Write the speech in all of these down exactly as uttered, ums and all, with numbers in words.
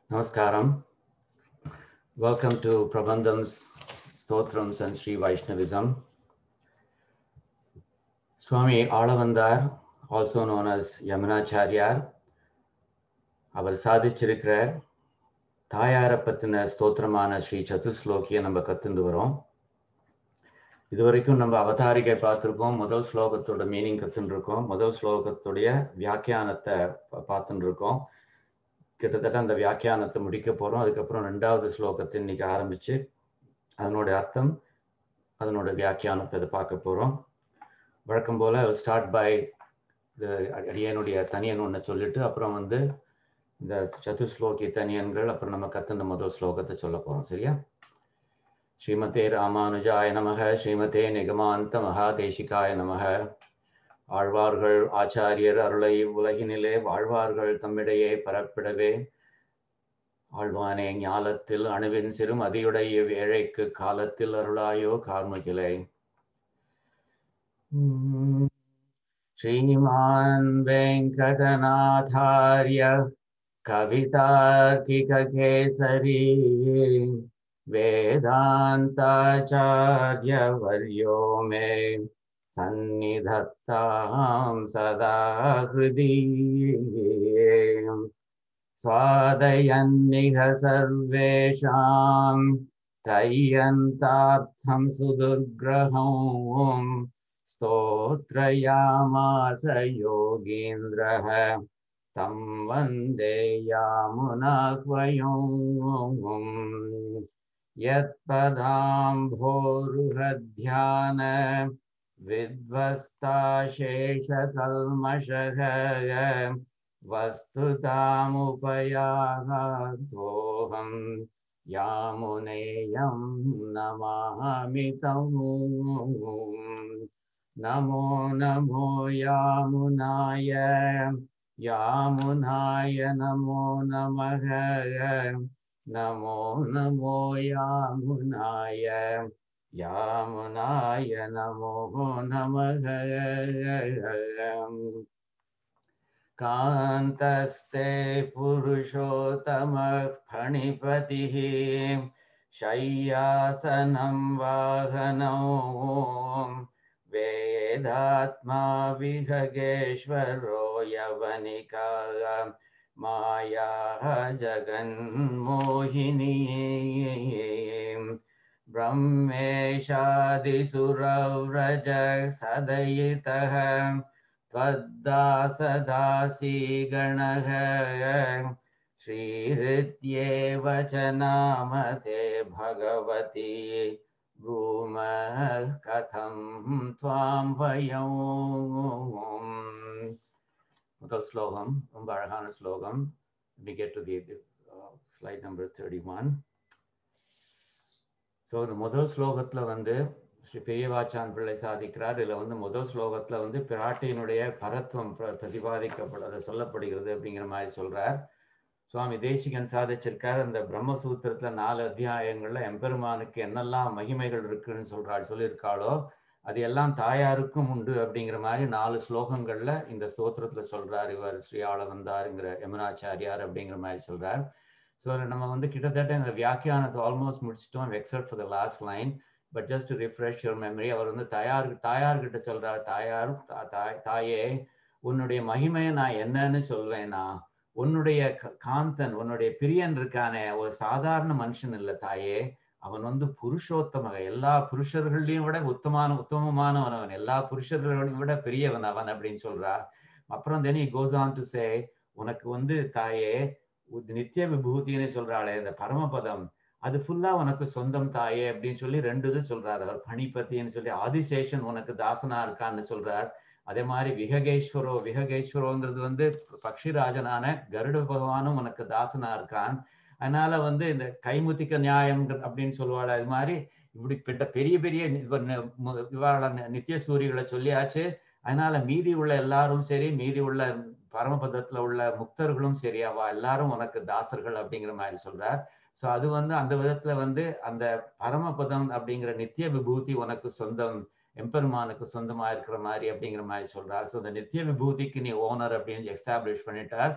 Namaskaram. Welcome to Prabandham's Stotrams and Sri Vaishnavism. Swami Alavandar, also known as Yamunacharya, அவர் சாதிச்சிருக்கிற தாயாரை பற்றின ஸ்தோத்திரமான ஸ்ரீ சதுஸ்லோகியை நம்ம கத்துண்டு வரோம். இது வரைக்கும் நம்ம அவதாரிகை பார்த்துருக்கோம். முதல் ஸ்லோகத்தோட மீனிங் கத்துட்டு இருக்கோம். முதல் ஸ்லோகத்துடைய வியாக்கியானத்தை பார்த்துட்டு இருக்கோம். கிட்டத்தட்ட அந்த வியாக்கியானத்தை முடிக்க போகிறோம். அதுக்கப்புறம் ரெண்டாவது ஸ்லோகத்தை இன்னைக்கு ஆரம்பித்து அதனுடைய அர்த்தம் அதனோட வியாக்கியானத்தை அதை பார்க்க போகிறோம். வழக்கம் போல் ஸ்டார்ட் பை அடியனுடைய தனியன் ஒன்று சொல்லிட்டு அப்புறம் வந்து இந்த சதுஸ்லோகி தனியன்கள் அப்புறம் நம்ம கத்துன முதல் ஸ்லோகத்தை சொல்ல போகிறோம். சரியா? ஸ்ரீமதே ராமானுஜாய நமக, ஸ்ரீமதே நிகமாந்த மகாதேசிகாய நமக. ஆழ்வார்கள் ஆச்சாரியர் அருளை உலகினிலே வாழ்வார்கள் தம்மிடையே பரப்பிடவே, ஆழ்வானே ஞாலத்தில் அணுவின் சிறும் அதியுடைய ஏழைக்கு காலத்தில் அருளாயோ கார்முகிலை. ஸ்ரீமான் வெங்கடநாதார்ய கவிதார்க்கிக கேசரி வேதாந்தாச்சார்ய வர்யோ மே சந்நிதத்தாம் சதா ஹ்ருதி. ஸ்வாதயன்னிக சர்வேஷாம் தையந்தார்த்தம் சுதுர்க்ரஹம் ஸ்தோத்ரயாமாஸ யோகீந்திரஹ தம் வந்தே யாமுனாஹ்வயம். யத்பதாம்போருஹத்யான வித்வஸ்தாசேஷகல்மஷக வஸ்துதாமுபயாதோஹம் யாமுனேயம் நமாமி தம். நமோ நமோ யாமுனாய யாமுனாய நமோ நமக. நமோ நமோ யாமுனாய யாமுனாய நமோ நமக. காந்தஸ்தே புருஷோத்தமः பணிபதிः ஷய்யாசனம் வாகனோ வேதாத்மா விஹகேஸ்வரோ யவனிகா மாயா ஜகன்மோகினி. பிரம்மேஷாதிசுரவ்ரஜ சதயிதः त्वद्दासदासी गणः श्रीहृद्येव च नाम ते भगवती ब्रूमः कथं त्वां वयम्. முதல் ஸ்லோகம் ரொம்ப அழகான ஸ்லோகம். We get to the uh, slide number thirty-one. So இந்த முதல் ஸ்லோகத்தில் வந்து ஸ்ரீ பெரியவாச்சான் பிள்ளை சாதிக்கிறார். இதில் வந்து முதல் ஸ்லோகத்தில் வந்து பிராட்டியினுடைய பரத்துவம் பிரதிபாதிக்கப்பட அதை சொல்லப்படுகிறது அப்படிங்கிற மாதிரி சொல்கிறார். சுவாமி தேசிகன் சாதிச்சிருக்கார். அந்த பிரம்மசூத்திரத்தில் நாலு அத்தியாயங்களில் எம்பெருமானுக்கு என்னெல்லாம் மகிமைகள் இருக்குன்னு சொல்கிறாள் சொல்லியிருக்காளோ அது எல்லாம் தாயாருக்கும் உண்டு அப்படிங்கிற மாதிரி நாலு ஸ்லோகங்களில் இந்த ஸ்தோத்திரத்தில் சொல்கிறார். இவர் ஸ்ரீ ஆளவந்தாருங்கிற யமுனாச்சாரியார் அப்படிங்கிற மாதிரி சொல்கிறார். ஸோ நம்ம வந்து கிட்டத்தட்ட இந்த வியாக்கியானத்தை ஆல்மோஸ்ட் முடிச்சிட்டோம் except for the last line. But just to refresh your memory, அவர் வந்து தாயார் தாயார்கிட்ட சொல்றார், தாயார் தாய் தாயே உன்னுடைய மகிமையை நான் என்னன்னு சொல்வேன்னா, உன்னுடைய காந்தன் உன்னுடைய பிரியன் இருக்கானே ஒரு சாதாரண மனுஷன் இல்லை தாயே, அவன் வந்து புருஷோத்தமக, எல்லா புருஷர்களையும் விட உத்தமான உத்தமமானவன் அவன், எல்லா புருஷர்களையும் விட பெரியவன் அவன் அப்படின்னு சொல்றார். அப்புறம் தென் he goes on to say, உனக்கு வந்து தாயே நித்திய விபூதின்னு சொல்றாளே இந்த பரமபதம் அது ஃபுல்லா உனக்கு சொந்தம் தாயே அப்படின்னு சொல்லி ரெண்டு இது சொல்றாரு. அவர் பணிபத்தின்னு சொல்லி ஆதிசேஷன் உனக்கு தாசனா இருக்கான்னு சொல்றார். அதே மாதிரி விஹகேஸ்வரோ விஹகேஸ்வரோங்கிறது வந்து பக்ஷிராஜனான கருட பகவானும் உனக்கு தாசனா இருக்கான். அதனால வந்து இந்த கைமுத்திக்க நியாயம் அப்படின்னு சொல்லுவாள். அது மாதிரி இப்படி பெரிய பெரிய இவாள நித்திய சூரிகளை சொல்லியாச்சு. அதனால மீதி உள்ள எல்லாரும் சரி, மீதி உள்ள பரமபதத்துல உள்ள முக்தர்களும் சரி, அவ எல்லாரும் உனக்கு தாசர்கள் அப்படிங்கிற மாதிரி சொல்றார். ஸோ அது வந்து அந்த விதத்துல வந்து அந்த பரமபதம் அப்படிங்கிற நித்திய விபூதி உனக்கு சொந்தம், எம்பெருமானுக்கு சொந்தமா இருக்கிற மாதிரி அப்படிங்கிற மாதிரி சொல்றார். ஸோ இந்த நித்திய விபூதிக்கு நீ ஓனர் அப்படின்னு எஸ்டாப்ளிஷ் பண்ணிட்டார்.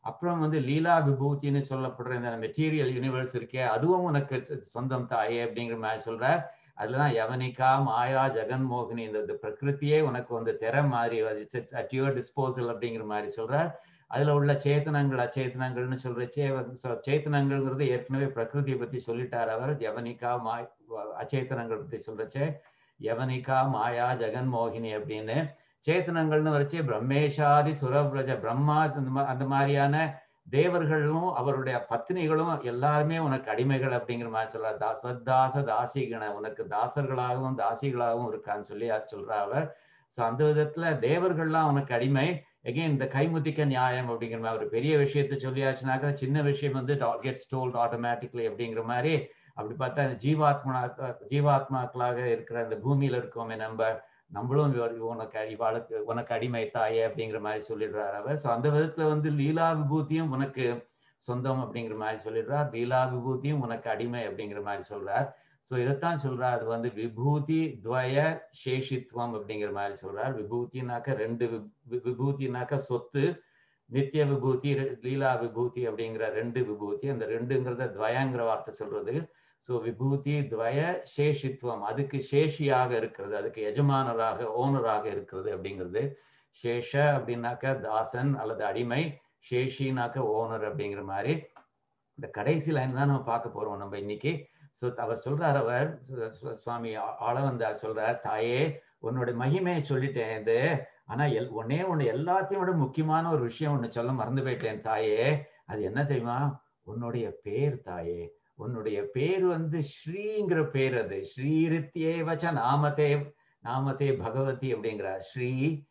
அப்புறம் வந்து லீலா விபூதின்னு சொல்லப்படுற இந்த மெட்டீரியல் யூனிவர்ஸ் இருக்கே அதுவும் உனக்கு சொந்தம் தாயே அப்படிங்கிற மாதிரி சொல்றார். அதுலதான் யவனிகா மாயா ஜெகன்மோகினி இந்த பிரகிருத்தியே உனக்கு வந்து திற மாதிரி அட் யுவர் டிஸ்போசல் அப்படிங்கிற மாதிரி சொல்றார். அதுல உள்ள சேத்தனங்கள் அச்சேத்தனங்கள்னு சொல்றச்சே சேத்தனங்கள்ங்கிறது ஏற்கனவே பிரகிருதியை பத்தி சொல்லிட்டார் அவர். யவனிகா மாய் அச்சேத்தனங்கள் பத்தி சொல்றச்சே யவனிகா மாயா ஜெகன்மோகினி அப்படின்னு. சேத்தனங்கள்னு வரைச்சே பிரம்மேஷாதி சுரபிரஜ பிரம்மா அந்த மாதிரியான தேவர்களும் அவருடைய பத்னிகளும் எல்லாருமே உனக்கு அடிமைகள் அப்படிங்கிற மாதிரி சொல்றார். தத்தாச தாசிகண உனக்கு தாசர்களாகவும் தாசிகளாகவும் இருக்கான்னு சொல்லி அது சொல்றா அவர். ஸோ அந்த விதத்துல தேவர்கள்லாம் உனக்கு அடிமை. எகெயின் இந்த கைமுத்திக்க நியாயம் அப்படிங்கிற மாதிரி ஒரு பெரிய விஷயத்த சொல்லியாச்சுனாக்கா சின்ன விஷயம் வந்து கெட்ஸ் டோல்ட் ஆட்டோமேட்டிக்லி அப்படிங்கிற மாதிரி. அப்படி பார்த்தா ஜீவாத்மா ஜீவாத்மாக்களாக இருக்கிற அந்த பூமியில இருக்கோமே நம்ம நம்மளும் உனக்கு இவாளுக்கு உனக்கு அடிமை தாயே அப்படிங்கிற மாதிரி சொல்லிடுறார் அவர். ஸோ அந்த விதத்துல வந்து லீலா விபூதியும் உனக்கு சொந்தம் அப்படிங்கிற மாதிரி சொல்லிடுறார். லீலா விபூதியும் உனக்கு அடிமை அப்படிங்கிற மாதிரி சொல்றார். ஸோ இதைத்தான் சொல்றார். அது வந்து விபூதி துவய சேஷித்வம் அப்படிங்கிற மாதிரி சொல்றார். விபூதினாக்க ரெண்டு விபூதினாக்க சொத்து, நித்திய விபூதி லீலா விபூதி அப்படிங்கிற ரெண்டு விபூதி. அந்த ரெண்டுங்கிறத துவயங்கிற வார்த்தை சொல்றது. ஸோ விபூதி துவய சேஷித்வம் அதுக்கு சேஷியாக இருக்கிறது, அதுக்கு எஜமானராக ஓனராக இருக்கிறது அப்படிங்கிறது. சேஷ அப்படின்னாக்க தாசன் அல்லது அடிமை, சேஷினாக்க ஓனர் அப்படிங்கிற மாதிரி. இந்த கடைசி லைன் தான் நம்ம பார்க்க போறோம் நம்ம இன்னைக்கு. ஸோ அவர் சொல்றார், அவர் சுவாமி ஆளவந்தார் சொல்றார், தாயே உன்னோட மகிமையை சொல்லிட்டேன் இது, ஆனா எல் ஒன்னே ஒண்ணு எல்லாத்தையும் விட முக்கியமான ஒரு விஷயம் ஒண்ணு சொல்ல மறந்து போயிட்டேன் தாயே. அது என்ன தெரியுமா? உன்னுடைய பேர் தாயே. உன்னுடைய பேர் வந்து ஸ்ரீங்கிற பேர். அது ஸ்ரீரித்தியே வச்ச நாமதே நாமதே பகவதி அப்படிங்கிறார். ஸ்ரீ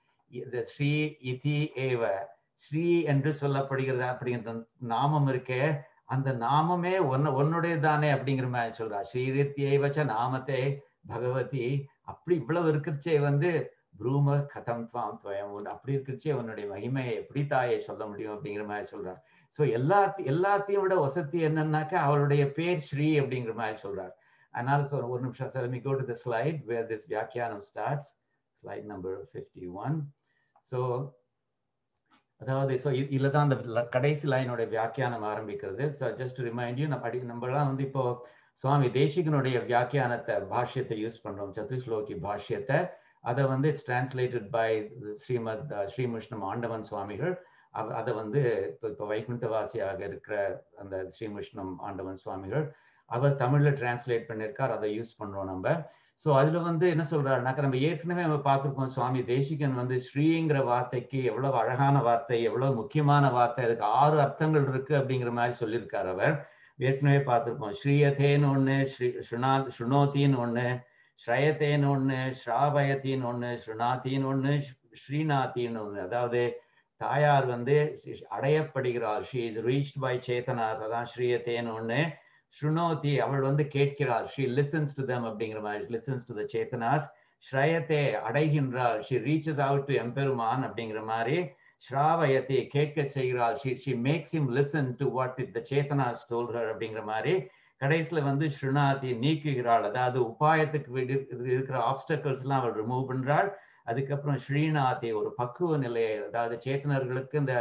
ஸ்ரீ இதி ஏவ ஸ்ரீ என்று சொல்லப்படுகிறது அப்படிங்கிற நாமம் இருக்கே, அந்த நாமமே ஒன்னு உன்னுடைய தானே அப்படிங்கிற மாதிரி சொல்றா. ஸ்ரீரித்தியே வச்ச நாமதே பகவதி. அப்படி இவ்வளவு இருக்கிறச்சே வந்து ப்ரூம கதம் துவாம் துவயம் அப்படி இருக்கிறச்சே உன்னுடைய மகிமையை எப்படி தாயை சொல்ல முடியும் அப்படிங்கிற மாதிரி சொல்றார். ஸோ எல்லா எல்லாத்தையும் விட வசதி என்னன்னாக்கா அவருடைய பேர் ஸ்ரீ அப்படிங்கிற மாதிரி சொல்றார். அதனால சொ ஒரு நிமிஷம் sir, let me go to the slide where this வியாக்கியானம் starts. Slide number fifty-one. So அதாவது ஸோ இதுல தான் அந்த கடைசி லைனோட வியாக்கியானம் ஆரம்பிக்கிறது. ஸோ ஜஸ்ட் ரிமைண்ட் யூ, நம்ம நம்மளாம் வந்து இப்போ சுவாமி தேசிகனுடைய வியாக்கியானத்தை பாஷ்யத்தை யூஸ் பண்றோம், சதுஸ்லோகி பாஷ்யத்தை. அதை வந்து it's translated by Srimad Srimushnam Andavan Swamigal. அதை வந்து இப்போ இப்போ வைகுண்டவாசியாக இருக்கிற அந்த ஸ்ரீமுஷ்ணம் ஆண்டவன் சுவாமிகள் அவர் தமிழ்ல டிரான்ஸ்லேட் பண்ணியிருக்கார். அதை யூஸ் பண்றோம் நம்ம. ஸோ அதுல வந்து என்ன சொல்றாருனாக்கா, நம்ம ஏற்கனவே நம்ம பார்த்துருக்கோம் சுவாமி தேசிகன் வந்து ஸ்ரீங்கிற வார்த்தைக்கு எவ்வளவு அழகான வார்த்தை, எவ்வளவு முக்கியமான வார்த்தை, அதுக்கு ஆறு அர்த்தங்கள் இருக்கு அப்படிங்கிற மாதிரி சொல்லியிருக்கார் அவர். ஏற்கனவே பார்த்துருக்கோம். ஸ்ரீயத்தேன்னு ஒண்ணு, ஸ்ரீ ஸ்ருணா ஸ்ருணோத்தின்னு ஒண்ணு, ஸ்ரயத்தேன்னு ஒண்ணு, ஸ்ராபயத்தின்னு ஒண்ணு, ஸ்ருணாத்தின்னு ஒண்ணு, ஸ்ரீநாத்தின்னு ஒண்ணு. அதாவது தாயார் வந்து அடையப்படுகிறார். She is reached by chetanas, அதான் ஸ்ரீயத்தேன்னு ஒண்ணு. ஸ்ருணோதி அவள் வந்து கேட்கிறார், ஷீ லிசன்ஸ் டு தம் அப்படிங்கிற மாதிரி, லிசன்ஸ் டு த சேத்தனாஸ். ஸ்ரயத்தே அடைகின்றார், she reaches out to Emperuman அப்படிங்கிற மாதிரி. ஸ்ராவயத்தை கேட்க செய்கிறாள், she she makes him listen to what the chetanas told her அப்படிங்கிற மாதிரி. கடைசியில வந்து ஸ்ருணாதி நீக்குகிறாள், அதாவது உபாயத்துக்கு இருக்கிற ஆப்ஸ்டக்கிள்ஸ் எல்லாம் அவள் ரிமூவ் பண்றாள். அதுக்கப்புறம் ஸ்ரீநாதி ஒரு பக்குவ நிலையை, அதாவது சேத்தனர்களுக்கு இந்த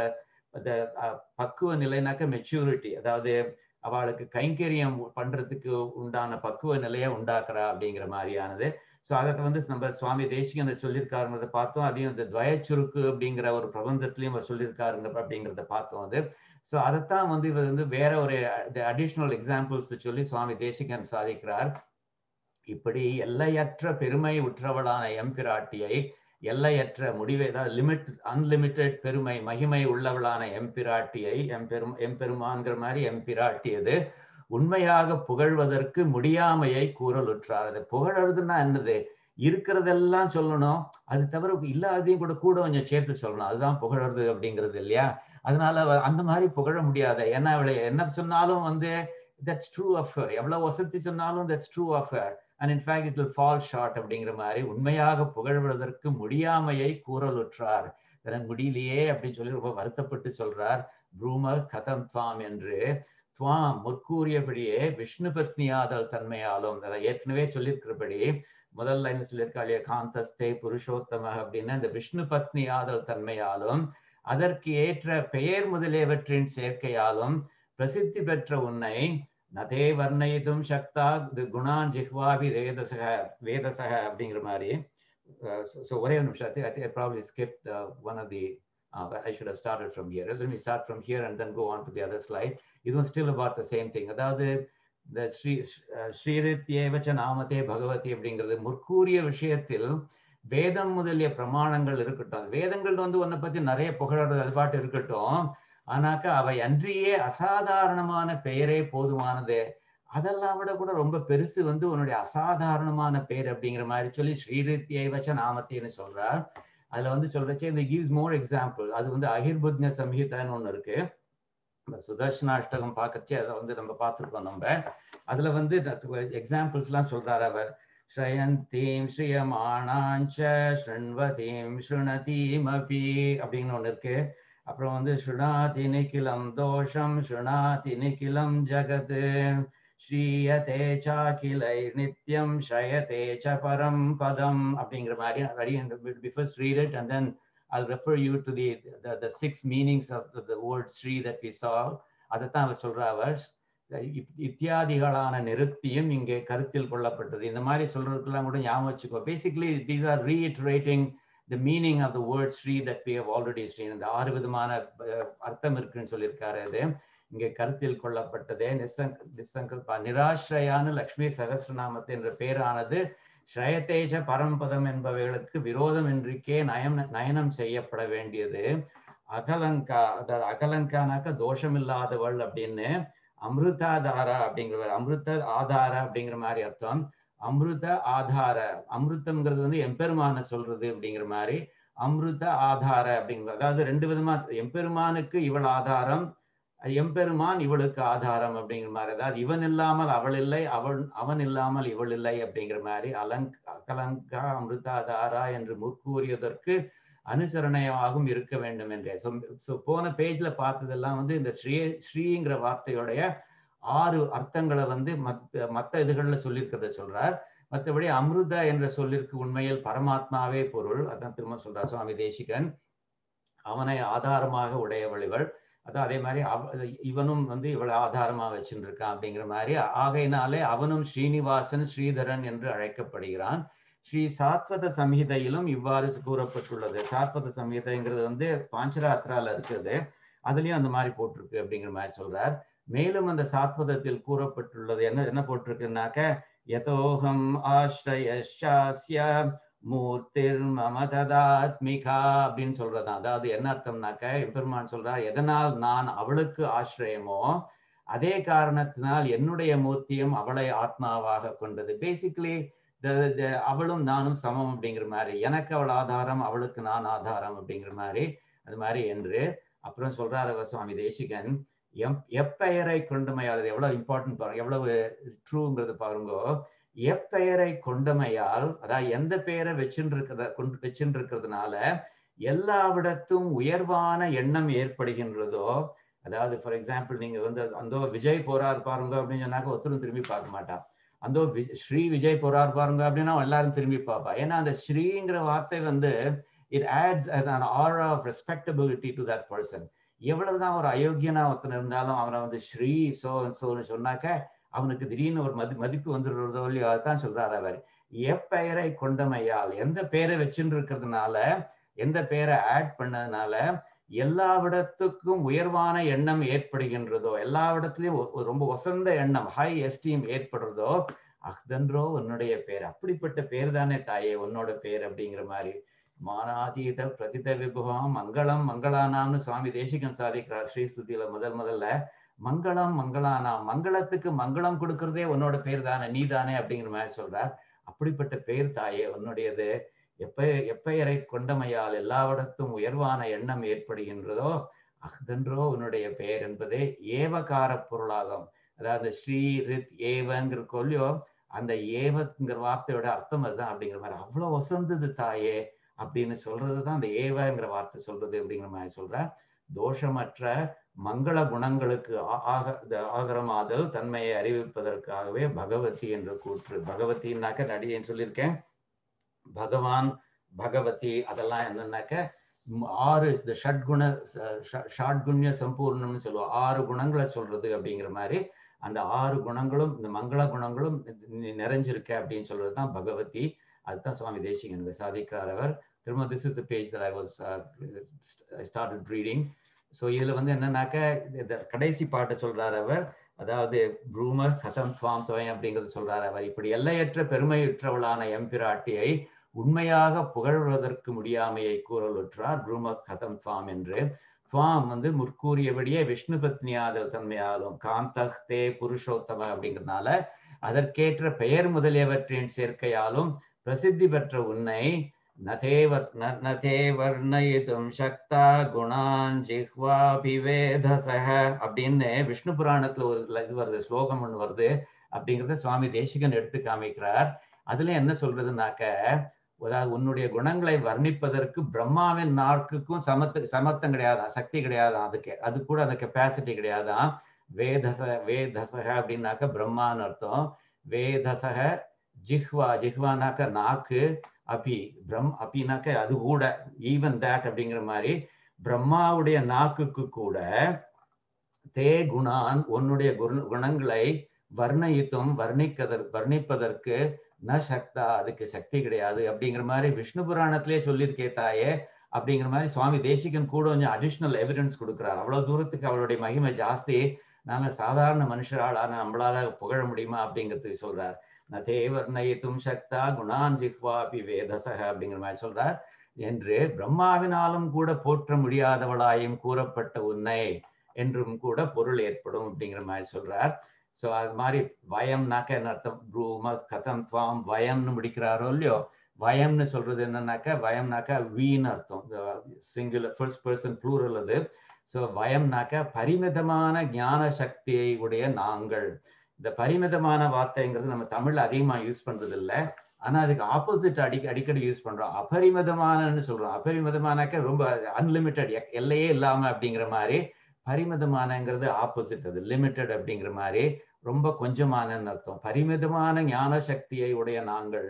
பக்குவ நிலைனாக்க மெச்சூரிட்டி, அதாவது அவளுக்கு கைங்கரியம் பண்றதுக்கு உண்டான பக்குவ நிலையை உண்டாக்குறா அப்படிங்கிற மாதிரியானது. ஸோ அதை வந்து நம்ம சுவாமி தேசிகன் சொல்லியிருக்காருங்கிறத பார்த்தோம். அதையும் இந்த துவயச்சுருக்கு அப்படிங்கிற ஒரு பிரபந்தத்திலையும் அவர் சொல்லியிருக்காருங்க அப்படிங்கிறத பார்த்தோம் அது. ஸோ அதைத்தான் வந்து இவர் வந்து வேற ஒரு அடிஷ்னல் எக்ஸாம்பிள்ஸ் சொல்லி சுவாமி தேசிகன் சாதிக்கிறார். இப்படி எல்லையற்ற பெருமை உற்றவளான எம்பிராட்டியை, எல்லையற்ற முடிவை, அதாவது லிமிட் அன்லிமிட்டெட் பெருமை மகிமை உள்ளவளான எம்பிராட்டியை, எம்பெரும் எம்பெருமான்கிற மாதிரி எம்பிராட்டியது உண்மையாக புகழ்வதற்கு முடியாமையை கூறலுற்றார். அது புகழறதுன்னா என்னது? இருக்கிறதெல்லாம் சொல்லணும், அது தவிர இல்லாதையும் கூட கூட கொஞ்சம் சேர்த்து சொல்லணும், அதுதான் புகழறது அப்படிங்கிறது இல்லையா? அதனால அந்த மாதிரி புகழ முடியாத, ஏன்னா அவளை என்ன சொன்னாலும் வந்து that's true of her, எவ்வளவு வசதி சொன்னாலும் that's true of her, and in fact it will fall short அப்படிங்கிற மாதிரி உண்மையாக புகழ்வதற்கு முடியாமையை கூறலுற்றார். எனக்கு முடியலையே அப்படின்னு சொல்லி ரொம்ப வருத்தப்பட்டு சொல்றார். ப்ரூம கதம் துவாம் என்று. துவாம் முற்கூறியபடியே விஷ்ணு பத்னியாதல் தன்மையாலும், அதை ஏற்கனவே சொல்லியிருக்கிறபடி முதல் லைன் சொல்லியிருக்காளிய காந்தஸ்தே புருஷோத்தம அப்படின்னு அந்த விஷ்ணு பத்னியாதல் தன்மையாலும், அதற்கு ஏற்ற பெயர் முதலியவற்றின் சேர்க்கையாலும் பிரசித்தி பெற்ற உன்னை நதே வர்ணயிதும் சக்தா குணான் ஜிஹ்வாபி வேதசக வேதசக அப்படிங்கிற மாதிரி. So ஒரே ஒரு நிமிஷம், I think I probably skipped uh, one of the uh, I should have started from here. Let me start from here and then go on to the other slide. It was still about the same thing. அதாவது இந்த ஸ்ரீ ஸ்ரீரித்யேவச்ச நாமதே பகவதி அப்படிங்கிறது முற்கூறிய விஷயத்தில் வேதம் முதலிய பிரமாணங்கள் இருக்கட்டும். வேதங்கள் வந்து உன்னை பத்தி நிறைய புகழறது அது பாட்டு இருக்கட்டும், ஆனாக்கா அவை அன்றியே அசாதாரணமான பெயரே போதுமானது. அதெல்லாம் விட கூட ரொம்ப பெருசு வந்து உன்னுடைய அசாதாரணமான பேர் அப்படிங்கிற மாதிரி சொல்லி ஸ்ரீரித்யேவச்ச நாமத்தேன்னு சொல்றார். அதுல வந்து சொல்றச்சே இந்த gives more example. அது வந்து அகிர்புத்ன சம்ஹிதான்னு ஒண்ணு இருக்கு. சுதர்ஷனாஷ்டகம் பார்க்கறச்சே அதை வந்து நம்ம பார்த்துருக்கோம். நம்ம அதுல வந்து எக்ஸாம்பிள்ஸ் எல்லாம் சொல்றாரு அவர். ஸ்ரயந்தீம் ஸ்ரீயமானாஞ்ச ஸ்ருண்வதீம் ஸ்ருணதீம் அபி அப்படின்னு ஒண்ணு இருக்கு. அப்புறம் வந்து ஸ்ருணாதி நிகிலம் தோஷம் ஸ்ருணாதி நிகிலம் ஜகத் ஸ்ரீயதே சாகிலை நித்யம் ஸ்ரயதே ச பரம் பதம் அப்படிங்கிற மாதிரி. Before read it and then I'll refer you to the, the the six meanings of the, the word Sri that we saw. அதைத்தான் அவர் சொல்ற அவர் இத்தியாதிகளான நிருக்தியும் இங்கே கருத்தில் கொள்ளப்பட்டது. இந்த மாதிரி சொல்றதுக்கெல்லாம் கூட ஞாபகம் வச்சுக்கோ. Basically these are reiterating the meaning of the word Sri that we have already seen. இந்த ஆறு விதமான அர்த்தம் இருக்குன்னு சொல்லியிருக்காரு. அது இங்கே கருத்தில் கொள்ளப்பட்டதே. நிசங் நிசங்கல்பா நிராஸ்ரயான லக்ஷ்மி சகஸ்ரநாமத்தை என்ற பேரானது ஸ்ரயதேஜ பரம்பதம் என்பவைகளுக்கு விரோதம் இன்றிக்கே நயம் நயனம் செய்யப்பட வேண்டியது. அகலங்கா, அதாவது அகலங்கானாக்க தோஷம் இல்லாதவள் அப்படின்னு. அமிர்தாதாரா அப்படிங்கிற அமிர்த ஆதார அப்படிங்கிற மாதிரி அர்த்தம். அமிர்த ஆதார, அமிர்தம்ங்கிறது வந்து எம்பெருமான சொல்றது அப்படிங்கிற மாதிரி. அமிர்த ஆதார அப்படிங்கிறது அதாவது ரெண்டு விதமா, எம்பெருமானுக்கு இவள் ஆதாரம், எம்பெருமான் இவளுக்கு ஆதாரம் அப்படிங்கிற மாதிரி. அதாவது இவன் இல்லாமல் அவள் இல்லை, அவள் அவன் இல்லாமல் இவள் இல்லை அப்படிங்கிற மாதிரி. அலங் அகலங்கா அமிர்தாதாரா என்று முற்கூறியதற்கு அனுசரணையாகவும் இருக்க வேண்டும் என்றே. ஸோ போன பேஜ்ல பார்த்ததெல்லாம் வந்து இந்த ஸ்ரீ ஸ்ரீங்கிற வார்த்தையோடைய ஆறு அர்த்தங்களை வந்து மத்த மற்ற இதுகள்ல சொல்லியிருக்கிறத சொல்றார். மற்றபடி அமிர்த என்ற சொல்லிற்கு உண்மையில் பரமாத்மாவே பொருள். அதான் திரும்ப சொல்றார் சுவாமி தேசிகன். அவனை ஆதாரமாக உடையவள் இவள். அதான் அதே மாதிரி அவ இவனும் வந்து இவளை ஆதாரமா வச்சுட்டு இருக்கான் அப்படிங்கிற மாதிரி. ஆகையினாலே அவனும் ஸ்ரீனிவாசன் ஸ்ரீதரன் என்று அழைக்கப்படுகிறான். ஸ்ரீ சாத்வத சம்ஹிதையிலும் இவ்வாறு கூறப்பட்டுள்ளது. சாத்வத சம்ஹிதைங்கிறது வந்து பாஞ்சராத்திரால இருக்குது, அதுலயும் அந்த மாதிரி போட்டிருக்கு அப்படிங்கிற மாதிரி சொல்றார். மேலும் அந்த சாத்வதத்தில் கூறப்பட்டுள்ளது என்ன என்ன போட்டிருக்குன்னாக்க யதோகம் ஆஸ்ரயஸ்ய மூர்த்திர் மமததாத்மிகா அப்படின்னு சொல்றதான். அதாவது என்ன அர்த்தம்னாக்க எம்பெருமான் சொல்றார், எதனால் நான் அவளுக்கு ஆசிரியமோ அதே காரணத்தினால் என்னுடைய மூர்த்தியும் அவளை ஆத்மாவாக கொண்டது. பேசிக்கலி அவளும் நானும் சமம் அப்படிங்கிற மாதிரி. எனக்கு அவள் ஆதாரம், அவளுக்கு நான் ஆதாரம் அப்படிங்கிற மாதிரி. அது மாதிரி என்று அப்புறம் சொல்றாரு சுவாமி தேசிகன். எம் எப்பெயரை கொண்டமையால், அது எவ்வளவு இம்பார்ட்டன்ட் பாருங்க, எவ்வளவு ட்ரூங்கிறது பாருங்க. எப்பெயரை கொண்டமையால், அதாவது எந்த பெயரை வச்சுட்டு இருக்கிறத கொண்டு வச்சுட்டு இருக்கிறதுனால எல்லாவிடத்தும் உயர்வான எண்ணம் ஏற்படுகின்றதோ. அதாவது ஃபார் எக்ஸாம்பிள் நீங்க வந்து அந்த விஜய் போறார் பாருங்க அப்படின்னு சொன்னாக்க ஒருத்தரும் திரும்பி பார்க்க மாட்டான். அந்த ஸ்ரீ விஜய் போறார் பாருங்க அப்படின்னா எல்லாரும் திரும்பி பார்ப்பா. ஏன்னா அந்த ஸ்ரீங்கிற வார்த்தை வந்து it adds an aura of respectability to that person. எவ்வளவுதான் ஒரு அயோக்கியனா ஒருத்தன் இருந்தாலும் அவனை வந்து ஸ்ரீ சோ சோன்னு சொன்னாக்க அவனுக்கு திடீர்னு ஒரு மதி மதிப்பு வந்துடுறதோ இல்லையோ. அதுதான் சொல்றாரு அவர். எப்பெயரை கொண்டமையால், எந்த பெயரை வச்சுட்டு இருக்கிறதுனால, எந்த பெயரை ஆட் பண்ணதுனால எல்லாவிடத்துக்கும் உயர்வான எண்ணம் ஏற்படுகின்றதோ, எல்லாவிடத்துலயும் ரொம்ப உசந்த எண்ணம், ஹை எஸ்டீம் ஏற்படுறதோ, அஹ்தன்றோ உன்னுடைய பேர். அப்படிப்பட்ட பேர் தானே தாயே உன்னோட பேர் அப்படிங்கிற மாதிரி. மானாதீத பிரதித விபுகம் மங்களம் மங்களானாம்னு சுவாமி தேசிகன் சாதிக்கிறார் ஸ்ரீஸ்துதியில முதல் முதல்ல. மங்களம் மங்களானாம், மங்களத்துக்கு மங்களம் கொடுக்கறதே உன்னோட பேர் தானே, நீ தானே அப்படிங்கிற மாதிரி சொல்றார். அப்படிப்பட்ட பேர் தாயே உன்னுடையது. எப்ப எப்பெயரை கொண்டமையால் எல்லாவிடத்தும் உயர்வான எண்ணம் ஏற்படுகின்றதோ அஹ்தன்றோ உன்னுடைய பெயர் என்பதே ஏவகார பொருளாகும். அதாவது ஸ்ரீ ரித் ஏவங்கிற கொல்லியோ அந்த ஏவங்கிற வார்த்தையோட அர்த்தம் அதுதான் அப்படிங்கிற மாதிரி. அவ்வளவு வசந்தது தாயே அப்படின்னு சொல்றதுதான் அந்த ஏவங்கிற வார்த்தை சொல்றது அப்படிங்கிற மாதிரி சொல்ற. தோஷமற்ற மங்கள குணங்களுக்கு ஆக ஆகரமாதல் தன்மையை அறிவிப்பதற்காகவே பகவதி என்று கூற்று. பகவதினாக்க நடிகன்னு சொல்லியிருக்கேன். பகவான் பகவதி அதெல்லாம் என்னன்னாக்க ஆறு இந்த ஷட்குண ஷாட்குண்ய சம்பூர்ணம்னு சொல்லுவோம், ஆறு குணங்களை சொல்றது அப்படிங்கிற மாதிரி அந்த ஆறு குணங்களும் இந்த மங்கள குணங்களும் நிறைஞ்சிருக்க அப்படின்னு சொல்றதுதான் பகவதி. அதுதான் சுவாமி தேசிகன் சாதிக்கிறார் அவர். திரும்ப this is the page that I was uh, I started reading. So இதுல வந்து என்னன்னாக்க கடைசி பாட்டு சொல்றாரு அவர், அதாவது ப்ரூமர் கதம் துவாம் துவயம் அப்படிங்கிறது சொல்றாரு அவர். இப்படி எல்லையற்ற பெருமையுற்றவளான எம்பிராட்டியை உண்மையாக புகழ்வதற்கு முடியாமையை கூறலுற்றார் ப்ரூம கதம் துவாம் என்று. துவாம் வந்து முற்கூறியபடியே விஷ்ணு பத்னியாதல் தன்மையாலும் காந்தஹ் தே புருஷோத்தம அப்படிங்கிறதுனால அதற்கேற்ற பெயர் முதலியவற்றின் சேர்க்கையாலும் பிரசித்தி பெற்ற உன்னை நதேவர் நதேவர்ணயிதும் சக்தா குணான் ஜிஹ்வாபிவேதசஹ அப்படின்னு விஷ்ணு புராணத்துல ஒரு இது வருது, ஸ்லோகம் ஒண்ணு வருது. அப்படிங்கிறத சுவாமி தேசிகன் எடுத்து காமிக்கிறார். அதுல என்ன சொல்றதுனாக்க, அதாவது உன்னுடைய குணங்களை வர்ணிப்பதற்கு பிரம்மாவின் நாக்குக்கும் சமத்து சமர்த்தம் கிடையாதான், சக்தி கிடையாதான், அதுக்கு அது கூட அந்த கெப்பாசிட்டி கிடையாதான். வேதச வேதசக அப்படின்னாக்க பிரம்மான்னு அர்த்தம். வேதசக ஜிஹ்வா, ஜிஹ்வானாக்க நாக்கு, அபி பிரம் அபினாக்க அது கூட, ஈவன் தேட் அப்படிங்கிற மாதிரி பிரம்மாவுடைய நாக்குக்கு கூட தே குணான் உன்னுடைய குணங்களை வர்ணயித்தும் வர்ணிக்கதற் வர்ணிப்பதற்கு ந சக்தா அதுக்கு சக்தி கிடையாது அப்படிங்கிற மாதிரி விஷ்ணு புராணத்திலே சொல்லியிருக்கே தாயே அப்படிங்கிற மாதிரி சுவாமி தேசிகன் கூட கொஞ்சம் அடிஷ்னல் எவிடன்ஸ் கொடுக்குறார். அவ்வளவு தூரத்துக்கு அவளுடைய மகிமை ஜாஸ்தி, நாங்க சாதாரண மனுஷராளான நம்மளால புகழ முடியுமா அப்படிங்கிறதுக்கு சொல்றார். நதே வர்ணயித்தும் சக்தா குணான் ஜிஹ்வாபி வேதசக அப்படிங்கிற மாதிரி சொல்றார். என்று பிரம்மாவினாலும் கூட போற்ற முடியாதவளாயும் கூறப்பட்ட உன்னை என்றும் கூட பொருள் ஏற்படும் அப்படிங்கிற மாதிரி சொல்றார். ஸோ அது மாதிரி வயம்னாக்க என்ன அர்த்தம், ப்ரூம கதம் துவாம் வயம்னு முடிக்கிறாரோ இல்லையோ, வயம்னு சொல்றது என்னன்னாக்க வயம்னாக்க வீன்னு அர்த்தம், சிங்குலர் ஃபர்ஸ்ட் பர்சன் ப்ளூரல் அது. ஸோ வயம்னாக்க பரிமிதமான ஞான சக்தியை உடைய நாங்கள். இந்த பரிமிதமான வார்த்தைங்கிறது நம்ம தமிழ்ல அதிகமா யூஸ் பண்றது இல்லை, ஆனா அதுக்கு ஆப்போசிட் அடிக்க அடிக்கடி யூஸ் பண்றோம். அபரிமிதமானன்னு சொல்றோம். அபரிமிதமானாக்க ரொம்ப அன்லிமிட்டட், எல்லையே இல்லாம அப்படிங்கிற மாதிரி. பரிமிதமானங்கிறது ஆப்போசிட், அது லிமிட்டட் அப்படிங்கிற மாதிரி, ரொம்ப கொஞ்சமானன்னு அர்த்தம். பரிமிதமான ஞான சக்தியை உடைய நாங்கள்.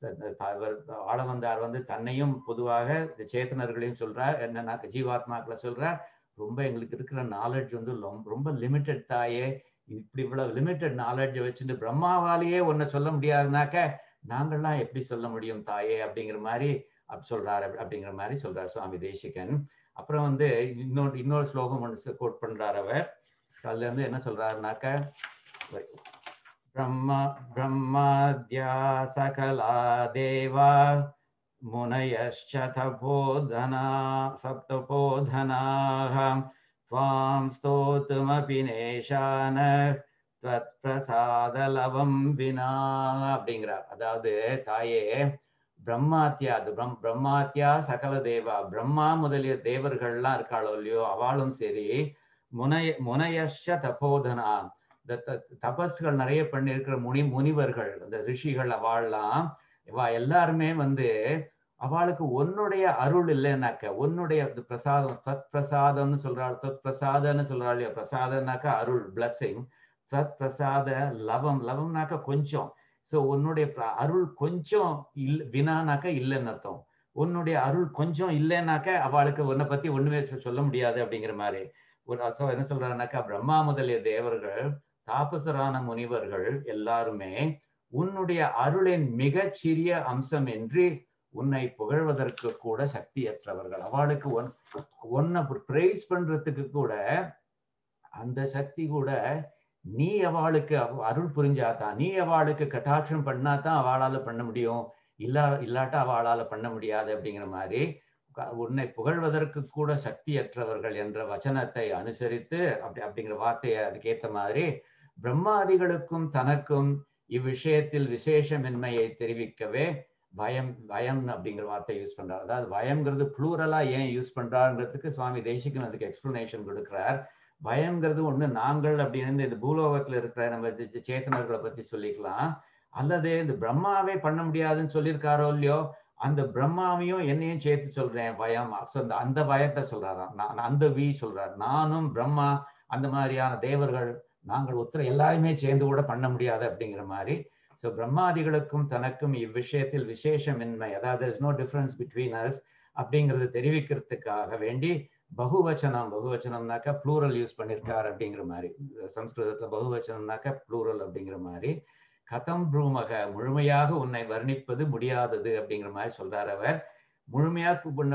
ஆளவந்தார் வந்து தன்னையும் பொதுவாக சேத்தனர்களையும் சொல்றார், என்னன்னா ஜீவாத்மாக்களை சொல்றார், ரொம்ப எங்களுக்கு இருக்கிற நாலேஜ் வந்து ரொம்ப லிமிட்டட் தாயே, இப்படி இவ்வளவு லிமிட்டட் நாலேஜை வச்சுட்டு பிரம்மாவாலேயே ஒன்ன சொல்ல முடியாதுனாக்க நாங்கள்லாம் எப்படி சொல்ல முடியும் தாயே அப்படிங்கிற மாதிரி அப்படி சொல்றாரு அப்படிங்கிற மாதிரி சொல்றார் சுவாமி தேசிகன். அப்புறம் வந்து இன்னொரு இன்னொரு ஸ்லோகம் ஒன்று கோட் பண்றாரு அவர். அதுல இருந்து என்ன சொல்றாருனாக்க, பிரம்மா பிரம்மாத்யா சகலா தேவா முனயश्च தபோதனா சப்தபோதனாஹ த்வாம் ஸ்தோத்துமபி நேஷானஹ த்வத் பிரசாதலவம் வினா அப்படிங்கிறார். அதாவது தாயே பிரம்மாத்தியா, அது பிரம் பிரம்மாத்தியா சகல தேவா, பிரம்மா முதலிய தேவர்கள்லாம் இருக்காளோ இல்லையோ அவளும் சரி, முனைய முனையश्च தபோதனா, இந்த தபஸ்கள் நிறைய பண்ணியிருக்கிற முனி முனிவர்கள், இந்த ரிஷிகள், அவள்லாம் இவா எல்லாருமே வந்து அவளுக்கு உன்னுடைய அருள் இல்லைன்னாக்க, உன்னுடைய பிரசாதம், சத் பிரசாதம்னு சொல்றாள், சத் பிரசாதன்னு சொல்றாள் இல்லையா, பிரசாதம்னாக்கா அருள், பிளஸிங். சத் பிரசாத லவம், லவம்னாக்க கொஞ்சம். ஸோ உன்னுடைய அருள் கொஞ்சம் இல் வினானாக்க இல்லைன்னு அர்த்தம். உன்னுடைய அருள் கொஞ்சம் இல்லைன்னாக்க அவளுக்கு உன்னை பத்தி ஒண்ணுமே சொல்ல முடியாது அப்படிங்கிற மாதிரி ஒரு அசோ என்ன சொல்றாருனாக்கா, பிரம்மா முதலிய தேவர்கள், தாபசரான முனிவர்கள் எல்லாருமே உன்னுடைய அருளின் மிகச்சிறிய அம்சம் என்று உன்னை புகழ்வதற்கு கூட சக்தியற்றவர்கள். அவளுக்கு ஒன் ஒன்னை பிரைஸ் பண்றதுக்கு கூட அந்த சக்தி கூட நீ அவளுக்கு அருள் புரிஞ்சாதான், நீ அவளுக்கு கட்டாட்சம் பண்ணாதான் அவளால பண்ண முடியும், இல்லா இல்லாட்டா அவளால பண்ண முடியாது அப்படிங்கிற மாதிரி உன்னை புகழ்வதற்கு கூட சக்தியற்றவர்கள் என்ற வச்சனத்தை அனுசரித்து அப்படி அப்படிங்கிற வார்த்தையை அதுக்கேற்ற மாதிரி பிரம்மாதிகளுக்கும் தனக்கும் இவ்விஷயத்தில் விசேஷமின்மையை தெரிவிக்கவே வயம் வயம் அப்படிங்கிற வார்த்தை யூஸ் பண்றார். அதாவது வயம்ங்கிறது ப்ளூரலா ஏன் யூஸ் பண்றாருங்கிறதுக்கு சுவாமி தேசிகன் அதுக்கு எக்ஸ்பிளனேஷன் கொடுக்கிறார். பயம்ங்கிறது ஒண்ணு நாங்கள் அப்படின்னு இந்த பூலோகத்துல இருக்கிற நம்ம சேத்தனர்களை பத்தி சொல்லிக்கலாம், அல்லது இந்த பிரம்மாவே பண்ண முடியாதுன்னு சொல்லியிருக்காரோ இல்லையோ, அந்த பிரம்மாவையும் என்னையும் சேர்த்து சொல்றேன் பயம், அந்த பயத்தை சொல்றாராம், நான் அந்த வி சொல்றார், நானும் பிரம்மா அந்த மாதிரியான தேவர்கள் நாங்கள் ஒத்துற எல்லாருமே சேர்ந்து கூட பண்ண முடியாது அப்படிங்கிற மாதிரி. ஸோ பிரம்மாதிகளுக்கும் தனக்கும் இவ்விஷயத்தில் விசேஷமின்மை, அதாவது there is no difference between us அப்படிங்கறது தெரிவிக்கிறதுக்காக வேண்டி பகுவச்சனம், பகுவச்சனம்னாக்க ப்ளூரல் யூஸ் பண்ணியிருக்கார் அப்படிங்கிற மாதிரி. சம்ஸ்கிருதத்துல பகுவச்சனம்னாக்க ப்ளூரல் அப்படிங்கிற மாதிரி. கதம் ப்ரூமக, முழுமையாக உன்னை வர்ணிப்பது முடியாதது அப்படிங்கிற மாதிரி சொல்றார் அவர். முழுமையா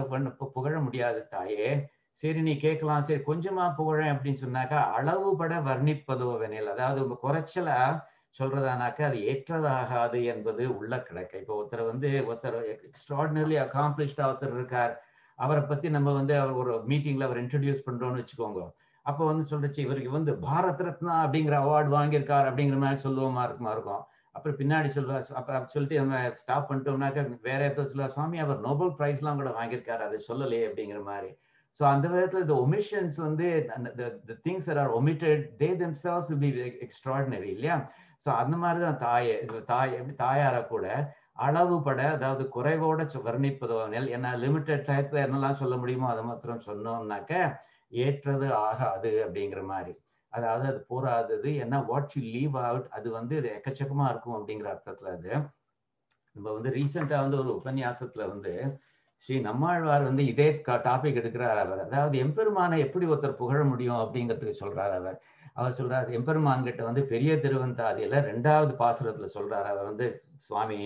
புகழ முடியாது தாயே. சரி நீ கேட்கலாம், சரி கொஞ்சமா புகழேன் அப்படின்னு சொன்னாக்கா அளவுபட வர்ணிப்பதோ வெனில், அதாவது குறைச்சலா சொல்றதானாக்கா அது ஏற்றதாகாது என்பது உள்ள கிடக்கு. இப்போ ஒருத்தர் வந்து ஒருத்தர் எக்ஸ்ட்ராடினரிலி அகாம்ப்ளிஷ்டா ஒருத்தர் இருக்கார், அவரை பத்தி நம்ம வந்து அவர் ஒரு மீட்டிங்ல அவர் இன்ட்ரடியூஸ் பண்றோம்னு வச்சுக்கோங்க. அப்போ வந்து சொல்றச்சு இவருக்கு வந்து பாரத் ரத்னா அப்படிங்கிற அவார்டு வாங்கியிருக்கார் அப்படிங்கிற மாதிரி சொல்லுவோமா இருக்குமா இருக்கும். அப்புறம் பின்னாடி சொல்லுவா, அப்புறம் சொல்லிட்டு நம்ம ஸ்டாப் பண்ணிட்டோம்னாக்கா வேற ஏதோ சொல்லுவா, சுவாமி அவர் நோபல் பிரைஸ் எல்லாம் கூட வாங்கியிருக்காரு, அதை சொல்லலையே அப்படிங்கிற மாதிரி. ஸோ அந்த விதத்துல இந்த ஒமிஷன்ஸ் வந்து the things that are omitted they themselves will be extraordinary இல்லையா. ஸோ அந்த மாதிரிதான் தாயை தாய் தாயார கூட அளவுபட, அதாவது குறைவோட வர்ணிப்பதோ என்ன லிமிட்டட் டயத்துல என்னெல்லாம் சொல்ல முடியுமோ அதை மாத்திரம் சொன்னோம்னாக்க ஏற்றது ஆகாது அப்படிங்கிற மாதிரி. அதாவது அது போராதது, ஏன்னா வாட் யூ லீவ் அவுட் அது வந்து எக்கச்சக்கமா இருக்கும் அப்படிங்கிற அர்த்தத்துல. அது நம்ம வந்து ரீசெண்டா வந்து ஒரு உபன்யாசத்துல வந்து ஸ்ரீ நம்மாழ்வார் வந்து இதே டாபிக் எடுக்கிறார் அவர். அதாவது எம்பெருமானை எப்படி ஒருத்தர் புகழ முடியும் அப்படிங்கிறதுக்கு சொல்றார் அவர். அவர் சொல்றாரு, எம்பெருமான் கிட்ட வந்து பெரிய திருவந்தாதியில ரெண்டாவது பாசுரத்துல சொல்றாரு அவர் வந்து, சுவாமி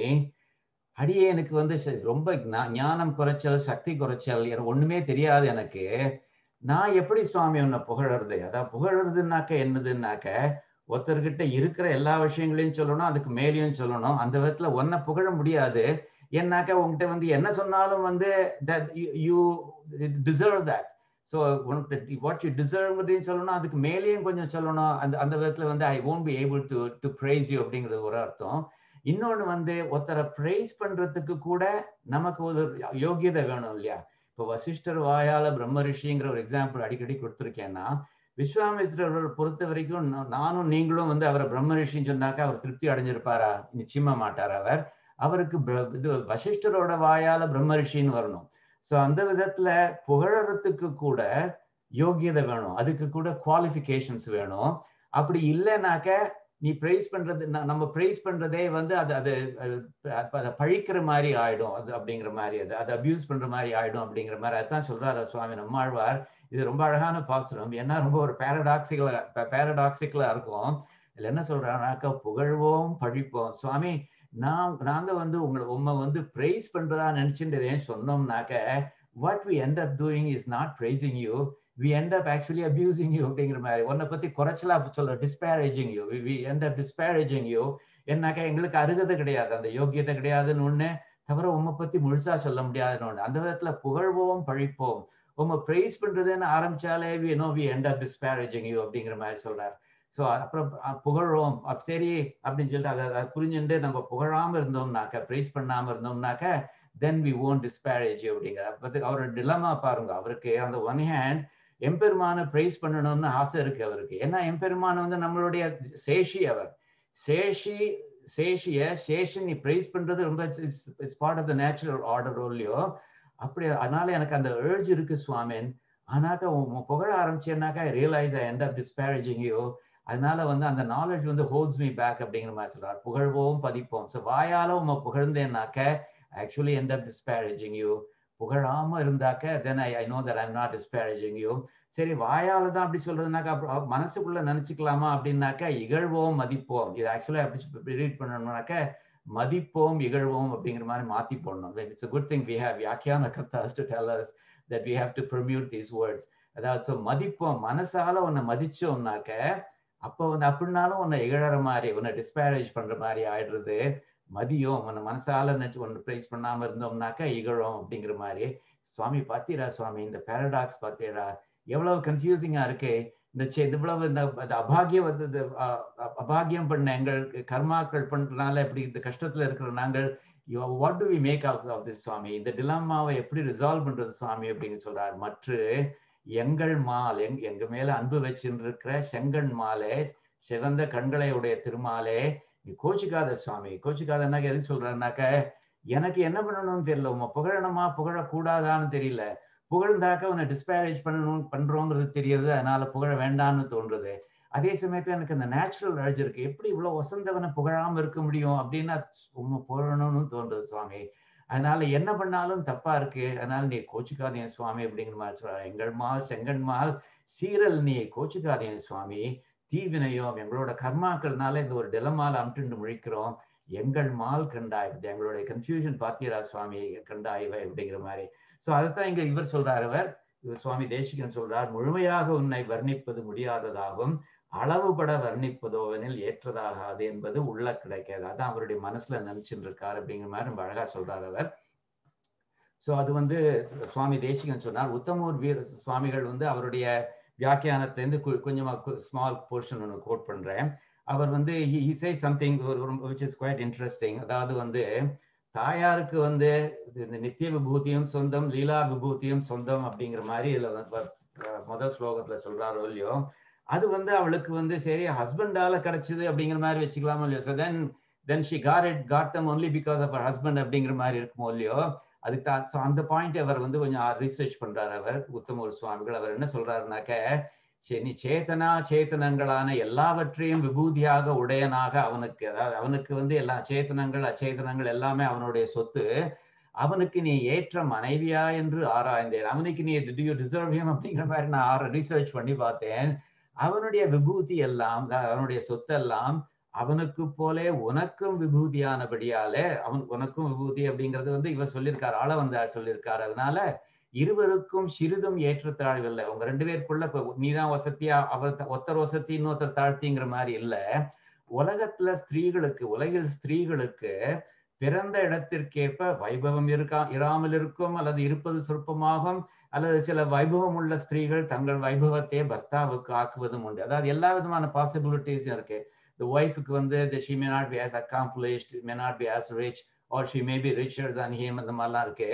அடியே எனக்கு வந்து ரொம்ப ஞானம் குறைச்சல், சக்தி குறைச்சல், எனக்கு ஒண்ணுமே தெரியாது எனக்கு, நான் எப்படி சுவாமி உன்னை புகழறது? அதாவது புகழறதுனாக்க என்னதுன்னாக்க ஒருத்தர்கிட்ட இருக்கிற எல்லா விஷயங்களையும் சொல்லணும், அதுக்கு மேலேயும் சொல்லணும். அந்த விதத்துல ஒன்ன புகழ முடியாது. ஏன்னாக்க உங்ககிட்ட வந்து என்ன சொன்னாலும் வந்து that you deserve that. So what you deserve சொல்லணும், அதுக்கு மேலேயும் கொஞ்சம் சொல்லணும். அந்த அந்த விதத்துல வந்து I won't be able to to praise you அப்படிங்கிறது ஒரு அர்த்தம். இன்னொன்னு வந்து ஒருத்தரை பிரைஸ் பண்றதுக்கு கூட நமக்கு ஒரு யோகியதை வேணும் இல்லையா. இப்போ வசிஷ்டர் வாயால பிரம்ம ரிஷிங்கிற ஒரு எக்ஸாம்பிள் அடிக்கடி கொடுத்துருக்கேன்னா, விஸ்வாமித்திரர் பொறுத்த வரைக்கும் நானும் நீங்களும் வந்து அவரை பிரம்ம ரிஷின்னு சொன்னாக்கா அவர் திருப்தி அடைஞ்சிருப்பாரா? நிச்சயமா மாட்டார் அவர். அவருக்கு இது வசிஷ்டரோட வாயால பிரம்ம ரிஷின்னு வரணும். சோ அந்த விதத்துல புகழறதுக்கு கூட யோகியதை வேணும், அதுக்கு கூட குவாலிஃபிகேஷன்ஸ் வேணும். அப்படி இல்லைனாக்க நீ பிரைஸ் பண்றது, நம்ம பிரைஸ் பண்றதே வந்து அது அது அதை பழிக்கிற மாதிரி ஆயிடும், அது அப்படிங்கிற மாதிரி, அது அதை அபியூஸ் பண்ற மாதிரி ஆயிடும் அப்படிங்கிற மாதிரி. அதான் சொல்றாரு சுவாமி நம்மாழ்வார். இது ரொம்ப அழகான பாசுரம், ஏன்னா ரொம்ப ஒரு பேரடாக்சிக்கலா பேரடாக்சிக்கலா இருக்கும். இதுல என்ன சொல்றாருனாக்கா, புகழ்வோம் பழிப்போம். சுவாமி நான் நாங்க வந்து உங்களை உண்மை வந்து பிரைஸ் பண்றதா நினைச்சுட்டு ஏன் சொன்னோம்னாக்க, what we end up doing is not praising you, we end up actually abusing you அப்படிங்கிற மாதிரி. உன்னை பத்தி குறைச்சலா சொல்ல, disparaging you, we end up disparaging you. என்னாக்கா எங்களுக்கு அருகதை கிடையாது, அந்த யோகியத்தை கிடையாதுன்னு ஒண்ணு, தவிர உண்மை பத்தி முழுசா சொல்ல முடியாதுன்னு ஒண்ணு. அந்த விதத்துல புகழ்வோம் பழிப்போம், உண்மை பிரைஸ் பண்றதுன்னு ஆரம்பிச்சாலே we know we end up disparaging you அப்படிங்கிற மாதிரி சொல்றாரு. ஸோ அப்புறம் புகழோம் சரி அப்படின்னு சொல்லிட்டு அதை புரிஞ்சுட்டு நம்ம புகழாம இருந்தோம்னாக்க, பிரைஸ் பண்ணாம இருந்தோம்னாக்க then we won't disparage you அப்படிங்கிற அவரோட டிலமா பாருங்க. அவருக்கு அந்த ஒன் ஹேண்ட் எம்பெருமான பிரைஸ் பண்ணணும்னு ஆசை இருக்கு அவருக்கு. ஏன்னா எம்பெருமான வந்து நம்மளுடைய சேஷி, அவர் சேஷி சேஷிய சேஷன் நீ பிரைஸ் பண்றது ரொம்ப it's part of the natural order இல்லையோ. அப்படி அதனால எனக்கு அந்த ஏர்ஜ் இருக்கு சுவாமின். ஆனாக்கா புகழ ஆரம்பிச்சேன்னாக்கா I realise I end up disparaging you. அதனால வந்து அந்த நாலேஜ் வந்து ஹோல்ட்ஸ் மீ பேக் அப்படிங்கிற மாதிரி சொல்றாரு. புகழ்வோம் பதிப்போம். ஸோ வாயால உங்க புகழ்ந்தேன்னாக்க actually end up disparaging you. புகழாம இருந்தாக்க then I, I know that I'm not disparaging you. சரி வாயால தான் அப்படி சொல்றதுனாக்கா மனசுக்குள்ள நினைச்சுக்கலாமா அப்படின்னாக்கா, இகழ்வோம் மதிப்போம். இது ஆக்சுவலி அப்படி ரீட் பண்ணணும்னாக்க மதிப்போம் இகழ்வோம் அப்படிங்கிற மாதிரி மாத்தி போடணும். It's a good thing we have வியாக்கியான கர்த்தாஸ் to tell us that we have to permute these words. அதாவது மதிப்போம், மனசால உன்னை மதிச்சோம்னாக்க அப்ப வந்து அப்படின்னாலும் உன்னை இகழற மாதிரி, உன்னை டிஸ்பேரேஜ் பண்ற மாதிரி ஆயிடுறது. மதியம் உன்னை மனசால நினைச்சு ஒன்னு பிரைஸ் பண்ணாம இருந்தோம்னாக்கா இகழும் அப்படிங்கிற மாதிரி. சுவாமி பாத்தீரா சுவாமி, இந்த பேரடாக்ஸ் பாத்தீரா எவ்வளவு கன்ஃபியூசிங்கா இருக்கு. இந்த இவ்வளவு இந்த அபாகியம் வந்து அபாகியம் பண்ண எங்கள் கர்மாக்கள் பண்றதுனால இப்படி இந்த கஷ்டத்துல இருக்கிற நாங்கள் what do we make out of this Swami, இந்த டிலம்மாவை எப்படி ரிசால்வ் பண்றது சுவாமி அப்படின்னு சொல்றாரு. மற்ற எங்கள் மால் எங் எங்க மேல அன்பு வச்சுருக்கிற செங்கண் மாலே, சிவந்த கண்களை உடைய திருமாலே, நீ கோச்சிக்காத சுவாமி. கோச்சிக்காதனாக்க எதுக்கு சொல்றேன்னாக்க, எனக்கு என்ன பண்ணணும்னு தெரியல, உங்க புகழணுமா புகழக்கூடாதான்னு தெரியல. புகழ்ந்தாக்க உன்னை டிஸ்பேரேஜ் பண்ணணும் பண்றோங்கிறது தெரியுது, அதனால புகழ வேண்டாம்னு தோன்றுது. அதே சமயத்துல எனக்கு அந்த நேச்சுரல் அர்ஜ் இருக்கு, எப்படி இவ்வளவு வசந்தவனை புகழாம இருக்க முடியும் அப்படின்னா உண்மை புகழணும்னு தோன்றுது சுவாமி. அதனால என்ன பண்ணாலும் தப்பா இருக்கு, அதனால நீ கோச்சுக்காதீங்க சுவாமி அப்படிங்கிற மாதிரி சொல்றாரு. எங்கள் மால் செங்கன்மால் சீரல் நீ கோச்சுக்காதீங்க சுவாமி, தீவினையும் எங்களோட கர்மாக்கள்னால இந்த ஒரு டிலமால அம்ட்டு முழிக்கிறோம், எங்கள் மால் கண்டாய்வு, எங்களுடைய கன்ஃபியூஷன் பாத்தீரா சுவாமி கண்டாய்வை அப்படிங்கிற மாதிரி. சோ அதைத்தான் இங்க இவர் சொல்றாரு. அவர் இவர் சுவாமி தேசிகன் சொல்றார், முழுமையாக உன்னை வர்ணிப்பது முடியாததாகும், அளவுபட வர்ணிப்பதோவனில் ஏற்றதாகாது என்பது உள்ள கிடைக்காது. அதான் அவருடைய மனசுல நினைச்சுட்டு இருக்காரு அப்படிங்கிற மாதிரி ரொம்ப அழகா சொல்றாரு அவர். சோ அது வந்து சுவாமி தேசிகன் சொன்னார். உத்தமூர் வீர சுவாமிகள் வந்து அவருடைய வியாக்கியானத்திலிருந்து கொஞ்சமா ஸ்மால் போர்ஷன் ஒன்று கோட் பண்றேன். அவர் வந்து he says something which is quite interesting. அதாவது வந்து தாயாருக்கு வந்து இந்த நித்திய விபூதியும் சொந்தம், லீலா விபூதியும் சொந்தம் அப்படிங்கிற மாதிரி இதுல முதல் ஸ்லோகத்துல சொல்றாரோ இல்லையோ, அது வந்து அவளுக்கு வந்து சரி ஹஸ்பண்டால கிடைச்சது அப்படிங்கிற மாதிரி வச்சுக்கலாமோ இல்லையோ. So then then she got it got them only because of her husband அப்படிங்கிற மாதிரி இருக்குமோ இல்லையோ. அதுக்கு தான் ஸோ அந்த பாயிண்ட் அவர் வந்து கொஞ்சம் ரீசர்ச் பண்றாரு அவர் உத்தமூர் சுவாமிகள். அவர் என்ன சொல்றாருனாக்க, சரி சேத்தனா சேத்தனங்களான எல்லாவற்றையும் விபூதியாக உடையனாக அவனுக்கு, அதாவது அவனுக்கு வந்து எல்லா சேத்தனங்கள் அச்சேதனங்கள் எல்லாமே அவனுடைய சொத்து, அவனுக்கு நீ ஏற்ற மனைவியா என்று ஆராய்ந்தேன். அவனுக்கு நீ டிட் யூ டிசர்வ் ஹிம் அப்படிங்கிற மாதிரி நான் ரீசர்ச் பண்ணி பார்த்தேன். அவனுடைய விபூதி எல்லாம், அவனுடைய சொத்தெல்லாம் அவனுக்கு போலே உனக்கும் விபூதியானபடியாலே, அவன் உனக்கும் விபூதி அப்படிங்கிறது வந்து இவர் சொல்லியிருக்காரு, ஆள வந்தார் சொல்லியிருக்காரு. அதனால இருவருக்கும் சிறிதும் ஏற்றத்தாழ்வில்லை. உங்க ரெண்டு பேருக்குள்ள நீதான் வசதியா அவர் ஒத்தர் வசதி இன்னொருத்தர் தாழ்த்திங்கிற மாதிரி இல்ல. உலகத்துல ஸ்திரீகளுக்கு, உலகில் ஸ்திரீகளுக்கு பிறந்த இடத்திற்கேற்ப வைபவம் இருக்கா இராமல் இருக்கும், அல்லது இருப்பது சொற்பமாகும், அல்லது சில வைபவம் உள்ள ஸ்திரீகள் தங்கள் வைபவத்தை பர்த்தாவுக்கு ஆக்குவதும் உண்டு. அதாவது எல்லா விதமான பாசிபிலிட்டிஸும் இருக்கு. The wife-க்கு வந்து she may not be as accomplished, may not be as rich, or she may be richer than him, அந்த மாதிரிலாம் இருக்கு.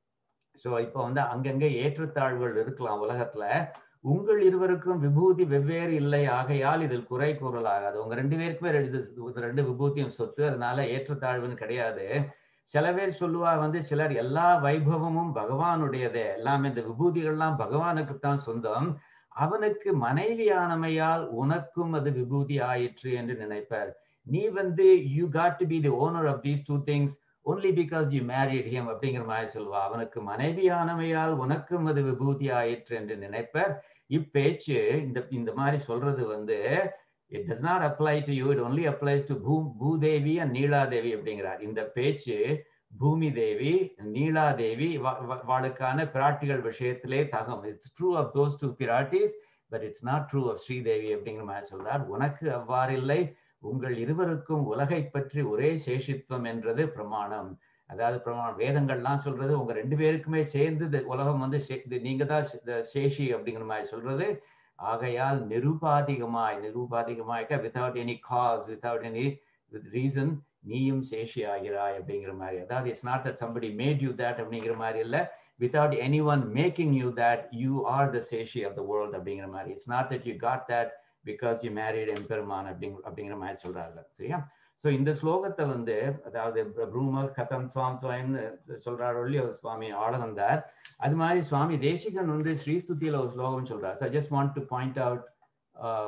ஸோ இப்போ வந்து அங்கங்கே ஏற்றத்தாழ்வுகள் இருக்கலாம் உலகத்துல. உங்கள் இருவருக்கும் விபூதி வெவ்வேறு இல்லை, ஆகையால் இதில் குறை கூறலாகாது. உங்க ரெண்டு பேருக்குமே ரெண்டு ரெண்டு விபூதியும் சொத்து, அதனால ஏற்றத்தாழ்வுன்னு கிடையாது. சில பேர் சொல்லுவா வந்து சிலர் எல்லா வைபவமும் பகவானுடையதே, எல்லாமே இந்த விபூதிகள்லாம் பகவானுக்குத்தான் சொந்தம், அவனுக்கு மனைவியானமையால் உனக்கும் அது விபூதி ஆயிற்று என்று நினைப்பார். நீ வந்து you got to be the owner of these two things only because you married him அப்படிங்கிற மாதிரி சொல்லுவா. அவனுக்கு மனைவியானமையால் உனக்கும் அது விபூதி ஆயிற்று என்று நினைப்பார். இப்பேச்சு இந்த இந்த மாதிரி சொல்றது வந்து it does not apply to you, it only applies to பூ பூதேவி and நீலாதேவி அப்படிங்கிறார். இந்த பேச்சு பூமி தேவி, நீலா தேவி வாளுக்கான பிராட்டிகள் விஷயத்திலே தகும். It's true of those two piratis, but it's not true of Sridevi அப்படிங்கிற மாதிரி சொல்றார். உனக்கு அவ்வாறில்லை, உங்கள் இருவருக்கும் உலகை பற்றி ஒரே சேஷித்துவம் என்றது பிரமாணம். அதாவது பிரமாணம் வேதங்கள்லாம் சொல்றது உங்க ரெண்டு பேருக்குமே சேர்ந்து உலகம் வந்து நீங்க தான் சேஷி அப்படிங்கிற மாதிரி சொல்றது. ஆகையால் நிருபாதிகமாய் நிருபாதிகமாய்க்க without any cause, without any reason நீயும் சேஷி ஆகிறாய் அப்படிங்கிற மாதிரி. அதாவது it's not that somebody made you that அப்படிங்கிற மாதிரி இல்ல, without anyone making you that, you are the Seshi of the world அப்படிங்கிற மாதிரி. It's not that you got that because you married எம்பெருமான் அப்படிங்கிற அப்படிங்கிற மாதிரி சொல்றாங்க. சரியா? ஸோ இந்த ஸ்லோகத்தை வந்து அதாவது ப்ரூமர் கதம் சுவாம் துவாயின்னு சொல்றாரு இல்லையோ சுவாமி ஆளவந்தார், அது மாதிரி சுவாமி தேசிகன் வந்து ஸ்ரீஸ்துதியில ஒரு ஸ்லோகம் சொல்றார். So I just want to point out uh,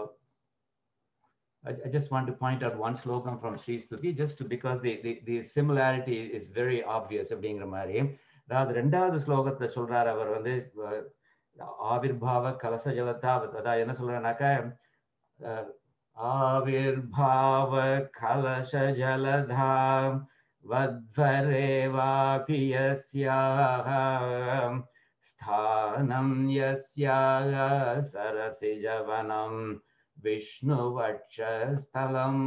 I just want to point out one slogan from Sri Stuti, just to, because the, the, the similarity is very obvious அப்படிங்கிற மாதிரி. அதாவது ரெண்டாவது ஸ்லோகத்தை சொல்றாரு அவர் வந்து ஆவிர்பாவ கலச ஜலதா, அதாவது என்ன சொல்றாருனாக்கா ஆவிர்பாவ கலச ஜலதா வத்வரேவாபி யஸ்யாஹ ஸ்தானம் யஸ்யாஹ சரசிஜவனம் விஷ்ணுவட்சஸ்தலம்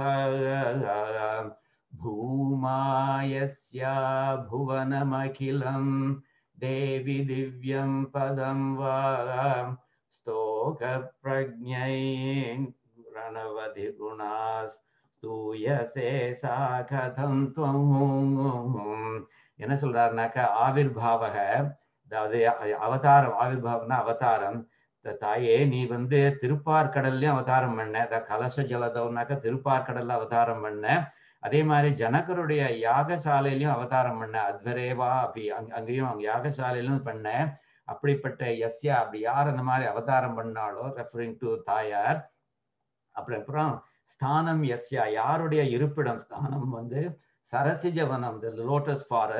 பூமாயஸ்யா புவனமகிலம் தேவி திவ்யம் பதம் வா ஸ்தோக பிரஜ்ஞை ரணவதி குணாஸ் ஸ்தூயசே சாகதம் துவம். என்ன சொல்றாருனாக்கா ஆவிர்பாவக, அதாவது அவதாரம், ஆவிர்பாவம்னா அவதாரம். தாயே நீ வந்து திருப்பார்கடல்லையும் அவதாரம் பண்ண, கலச ஜலதம்னாக்க திருப்பார்கடல்ல அவதாரம் பண்ண, அதே மாதிரி ஜனகருடைய யாகசாலையிலையும் அவதாரம் பண்ண, அத்வரேவா அப்படி அங் அங்கேயும் அங்க யாகசாலையிலும் பண்ண. அப்படிப்பட்ட யஸ்யா, அப்படி யார் அந்த மாதிரி அவதாரம் பண்ணாலோ, ரெஃபரிங் டு தாயார். அப்புறம் அப்புறம் ஸ்தானம் யஸ்யா, யாருடைய இருப்பிடம், ஸ்தானம் வந்து சரசிஜவனம், the lotus forest,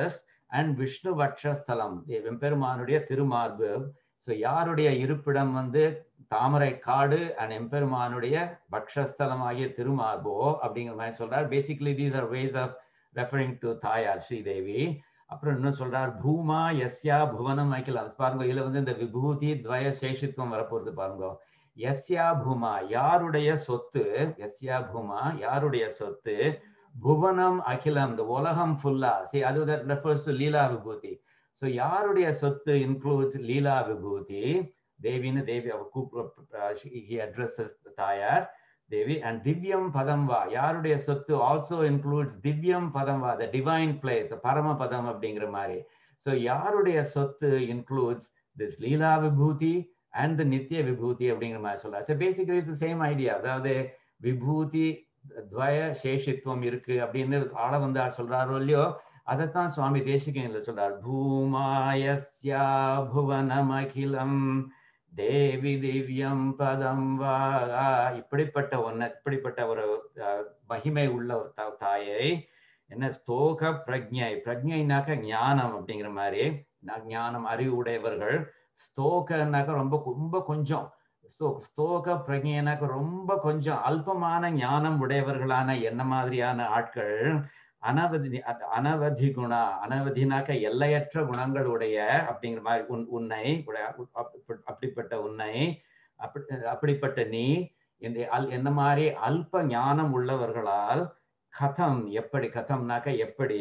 and Vishnu வக்ஷஸ்தலம், எம்பெருமானுடைய திருமார்பு. ஸோ யாருடைய இருப்பிடம் வந்து தாமரை காடு அண்ட் எம்பெருமானுடைய வக்ஷஸ்தலமாகிய திருமார்போ அப்படிங்கிற மாதிரி சொல்றார். Basically these are ways of referring to Thayar Sridevi. அப்புறம் இன்னும் சொல்றார் பூமா யஸ்யா புவனம் அகிலம். பாருங்க, இதுல வந்து இந்த விபூதி துவய சேஷித்துவம் வரப்போறது பாருங்க. யஸ்யா பூமா, யாருடைய சொத்து, யஸ்யா பூமா யாருடைய சொத்து, புவனம் அகிலம், இந்த உலகம் ஃபுல்லா. See, அது that refers to Leela vibhuti. So யாருடைய சொத்து includes லீலா விபூதி. தேவின்னு தேவி அவர் கூப்பிட, he addresses தாயார் தேவி. And திவ்யம் பதம்வா, யாருடைய சொத்து also includes திவ்யம் பதம்வா, the divine place, பரம பதம் அப்படிங்கிற மாதிரி. So யாருடைய சொத்து includes this Leela vibhuti and the நித்திய விபூதி அப்படிங்கிற மாதிரி சொல்றார். So basically it's the same idea. அதாவது விபூதி துவய சேஷித்துவம் இருக்கு அப்படின்னு ஆள வந்தார் சொல்றாரோ இல்லையோ, அதைத்தான் சுவாமி தேசிகன்ல சொல்றார். பூமாயஸ்யா புவனம் அகிலம் தேவி திவ்யம் பதம் வா. இப்படிப்பட்ட ஒன்ன இப்படிப்பட்ட ஒரு மகிமை உள்ள ஒரு தாயை என்ன ஸ்தோக பிரஜை, பிரஜைனாக்க ஞானம் அப்படிங்கிற மாதிரி, ஞானம் அறிவு உடையவர்கள். ஸ்தோகனாக்க ரொம்ப ரொம்ப கொஞ்சம், ஸ்தோக பிரஜைனாக்க ரொம்ப கொஞ்சம் அல்பமான ஞானம் உடையவர்களான என்ன மாதிரியான ஆட்கள், அனவதி அனவதி குணா, அனவதினாக்க எல்லையற்ற குணங்கள் உடைய அப்படிங்கிற மாதிரி உன் உன்னை அப்படிப்பட்ட உன்னை அப்படி அப்படிப்பட்ட நீ இந்த என்ன மாதிரி அல்ப ஞானம் உள்ளவர்களால் கதம், எப்படி கதம்னாக்க எப்படி,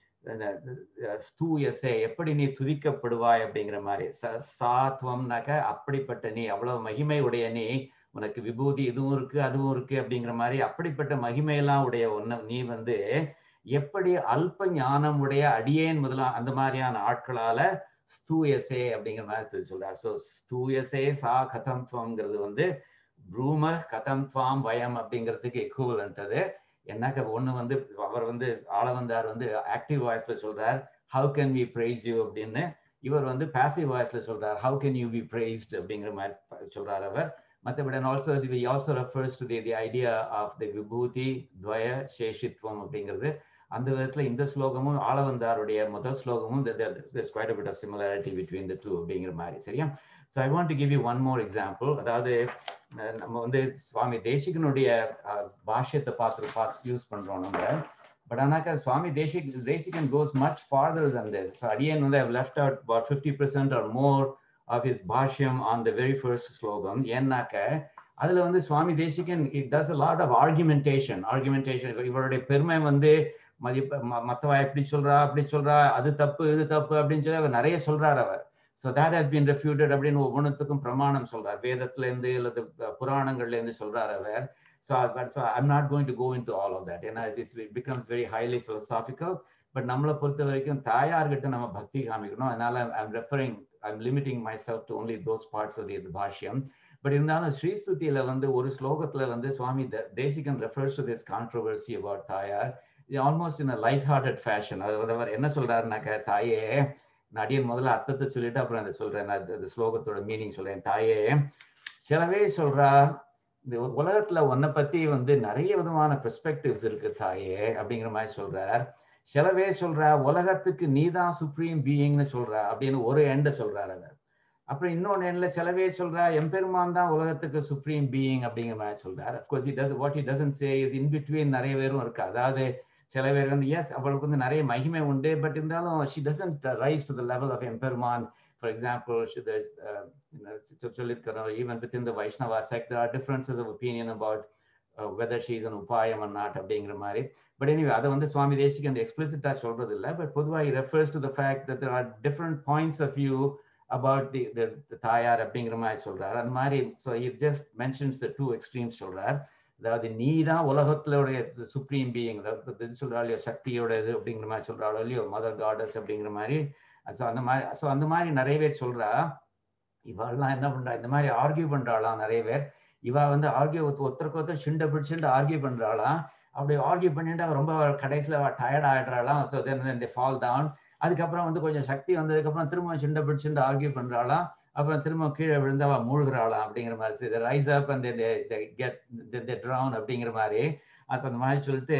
ஸ்தூயசே எப்படி நீ துதிக்கப்படுவாய் அப்படிங்கிற மாதிரி. சாத்வம்னாக்க அப்படிப்பட்ட நீ, அவ்வளவு மகிமை உடைய நீ, உனக்கு விபூதி இதுவும் இருக்கு அதுவும் இருக்கு அப்படிங்கிற மாதிரி அப்படிப்பட்ட மகிமையெல்லாம் உடைய ஒன்னு நீ வந்து எப்படி அல்ப ஞானம் உடைய அடியேன் முதலாம் அந்த மாதிரியான ஆட்களால ஸ்தூயசே அப்படிங்கிற மாதிரி சொல்றார். ஸோ ஸ்தூயசே சா கதம் துவங்கிறது வந்து ப்ரூம கதம் துவாம் வயம் அப்படிங்கிறதுக்கு எக்குவலன்ட். அது என்னக்க ஒண்ணு வந்து அவர் வந்து ஆள வந்தார் வந்து ஆக்டிவ் வாய்ஸ்ல சொல்றார் how can we praise you அப்படின்னு, இவர் வந்து பாசிவ் வாய்ஸ்ல சொல்றார் how can you be praised அப்படிங்கிற மாதிரி சொல்றார் அவர். மற்றபடி also we also refers to the the idea of the vibhuti dvaya seshitvam அப்படிங்கிறது. அந்த விதத்துல இந்த ஸ்லோகமும் ஆளவந்தாருடைய முதல் ஸ்லோகமும் there's quite a bit of similarity between the two அப்படிங்கிற மாதிரி. சரியா? So I want to give you one more example. அதாவது நம்ம வந்து சுவாமி தேசிகனுடைய பாஷ்யத்தை பார்த்து பார்த்து யூஸ் பண்றோம் நம்ம. பட் ஆனாக்கா Swami Desik Desikan goes much farther than this. So again வந்து I've left out about fifty percent or more of his bhashyam on the very first slogam. ஏன்னாக்க அதுல வந்து Swami Desikan it does a lot of argumentation. argumentation இவருடைய பெருமை வந்து மதிப்ப மத்தவா எப்படி சொல்றா அப்படி சொல்றா, அது தப்பு இது தப்பு அப்படின்னு சொல்லி அவர் நிறைய சொல்றார் அவர். So that has been refuted அப்படின்னு ஒவ்வொன்றுத்துக்கும் பிரமாணம் சொல்றார், வேதத்துல இருந்து அல்லது புராணங்கள்ல இருந்து சொல்றார் அவர். So so I'm not going to go into all of that தட், ஏன்னா it's it becomes very highly philosophical. But நம்மளை பொறுத்த வரைக்கும் தாயார்கிட்ட நம்ம பக்தி காமிக்கணும். அதனால I'm referring I'm limiting myself to only those parts of the bhashyam. But இருந்தாலும் ஸ்ரீஸ்துதியில வந்து ஒரு ஸ்லோகத்துல வந்து Swami Desikan refers to this controversy about Thayar almost in a light hearted fashion. அது அவர் என்ன சொல்றாருனாக்க, தாயே நான் அடியன் முதல்ல அர்த்தத்தை சொல்லிட்டு அப்புறம் அதை சொல்றேன், நான் அந்த ஸ்லோகத்தோட மீனிங் சொல்றேன். தாயே சிலவே சொல்றா இந்த உலகத்துல உன்னை பத்தி வந்து நிறைய விதமான பெர்ஸ்பெக்டிவ்ஸ் இருக்கு தாயே அப்படிங்கிற மாதிரி சொல்றார். சிலவே சொல்றா உலகத்துக்கு நீதான் சுப்ரீம் பீயிங்னு சொல்றா அப்படின்னு ஒரு எண்ட சொல்றாரு அவர். அப்புறம் இன்னொன்னு எண்ட்ல சிலவே சொல்றா எம்பெருமான் தான் உலகத்துக்கு சுப்ரீம் பீயிங் அப்படிங்கிற மாதிரி சொல்றாரு. Of course he does what he doesn't say is in between நிறைய பேரும் இருக்கு. அதாவது சில பேர் வந்து எஸ் அவளுக்கு வந்து நிறைய மகிமை உண்டு, பட் இருந்தாலும் she doesn't rise to the level of எம்பெருமான். For example, there's uh, you know சொல்லிருக்கணும், even within the Vaishnava sect there are differences of opinion about uh, whether she is an upayam or not அப்படிங்கிற மாதிரி. But anyway அதை வந்து சுவாமி தேசிகன் எக்ஸ்பிளிசிட்டா சொல்றது இல்லை. But பொதுவாக he refers to the fact that there are different points of view about the the, the தாயார் அப்படிங்கிற மாதிரி சொல்றாரு. அந்த மாதிரி so he just mentions the two extremes சொல்றார். அதாவது நீ தான் உலகத்திலுடைய சுப்ரீம் பீயிங், அதாவது சொல்றாள் சக்தியோட இது அப்படிங்கிற மாதிரி சொல்றாளோ இல்லையோ, மதர் காடஸ் அப்படிங்கிற மாதிரி. ஸோ அந்த மாதிரி ஸோ அந்த மாதிரி நிறைய பேர் சொல்றா. இவெல்லாம் என்ன பண்றா, இந்த மாதிரி ஆர்கியூ பண்றாளாம் நிறைய பேர். இவ வந்து ஆர்கியூ ஒருத்தருக்கு ஒருத்தர் சிண்ட பிடிச்சுட்டு ஆர்கியூ பண்றாளாம். அப்படி ஆர்கியூ பண்ணிட்டு ரொம்ப கடைசியில் டயர்ட் ஆயிடுறாளாம். So then they fall down. அதுக்கப்புறம் வந்து கொஞ்சம் சக்தி வந்ததுக்கப்புறம் திரும்ப சிண்ட பிடிச்சுட்டு ஆர்கியூ பண்றாளாம். அப்புறம் திரும்ப கீழே விழுந்தவா மூழ்கிறாளாம் அப்படிங்கிற மாதிரி. Rise up and get drown அப்படிங்கிற மாதிரி. அந்த மாதிரி சொல்லிட்டு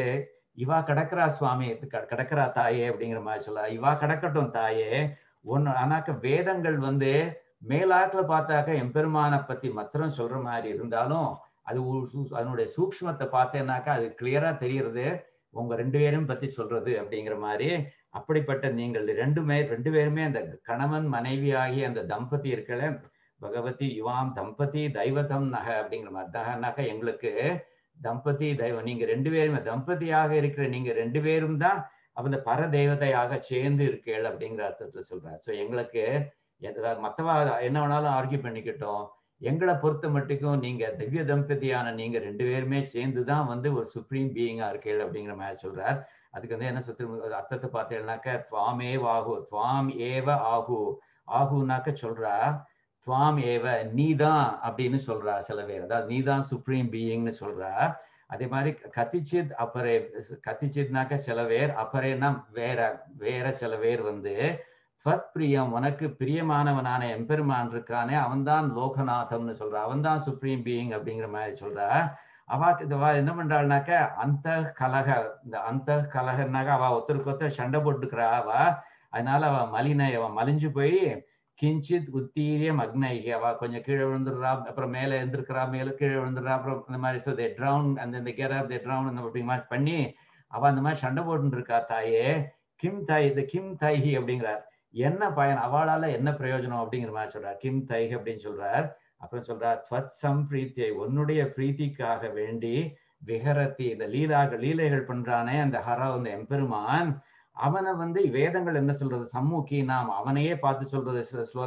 இவா கடக்கிறா சுவாமி, கடக்கிறா தாயே அப்படிங்கிற மாதிரி சொல்ல, இவா கடக்கட்டும் தாயே. ஒன்னு ஆனாக்க வேதங்கள் வந்து மேலாக்குல பார்த்தாக்க எம்பெருமானை பத்தி மாத்திரம் சொல்ற மாதிரி இருந்தாலும் அது அதனுடைய சூக்ஷ்மத்தை பார்த்தேன்னாக்கா அது கிளியரா தெரியறது உங்க ரெண்டு பேரும் பத்தி சொல்றது அப்படிங்கிற மாதிரி. அப்படிப்பட்ட நீங்கள் ரெண்டுமே ரெண்டு பேருமே அந்த கணவன் மனைவி ஆகிய அந்த தம்பதி இருக்கல, பகவதி யுவாம் தம்பதி தெய்வதம் நக அப்படிங்கிற மாதிரி. தகனாக்க எங்களுக்கு தம்பதி தெய்வம், நீங்க ரெண்டு பேருமே தம்பதியாக இருக்கிற நீங்க ரெண்டு பேரும் தான் அந்த பர தெய்வதையாக சேர்ந்து இருக்கேள் அப்படிங்கிற அர்த்தத்துல சொல்றாரு. ஸோ எங்களுக்கு மற்றவா என்ன வேணாலும் ஆர்கியூ பண்ணிக்கிட்டோம், எங்களை பொறுத்த மட்டுக்கும் நீங்க திவ்ய தம்பதியான நீங்க ரெண்டு பேருமே சேர்ந்துதான் வந்து ஒரு சுப்ரீம் பீயிங்கா இருக்கேள் அப்படிங்கிற மாதிரி சொல்றார். அதுக்கு வந்து என்ன சுத்தி அர்த்தத்தை பார்த்தேன்னாக்க துவாம் ஏவ ஆகு, துவாம் ஏவ ஆகு, ஆகுனாக்க சொல்றா துவாம் ஏவ நீதான் அப்படின்னு சொல்றா சில பேர், அதாவது நீதான் சுப்ரீம் பீயிங்னு சொல்றா. அதே மாதிரி கத்திச்சித் அப்பரே, கத்திச்சித்னாக்க சில பேர், அப்பரேனா வேற வேற சில பேர் வந்து ஸ்வத் பிரியம் உனக்கு பிரியமானவனான எம்பெருமான் இருக்கானே அவன்தான் லோகநாதம்னு சொல்றா, அவன்தான் சுப்ரீம் பீயிங் அப்படிங்கிற மாதிரி சொல்றா. அவாக்கு இந்த என்ன பண்றாள்னாக்க அந்த கலக, இந்த அந்த கலகன்னாக்க அவ ஒருத்தருக்கு ஒருத்தர் சண்டை போட்டுக்கிறா அவ, அதனால அவ மலினை அவ மலிஞ்சு போய் கிஞ்சித் உத்தீரியம் அக்னைகி, அவ கொஞ்சம் கீழே விழுந்துடுறா, அப்புறம் மேல எழுந்திருக்கிறா, மேல கீழே விழுந்துடுறா, அப்புறம் இந்த மாதிரி ஸோ தே ட்ரவுன் அந்த இந்த கெட் அப் தே ட்ரவுன் அந்த அப்படி மாதிரி பண்ணி அவ அந்த மாதிரி சண்டை போட்டு இருக்கா. தாயே கிம் தாய், இந்த கிம் தைஹி அப்படிங்கிறார், என்ன பயன் அவளால என்ன பிரயோஜனம் அப்படிங்கிற மாதிரி சொல்றார், கிம் தைஹி அப்படின்னு சொல்றார். அப்புறம் சொல்றார் ஸ்வத் சம்பிரீத்தியை உன்னுடைய பிரீத்திக்காக வேண்டி விஹரத்தி, இந்த லீலாக லீலைகள் பண்றானே அந்த ஹரா அந்த எம்பெருமான், அவனை வந்து வேதங்கள் என்ன சொல்றது சம்முகி நாம், அவனையே பார்த்து சொல்றது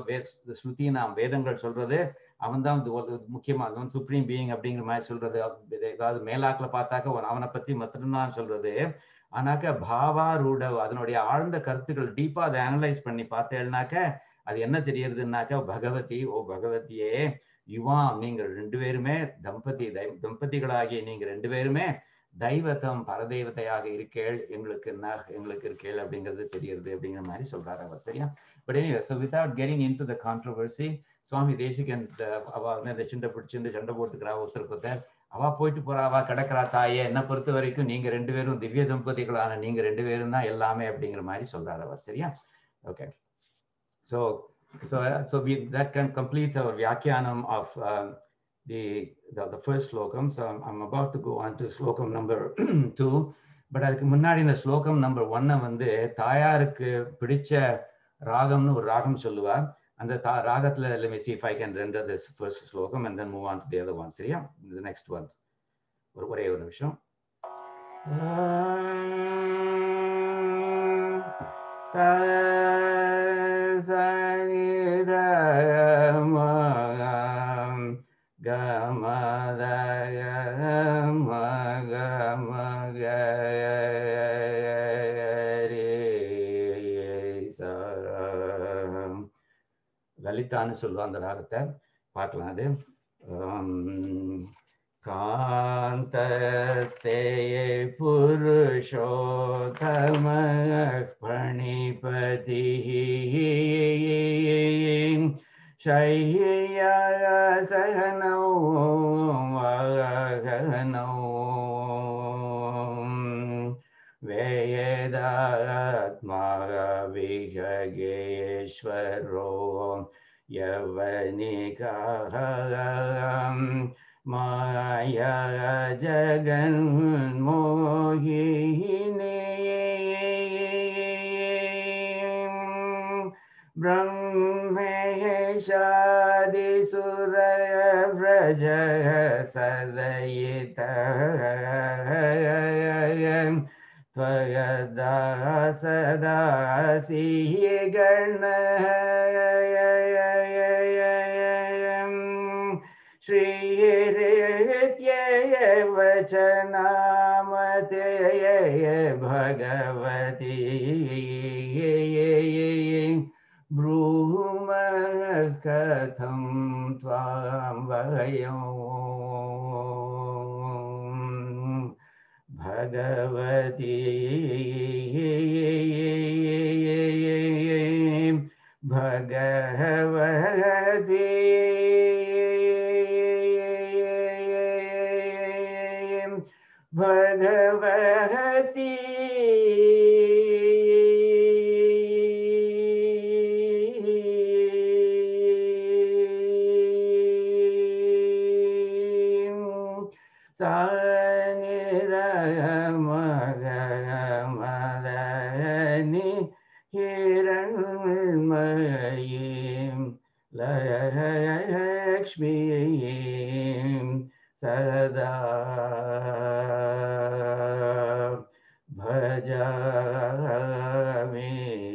ஸ்ருதி நாம், வேதங்கள் சொல்றது அவன் தான் முக்கியமா சுப்ரீம் பீயிங் அப்படிங்கிற மாதிரி சொல்றது. ஏதாவது மேலாக்குல பார்த்தாக்க அவனை பத்தி மட்டும்தான் சொல்றது. ஆனாக்க பாவா ரூட அதனுடைய ஆழ்ந்த கருத்துக்கள் டீப்பா அதை அனலைஸ் பண்ணி பார்த்தேன்னாக்க அது என்ன தெரியறதுன்னாக்க பகவதி, ஓ பகவதியே யுவாம் நீங்கள் ரெண்டு பேருமே தம்பதி தம்பதிகளாகிய நீங்க ரெண்டு பேருமே தெய்வத்தம் பரதெய்வத்தையாக இருக்கேள், எங்களுக்கு என்ன எங்களுக்கு இருக்கேள் அப்படிங்கிறது தெரியுது அப்படிங்கிற மாதிரி சொல்றாரு அவர். சரியா? But anyway, so without getting into the controversy, Swami Desikan அவ வந்து அந்த சிண்டை பிடிச்சிருந்து சண்டை போட்டுக்கிறா ஒருத்தருக்கு ஒருத்தர், அவ போயிட்டு போறா, அவ கிடக்கிறா தாயே, என்னை பொறுத்த வரைக்கும் நீங்க ரெண்டு பேரும் திவ்ய தம்பதிகளான நீங்க ரெண்டு பேரும் தான் எல்லாமே அப்படிங்கிற மாதிரி சொல்றாரு அவர். சரியா? Okay. So so so we that can completes our vyakyanam of um, the, the the first slokam. So I'm, I'm about to go on to slokam number two. But அதுக்கு முன்னாடி இந்த ஸ்லோகம் நம்பர் ஒன்னை வந்து தாயாருக்கு பிடிச்ச ராகம்னு ஒரு ராகம் சொல்லுவா. அந்த ராகத்துல let me see if I can render this first slokam and then move on to the other one. சரியா? The next one. ஒரு ஒரே ஒரு நிமிஷம். லலிதான்னு சொல்லுவா அந்த ராகத்தை, பார்க்கலாம். அது காந்தஸ்தே புருஷோத்தம பணிபதி ஷய்யா சகனோ வகனோ வேதாத்மா விஹகேஸ்வரோ யவனிகாம் மாயா ஜகன்மோகினி பிரம்மேஷாதிசுரய व्रज सदयित त्वयदा सदासी गण श्रीरित्यय वचनामते भगवती ब्रूम कथं त्वां वयं भगवती भगवती भगवती मगमदनि हिरण्मयीं लक्ष्मीं सदा भजामि।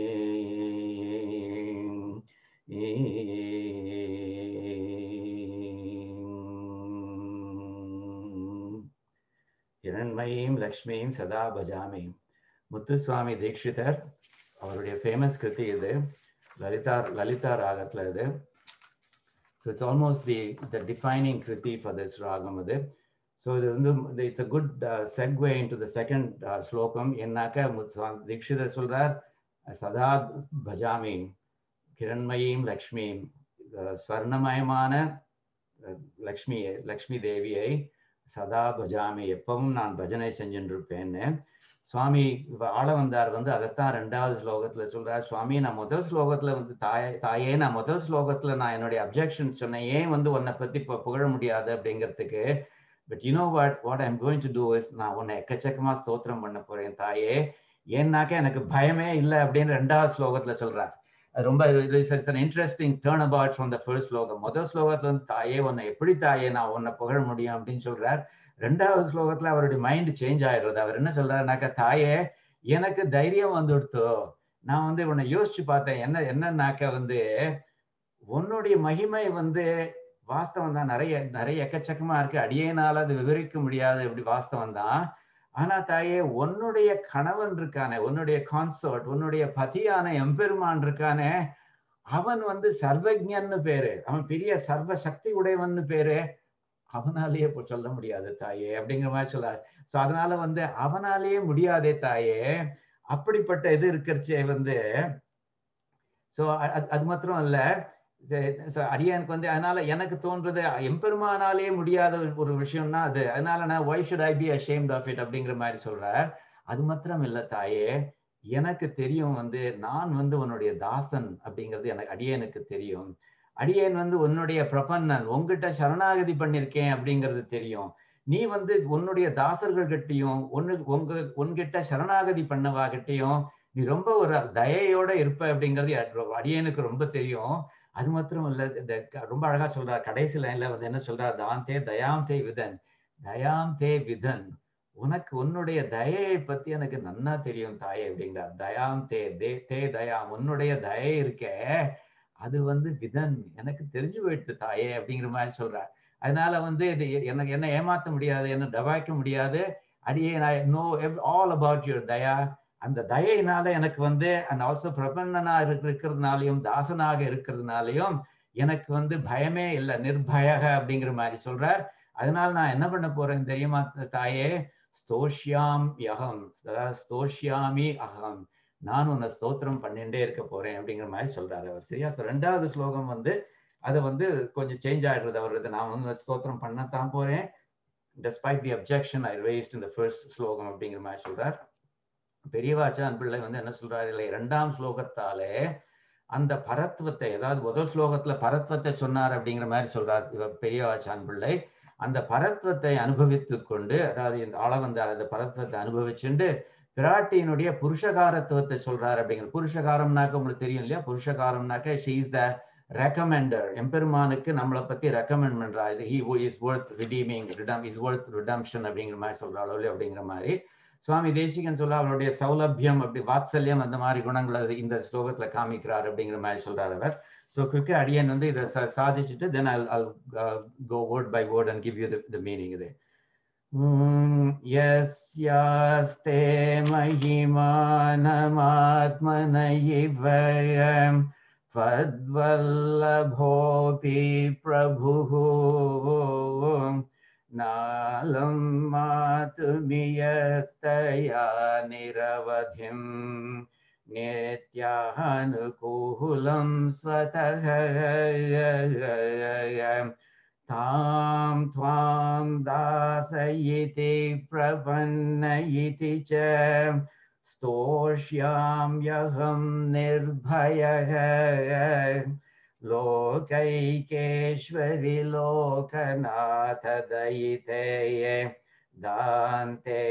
हिरण्मयीं लक्ष्मीं सदा भजामि. முத்துசுவாமி தீட்சிதர் அவருடைய ஃபேமஸ் கிருதி இது. லலிதா லலிதா ராகத்துல இது. So it's almost the the defining kriti for this ragam adu. So it's a good uh, segue into the second uh, slokam. Ennaka Muthuswami Dikshithar solrar sada bhajami kiranmayim lakshmi uh, swarnamayamana uh, lakshmi lakshmi deviyai sada bhajami eppavum naan bhajanai senjendruppenne. சுவாமி ஆள வந்தார் வந்து அதைத்தான் ரெண்டாவது ஸ்லோகத்துல சொல்றார். சுவாமி நான் முதல் ஸ்லோகத்துல வந்து தாயே தாயே நான் முதல் ஸ்லோகத்துல நான் என்னுடைய அப்ஜெக்ஷன்ஸ் சொன்னேன், ஏன் வந்து உன்னை பத்தி புகழ முடியாது அப்படிங்கிறதுக்கு. But you know what what I'm going to do is நான் உன்னை எக்கச்சக்கமா ஸ்தோத்திரம் பண்ண போறேன் தாயே, ஏன்னாக்க எனக்கு பயமே இல்லை அப்படின்னு ரெண்டாவது ஸ்லோகத்துல சொல்றார். அது ரொம்ப interesting turn about from the first ஸ்லோகம். முதல் ஸ்லோகத்துல வந்து தாயே உன்னை எப்படி தாயே நான் உன்னை புகழ முடியும் அப்படின்னு சொல்றார். ரெண்டாவது ஸ்லோகத்துல அவருடைய மைண்ட் சேஞ்ச் ஆயிடுறது. அவர் என்ன சொல்றாருனாக்கா, தாயே எனக்கு தைரியம் வந்துடுத்தோ, நான் வந்து உன்னை யோசிச்சு பார்த்தேன், என்ன என்னன்னாக்க வந்து உன்னுடைய மகிமை வந்து வாஸ்தவம் தான், நிறைய நிறைய எக்கச்சக்கமா இருக்கு, அடியேனால அது விவரிக்க முடியாது இப்படி வாஸ்தவம் தான். ஆனா தாயே உன்னுடைய கணவன் இருக்கானே, உன்னுடைய கான்சர்ட், உன்னுடைய பதியான எம்பெருமான் இருக்கானே, அவன் வந்து சர்வஜன்னு பேரு, அவன் பெரிய சர்வ சக்தி உடையவன்னு பேரு, அவனாலேயே சொல்ல முடியாது தாயே அப்படிங்கிற மாதிரி சொல்றாரு. சோ அதனால வந்து அவனாலேயே முடியாதே தாயே, அப்படிப்பட்ட இது இருக்கிறச்சே வந்து சோ அது மாத்திரம் இல்ல, அடியானுக்கு வந்து அதனால எனக்கு தோன்றது எம்பெருமானாலே முடியாத ஒரு விஷயம்னா அது, அதனால நான் why should I be ashamed of it அப்படிங்கிற மாதிரி சொல்றார். அது மாத்திரம் இல்ல தாயே, எனக்கு தெரியும் வந்து நான் வந்து உன்னுடைய தாசன் அப்படிங்கிறது எனக்கு அடியனுக்கு தெரியும். அடியேன் வந்து உன்னுடைய பிரபன்னன், உங்ககிட்ட சரணாகதி பண்ணிருக்கேன் அப்படிங்கிறது தெரியும். நீ வந்து உன்னுடைய தாசர்கள் கிட்டையும் ஒன்னு உங்க உன்கிட்ட சரணாகதி பண்ணவாகிட்டையும் நீ ரொம்ப ஒரு தயையோட இருப்ப அப்படிங்கிறது அடியேனுக்கு ரொம்ப தெரியும். அது மாத்திரம் இல்ல, ரொம்ப அழகா சொல்றார் கடைசி லைன்ல வந்து என்ன சொல்றார், தாந்தே தயாம் தே விதன், தயாம் தே விதன், உனக்கு உன்னுடைய தயையை பத்தி எனக்கு நன்னா தெரியும் தாயே அப்படிங்கிறார். தயாம் தே தே தே தயாம், உன்னுடைய தயை இருக்க அது வந்து விதன் எனக்கு தெரிஞ்சு போயிடுது தாயே அப்படிங்கிற மாதிரி சொல்றார். அதனால வந்து எனக்கு என்ன ஏமாத்த முடியாது, என்ன டபாய்க்க முடியாது, அடியே நான் know all about your daya, அந்த தயையினால எனக்கு வந்து அண்ட் ஆல்சோ பிரபன்னனா இருக்கிறதுனாலையும் தாசனாக இருக்கிறதுனாலையும் எனக்கு வந்து பயமே இல்லை, நிர்பயக அப்படிங்கிற மாதிரி சொல்றார். அதனால நான் என்ன பண்ண போறேன் தெரியுமா தாயே, ஸ்தோஷ்யாம் யகம் ஸ்தோஷ்யாமி அகம், நான் உன்னை ஸ்தோத்திரம் பண்ணிட்டே இருக்க போறேன் அப்படிங்கிற மாதிரி சொல்றாரு அவர். சரியா? ரெண்டாவது ஸ்லோகம் வந்து அதை வந்து கொஞ்சம் சேஞ்ச் ஆயிடுறது அவரது, நான் வந்து ஸ்தோத்திரம் பண்ணத்தான் போறேன் despite the objection I raised in the first ஸ்லோகம் அப்படிங்கிற மாதிரி சொல்றார். பெரியவாச்சான் பிள்ளை வந்து என்ன சொல்றாரு, இல்லை இரண்டாம் ஸ்லோகத்தாலே அந்த பரத்வத்தை, அதாவது முதல் ஸ்லோகத்துல பரத்வத்தை சொன்னார் அப்படிங்கிற மாதிரி சொல்றார் பெரியவாச்சான் பிள்ளை. அந்த பரத்வத்தை அனுபவித்து கொண்டு, அதாவது இந்த ஆள வந்து அந்த பரத்வத்தை அனுபவிச்சுண்டு பிராட்டியினுடைய புருஷகாரத்துவத்தை சொல்றாரு அப்படிங்கிற. புருஷகாரம்னாக்க உங்களுக்கு தெரியும் இல்லையா, புருஷகாரம்னாக்க she is the recommender, எம்பெருமானுக்கு நம்மளை பத்தி ரெக்கமெண்ட் பண்றா, இது he is worth redeeming, is worth redemption அப்படிங்கிற மாதிரி சொல்றாளோ இல்லையா அப்படிங்கிற மாதிரி சுவாமி தேசிகன் சொல்ல அவருடைய சௌலபியம் அப்படி வாத்சல்யம் அந்த மாதிரி குணங்களை இந்த ஸ்லோகத்துல காமிக்கிறார் அப்படிங்கிற மாதிரி சொல்றாரு அவர். ஸோ குவிக்க அடியன் வந்து இதை சாதிச்சுட்டு தென் I'll, I'll uh, go word by word and give you the, the meaning. இது யஸ்யாஸ்தே மஹிமானமாத்மனைவ த்வத்வல்லபோபி பிரபுः நாலம் மாதுமியத்தயா நிரவதிம் நித்யானுகூலம் ஸ்வதஹ தாம் த்வாம் தாசயிதி பிரபன்னயிதி ச ஸ்தோஷ்யாம் யகம் நிர்பயக லோகைகேஸ்வரி லோகநாத தயிதேயே தாந்தே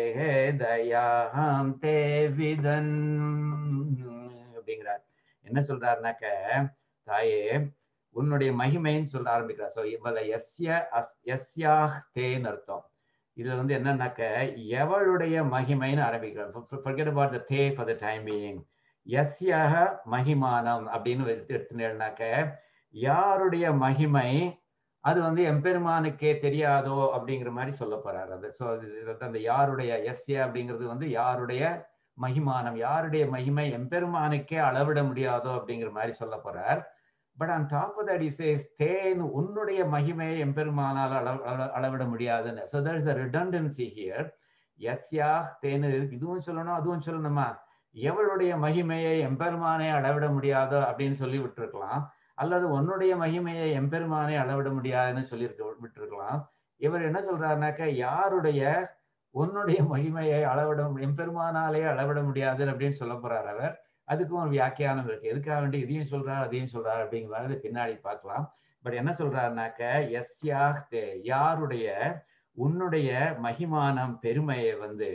தயாம் தே விதன் அப்படிங்கிறார். என்ன சொல்றாருனாக்க, தாயே உன்னுடைய மகிமைன்னு சொல்ல ஆரம்பிக்கிறார். சோ இவள எஸ்ய எஸ்யாஹ் தேன்னு அர்த்தம். இதுல வந்து என்னன்னாக்க எவளுடைய மகிமைன்னு ஆரம்பிக்கிறார். forget about the they for the time being. எஸ்யாக மகிமானம் அப்படின்னு எடுத்துனாக்க யாருடைய மகிமை அது வந்து எம்பெருமானுக்கே தெரியாதோ அப்படிங்கிற மாதிரி சொல்ல போறாரு. அது ஸோ அந்த யாருடைய எஸ்ய அப்படிங்கிறது வந்து யாருடைய மகிமானம், யாருடைய மகிமை எம்பெருமானுக்கே அளவிட முடியாதோ அப்படிங்கிற மாதிரி சொல்ல போறார். But on top of that he says then உன்னுடைய மகிமையை எம்பெருமானால் அள அளவிட முடியாதுன்னு. so there is a redundancy here. எஸ்யா தேன் இதுவும் சொல்லணும் அதுவும் சொல்லணுமா? எவளுடைய மகிமையை எம்பெருமானை அளவிட முடியாதோ அப்படின்னு சொல்லி விட்டுருக்கலாம், அல்லது உன்னுடைய மகிமையை எம்பெருமானை அளவிட முடியாதுன்னு சொல்லி விட்டுருக்கலாம். இவர் என்ன சொல்றாருனாக்க யாருடைய உன்னுடைய மகிமையை அளவிட எம்பெருமானாலே அளவிட முடியாது அப்படின்னு சொல்ல போறார் அவர். அதுக்கும் ஒரு வியாக்கியானம் இருக்கு. எதுக்காக வேண்டி இதையும் சொல்றாரு அதையும் சொல்றாரு அப்படிங்கிறது பின்னாடி பார்க்கலாம். பட் என்ன சொல்றாருனாக்க எஸ்யாஹ் தே யாருடைய உன்னுடைய மகிமானம் பெருமையை வந்து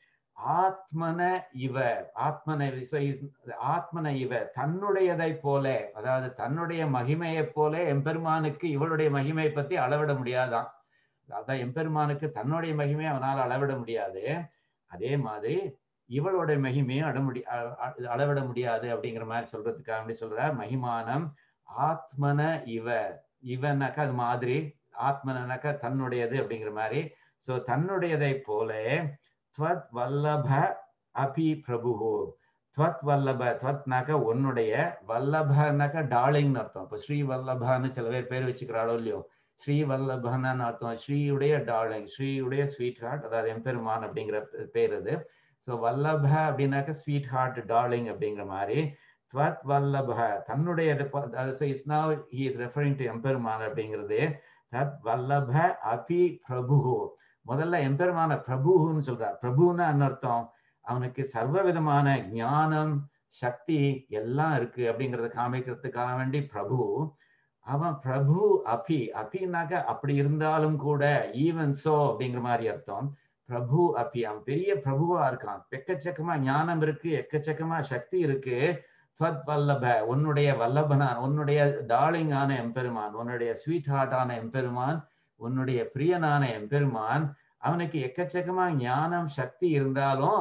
ஆத்மன இவ ஆத்மன ஆத்மன இவ தன்னுடையதை போல, அதாவது தன்னுடைய மகிமையை போல எம்பெருமானுக்கு இவளுடைய மகிமையை பத்தி அளவிட முடியாதான். அதான் எம்பெருமானுக்கு தன்னுடைய மகிமையை அவனால் அளவிட முடியாது, அதே மாதிரி இவளுடைய மகிமையும் அட முடி அளவிட முடியாது அப்படிங்கிற மாதிரி சொல்றதுக்காக அப்படி சொல்ற. மகிமானம் ஆத்மன இவ, இவனாக்கா அது மாதிரி, ஆத்மனாக்கா தன்னுடையது அப்படிங்கிற மாதிரி. சோ தன்னுடையதை போல துவத் வல்லப அபி பிரபு. துவத் வல்லப, துவத்னாக்கா உன்னுடைய, வல்லபனாக்கா டார்லிங்னு அர்த்தம். இப்போ ஸ்ரீ வல்லபான்னு சில பேர் பேர் வச்சுக்கிறாளோ இல்லையோ, ஸ்ரீ வல்லபன்னு அர்த்தம் ஸ்ரீயுடைய டார்லிங், ஸ்ரீயுடைய ஸ்வீட் ஹார்ட், அதாவது எம்பெருமான் அப்படிங்கிற பேர் அது. ஸோ வல்லப அப்படின்னாக்க ஸ்வீட் ஹார்ட் டார்லிங் அப்படிங்கிற மாதிரி. துவத் வல்லப தன்னுடைய, it's now he is referring to Emperuman அப்படிங்கிறது. தத் வல்லப அபி பிரபு, முதல்ல எம்பெருமான பிரபுன்னு சொல்றார். பிரபுன்னு அர்த்தம் அவனுக்கு சர்வ விதமான ஞானம் சக்தி எல்லாம் இருக்கு அப்படிங்கறத காமிக்கிறதுக்காக வேண்டி பிரபு. அவன் பிரபு அபி, அபின்னாக்க அப்படி இருந்தாலும் கூட, ஈவன் சோ அப்படிங்கிற மாதிரி அர்த்தம். பிரபு அபி, அவன் பெரிய பிரபுவா இருக்கான், எக்கச்சக்கமா ஞானம் இருக்கு, எக்கச்சக்கமா சக்தி இருக்கு. ஸ்வத் வல்லப உன்னுடைய வல்லபனான், உன்னுடைய டார்லிங்கான எம்பெருமான், உன்னுடைய ஸ்வீட் ஹார்ட்டான எம்பெருமான், உன்னுடைய பிரியனான எம்பெருமான், அவனுக்கு எக்கச்சக்கமா ஞானம் சக்தி இருந்தாலும்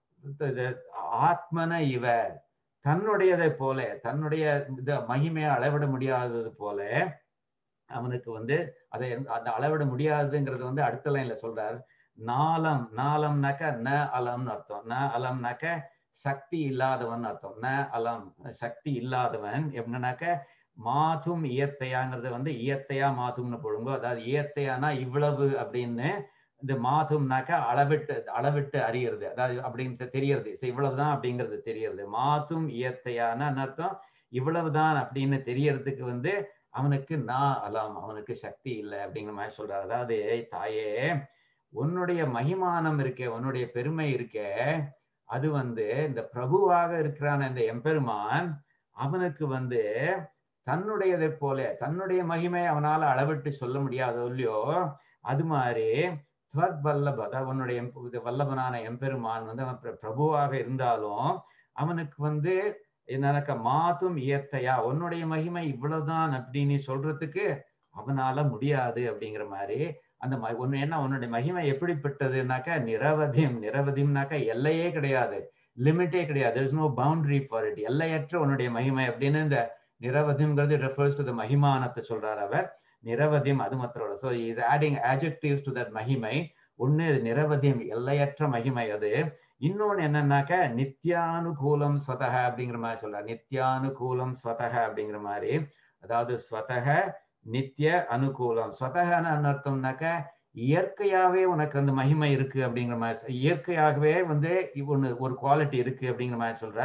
ஆத்மன இவ தன்னுடையதை போல, தன்னுடைய மகிமையை அளவிட முடியாதது போல அவனுக்கு வந்து அதை அந்த அளவிட முடியாதுங்கிறது வந்து அடுத்த லைன்ல சொல்றார். நாலம், நாலம்னாக்க ந அலம்னு அர்த்தம். ந அலம்னாக்க சக்தி இல்லாதவன் அர்த்தம். ந அலம் சக்தி இல்லாதவன். எப்படின்னாக்க மாதும் இயத்தையாங்கிறது வந்து இயத்தையா மாதும்னு போடுங்க. அதாவது இயத்தையானா இவ்வளவு அப்படின்னு, இந்த மாதும்னாக்க அளவிட்டு அளவிட்டு அறியறது, அதாவது அப்படின்னு தெரியறது, இவ்வளவுதான் அப்படிங்கிறது தெரியறது. மாதும் இயத்தையான அர்த்தம் இவ்வளவுதான் அப்படின்னு தெரியறதுக்கு வந்து அவனுக்கு நா அலாம், அவனுக்கு சக்தி இல்லை அப்படிங்கிற மாதிரி சொல்றாரு. அதாவது தாயே உன்னுடைய மகிமானம் இருக்கே, உன்னுடைய பெருமை இருக்கே, அது வந்து இந்த பிரபுவாக இருக்கிறான இந்த எம்பெருமான் அவனுக்கு வந்து தன்னுடையதை போல, தன்னுடைய மகிமை அவனால அளவிட்டு சொல்ல முடியாதோ இல்லையோ, அது மாதிரி துவத் வல்லப, அதாவது உன்னுடைய வல்லபனான எம்பெருமான் வந்து அவன் பிரபுவாக இருந்தாலும் அவனுக்கு வந்து என்னக்க மாதும் இயத்தையா, உன்னுடைய மகிமை இவ்வளவுதான் அப்படின்னு சொல்றதுக்கு அவனால முடியாது அப்படிங்கிற மாதிரி. அந்த ஒன்னு என்ன, உன்னுடைய மகிமை எப்படிப்பட்டதுனாக்கா நிரவதியம், நிரவதியம்னாக்கா எல்லையே கிடையாது, லிமிட்டே கிடையாது. there is no boundary for it. எல்லையற்ற உன்னுடைய மகிமை அப்படின்னு இந்த நிரவதியம்ங்கிறது refers to the மகிமானத்தை சொல்றார் அவர். நிரவதியம் அது மாத்திரம். so he is adding adjectives to that மகிமை. ஒண்ணு நிரவதியம் எல்லையற்ற மகிமை அது. இன்னொன்னு என்னன்னாக்க நித்யானுகூலம் ஸ்வதக அப்படிங்கிற மாதிரி சொல்றார். நித்யானுகூலம் ஸ்வதக அப்படிங்கிற மாதிரி, அதாவது ஸ்வதக நித்திய அனுகூலம். ஸ்வதகன்னு அர்த்தம்னாக்க இயற்கையாவே உனக்கு அந்த மகிமை இருக்கு அப்படிங்கிற மாதிரி, இயற்கையாகவே வந்து ஒண்ணு ஒரு குவாலிட்டி இருக்கு அப்படிங்கிற மாதிரி சொல்றார்.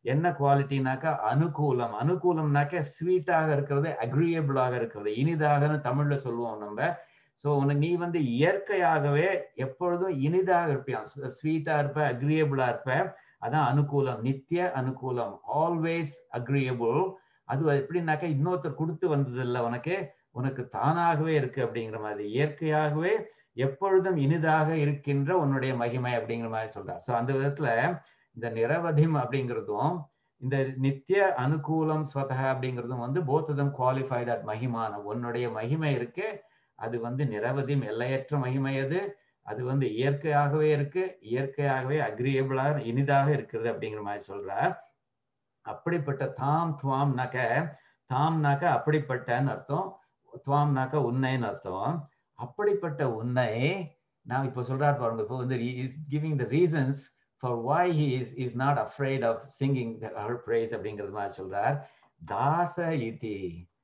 என்ன குவாலிட்டினாக்கா அனுகூலம். அனுகூலம்னாக்க ஸ்வீட்டாக இருக்கிறது, அக்ரியபிளாக இருக்கிறது, இனிதாகன்னு தமிழ்ல சொல்லுவோம் நம்ம. சோ உனக்கு நீ வந்து இயற்கையாகவே எப்பொழுதும் இனிதாக இருப்பியா, ஸ்வீட்டா இருப்ப, அக்ரியபிளா இருப்ப. அதான் அனுகூலம், நித்திய அனுகூலம், ஆல்வேஸ் அக்ரியபிள். அது எப்படின்னாக்கா இன்னொருத்தர் கொடுத்து வந்தது இல்லை உனக்கு, உனக்கு தானாகவே இருக்கு அப்படிங்கிற மாதிரி. இயற்கையாகவே எப்பொழுதும் இனிதாக இருக்கின்ற உன்னுடைய மகிமை அப்படிங்கிற மாதிரி சொல்றார். சோ அந்த விதத்துல இந்த நிரவதிம் அப்படிங்கிறதும் இந்த நித்திய அனுகூலம் ஸ்வதக அப்படிங்கிறதும் வந்து both of them qualify that மகிமான. உன்னுடைய மகிமை இருக்கு, அது வந்து நிரவதிம், எல்லையற்ற மகிமை. அது அது வந்து இயற்கையாகவே இருக்கு, இயற்கையாகவே அக்ரியபிளா இனிதாக இருக்கிறது அப்படிங்கிற மாதிரி சொல்றார். அப்படிப்பட்ட தாம் துவாம்னாக்க, தாம்னாக்க அப்படிப்பட்டன்னு அர்த்தம், துவாம்னாக்க உன்னைன்னு அர்த்தம். அப்படிப்பட்ட உன்னை நான் இப்ப சொல்றார் பாருங்க. இப்போ வந்து is giving the reasons for why he is is not afraid of singing her praise அப்படிங்கிறது மாதிரி சொல்றார். தாச இதி,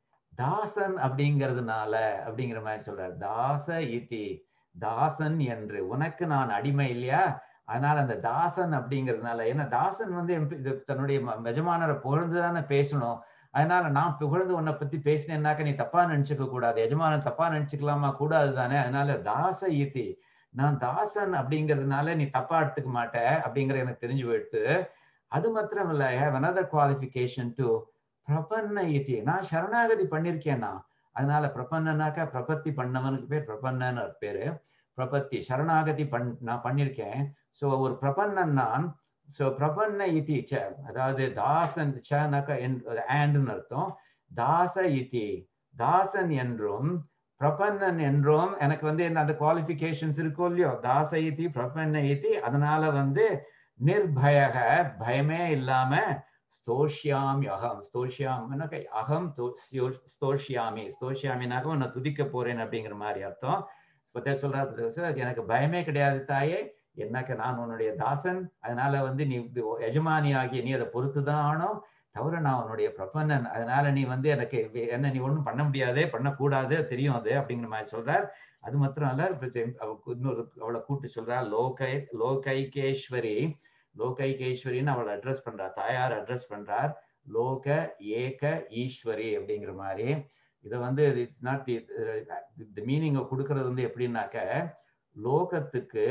தாசன் அப்படிங்கிறதுனால அப்படிங்கிற மாதிரி சொல்றார். தாச இதி, தாசன் என்று, உனக்கு நான் அடிமை இல்லையா, அதனால அந்த தாசன் அப்படிங்கிறதுனால. ஏன்னா தாசன் வந்து தன்னுடைய எஜமானரை புகழ்ந்துதானே பேசணும். அதனால நான் புகழ்ந்து உன்னை பத்தி பேசினேன்னாக்க நீ தப்பா நினைச்சுக்க கூடாது, எஜமானன் தப்பா நினைச்சுக்கலாமா, கூடாது தானே. அதனால தாச இதி, நான் தாசன் அப்படிங்கிறதுனால நீ தப்பா எடுத்துக்க மாட்ட அப்படிங்கிற எனக்கு தெரிஞ்சு போயிடுத்து. அது மாத்திரம் இல்ல, I have another qualification to பிரபன்ன இதி, நான் சரணாகதி பண்ணிருக்கேன்னா. அதனால பிரபன்னனாக்கா பிரபத்தி பண்ணவனுக்கு பேர் பிரபன்னன்னு பேரு. பிரபத்தி சரணாகதி பண் நான் பண்ணிருக்கேன். சோ ஒரு பிரபன்னன் நான். சோ பிரபன்ன இதி ச, அதாவது தாசன் சனாக்கா ஆண்ட்னு அர்த்தம். தாச இதி, தாசன் என்றும் பிரபன்னன் என்றும் எனக்கு வந்து என்ன அந்த குவாலிஃபிகேஷன்ஸ் இருக்கும் இல்லையோ. தாச இதி பிரபன்ன இதி, அதனால வந்து நிர்பயக, பயமே இல்லாம, ஸ்தோஷ்யாமி அகம், ஸ்தோஷ்யாமினாக்க அகம் ஸ்தோஷ்யாமி, ஸ்தோஷ்யாமினாக்க உன்னை துதிக்க போறேன் அப்படிங்கிற மாதிரி அர்த்தம். சொல்றாரு, எனக்கு பயமே கிடையாது தாயே, என்னக்க நான் உன்னுடைய தாசன், அதனால வந்து நீ எஜமானி ஆகிய நீ அதை பொறுத்துதான் ஆனோம், தவிர நான் உன்னுடைய பிரபன்னன், அதனால நீ வந்து எனக்கு என்ன நீ ஒண்ணும் பண்ண முடியாதே, பண்ணக்கூடாது, தெரியும் அது அப்படிங்கிற மாதிரி சொல்றார். அது மாத்திரம் அல்ல, இன்னொரு அவளை கூட்டு சொல்றார், லோகை லோகைகேஸ்வரி, லோகைகேஸ்வரின்னு அவளை அட்ரஸ் பண்றார், தாயார் அட்ரஸ் பண்றார். லோக ஏக ஈஸ்வரி அப்படிங்கிற மாதிரி. இதை வந்து இட்ஸ் நாட் தி மீனிங் கொடுக்கறது வந்து எப்படின்னாக்க, லோகத்துக்கு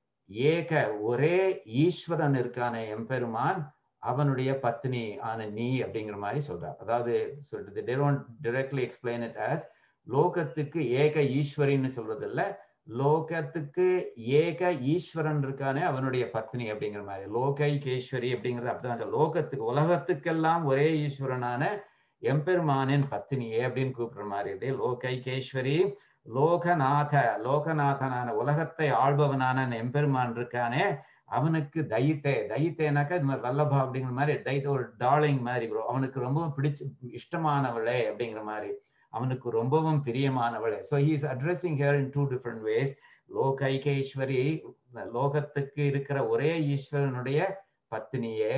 ஏக ஒரே ஈஸ்வரன் இருக்கான எம்பெருமான், அவனுடைய பத்னி ஆன நீ அப்படிங்கிற மாதிரி சொல்றார். அதாவது they don't directly explain it as லோகத்துக்கு ஏக ஈஸ்வரின்னு சொல்றது இல்ல, லோகத்துக்கு ஏக ஈஸ்வரன் இருக்கானே அவனுடைய பத்னி அப்படிங்கிற மாதிரி. லோகைகேஸ்வரி அப்படிங்கிறது அப்படிதான், லோகத்துக்கு உலகத்துக்கெல்லாம் ஒரே ஈஸ்வரனான எம்பெருமானின் பத்னியே அப்படின்னு கூப்பிடுற மாதிரி இது. லோகைகேஸ்வரி, லோகநாத, லோகநாதனான உலகத்தை ஆள்பவனான எம்பெருமான் இருக்கானே அவனுக்கு தைத்தே, தைத்தேனாக்கா இது மாதிரி வல்லபா அப்படிங்கிற மாதிரி, தைத்த ஒரு டார்லிங் மாதிரி ப்ரோ, அவனுக்கு ரொம்பவும் பிடிச்ச இஷ்டமானவளே அப்படிங்கிற மாதிரி, அவனுக்கு ரொம்பவும் Priyamanavale. So he is addressing her in two different ways. லோகைகேஸ்வரி, லோகத்துக்கு இருக்கிற ஒரே ஈஸ்வரனுடைய பத்னியே.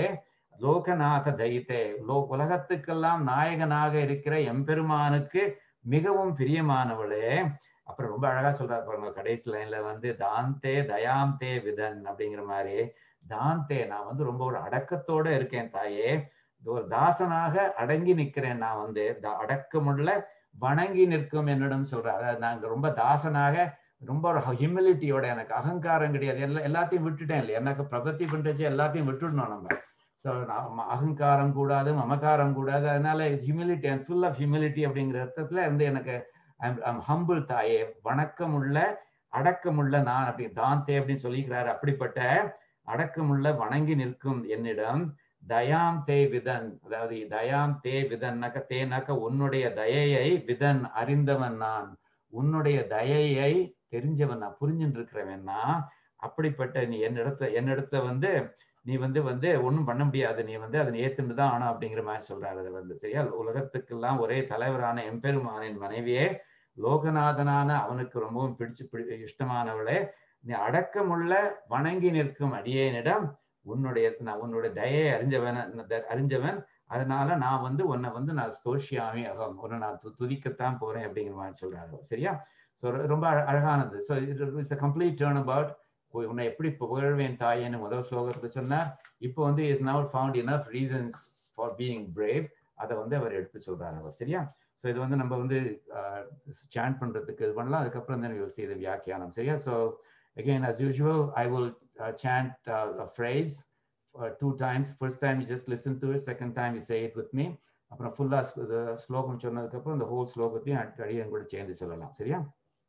லோகநாத தைத்தே, லோ உலகத்துக்கெல்லாம் நாயகனாக இருக்கிற எம்பெருமானுக்கு மிகவும் பிரியமானவளே. அப்புறம் ரொம்ப அழகா சொல்றாரு பாருங்க கடைசி லைன்ல வந்து, தாந்தே தயாந்தே விதன் அப்படிங்கிற மாதிரி. தாந்தே, நான் வந்து ரொம்ப ஒரு அடக்கத்தோட இருக்கேன் தாயே, ஒரு தாசனாக அடங்கி நிற்கிறேன், நான் வந்து அடக்கமுள்ள வணங்கி நிற்கும் என்னிடம் சொல்றேன். அதாவது நாங்க ரொம்ப தாசனாக, ரொம்ப ஒரு ஹியூமிலிட்டியோட, எனக்கு அகங்காரம் கிடையாது, எல்லா எல்லாத்தையும் விட்டுட்டேன் இல்லையா, எனக்கு பிரபத்தி பண்றச்சு எல்லாத்தையும் விட்டுடணும் நம்ம. ஸோ அகங்காரம் கூடாது, மமகாரம் கூடாது, அதனால humility and full of humility அப்படிங்கிற அர்த்தத்துல வந்து எனக்கு ஹம்பிள் தாயே, வணக்கமுள்ள அடக்கமுள்ள நான் அப்படி தாந்தே அப்படின்னு சொல்லிக்கிறாரு. அப்படிப்பட்ட அடக்கமுள்ள வணங்கி நிற்கும் என்னிடம் தயாம் தே விதன், அதாவது தயாம் தே விதன்னாக்க, தேனாக்க உன்னுடைய தயையை, விதன் அறிந்தவன் நான், உன்னுடைய தயையை தெரிஞ்சவன் நான், புரிஞ்சுட்டு இருக்கிறவன் நான். அப்படிப்பட்ட நீ என்னிடத்த என்னிடத்த வந்து நீ வந்து வந்து ஒன்றும் பண்ண முடியாது, நீ வந்து அதை ஏத்துட்டு தான் ஆனோம் அப்படிங்கிற மாதிரி சொல்றாரு. அது வந்து சரியா, உலகத்துக்கெல்லாம் ஒரே தலைவரான எம்பெருமானின் மனைவியே, லோகநாதனான அவனுக்கு ரொம்பவும் பிடிச்சு பிடி இஷ்டமானவளே, நீ அடக்கமுள்ள வணங்கி நிற்கும் அடியேனிடம் உன்னுடைய நான் உன்னுடைய தயையை அறிஞ்சவன் அறிஞ்சவன் அதனால நான் வந்து உன்னை வந்து நான் ஸ்தோஷியாமி அகம், உன்னை நான் துதிக்கத்தான் போறேன் அப்படிங்கிற மாதிரி சொல்றாரு. சரியா? ஸோ ரொம்ப அழகானது. So it's a complete turnabout. உன்னை எப்படி புகழ்வேன் தாயேன்னு முதல் ஸ்லோகத்துல சொன்னார். இப்போ வந்து is now found enough reasons for being brave, அதை வந்து அவர் எடுத்து சொல்றாரு அவர். சரியா? ஸோ இது வந்து நம்ம வந்து சாண்ட் பண்றதுக்கு இது பண்ணலாம். அதுக்கப்புறம் then we will see the வியாக்கியானம். சரியா? So again as usual I will uh, chant uh, a phrase uh, two times. First time you just listen to it, second time you say it with me. அப்புறம் ஃபுல்லா ஸ்லோகம் சொன்னதுக்கு அப்புறம் இந்த whole ஸ்லோகத்தையும் அடியன் கூட சேர்ந்து சொல்லலாம். சரியா?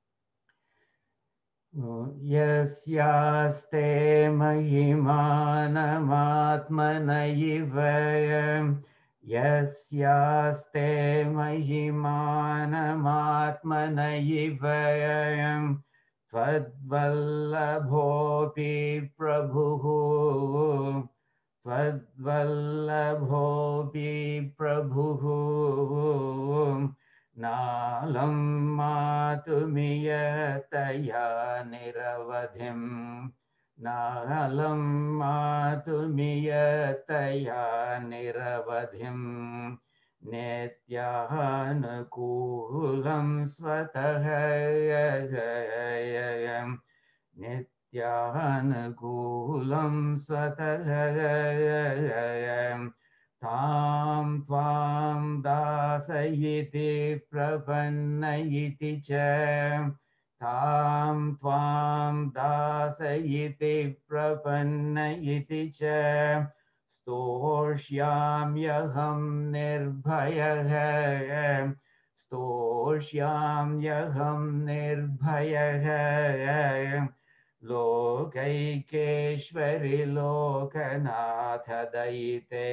यस्यास्ते महिमानमात्मनैव यस्यास्ते महिमानमात्मनैव त्वद्वल्लभोऽपि प्रभुः त्वद्वल्लभोऽपि प्रभुः नालं मातुमियतया निरवधिं नालं मातुमियतया निरवधिं नित्यानुकूलं स्वतः नित्यानुकूलं स्वतः तां त्वां दासयिति प्रपन्नयिति च तां त्वां दासयिति प्रपन्नयिति च स्तोष्याम्यहं निर्भयः स्तोष्याम्यहं निर्भयः लोकैकेश्वरि लोकनाथ दयिते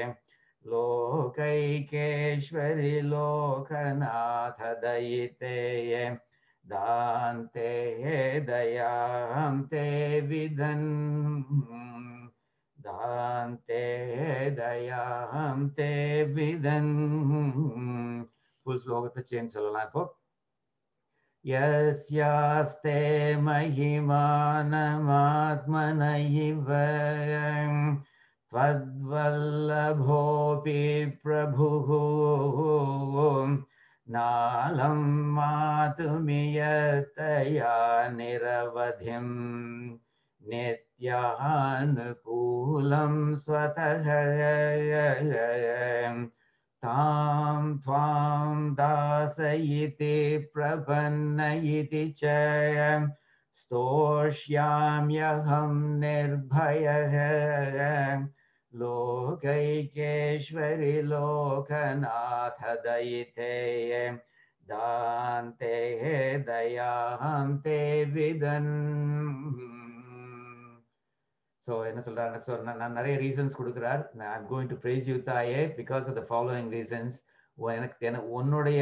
लोकैकेश्वरि लोकनाथ दयिते दान्ते दयां ते विदन् दान्ते दयां ते विदन्. फुल श्लोकத்தை சேஞ்ச் சொல்லலாம் இப்போ. यस्यास्ते महिमानमात्मनैव त्वद्वल्लभोऽपि प्रभुः नालं मातुमियतया निरवधिं नित्यानुकूलं स्वतः तां त्वां दासयिति प्रपन्नयिति च स्तोष्याम्यहं निर्भयः लोकैकेश्वरि लोकनाथ दयिते दान्ते दयां ते विदन्. So என்ன சொல்றாரு? So நான் நிறைய ரீசன்ஸ் கொடுக்கிறார். I'm going to praise you தாயே because of the following reasons. எனக்கு உன்னுடைய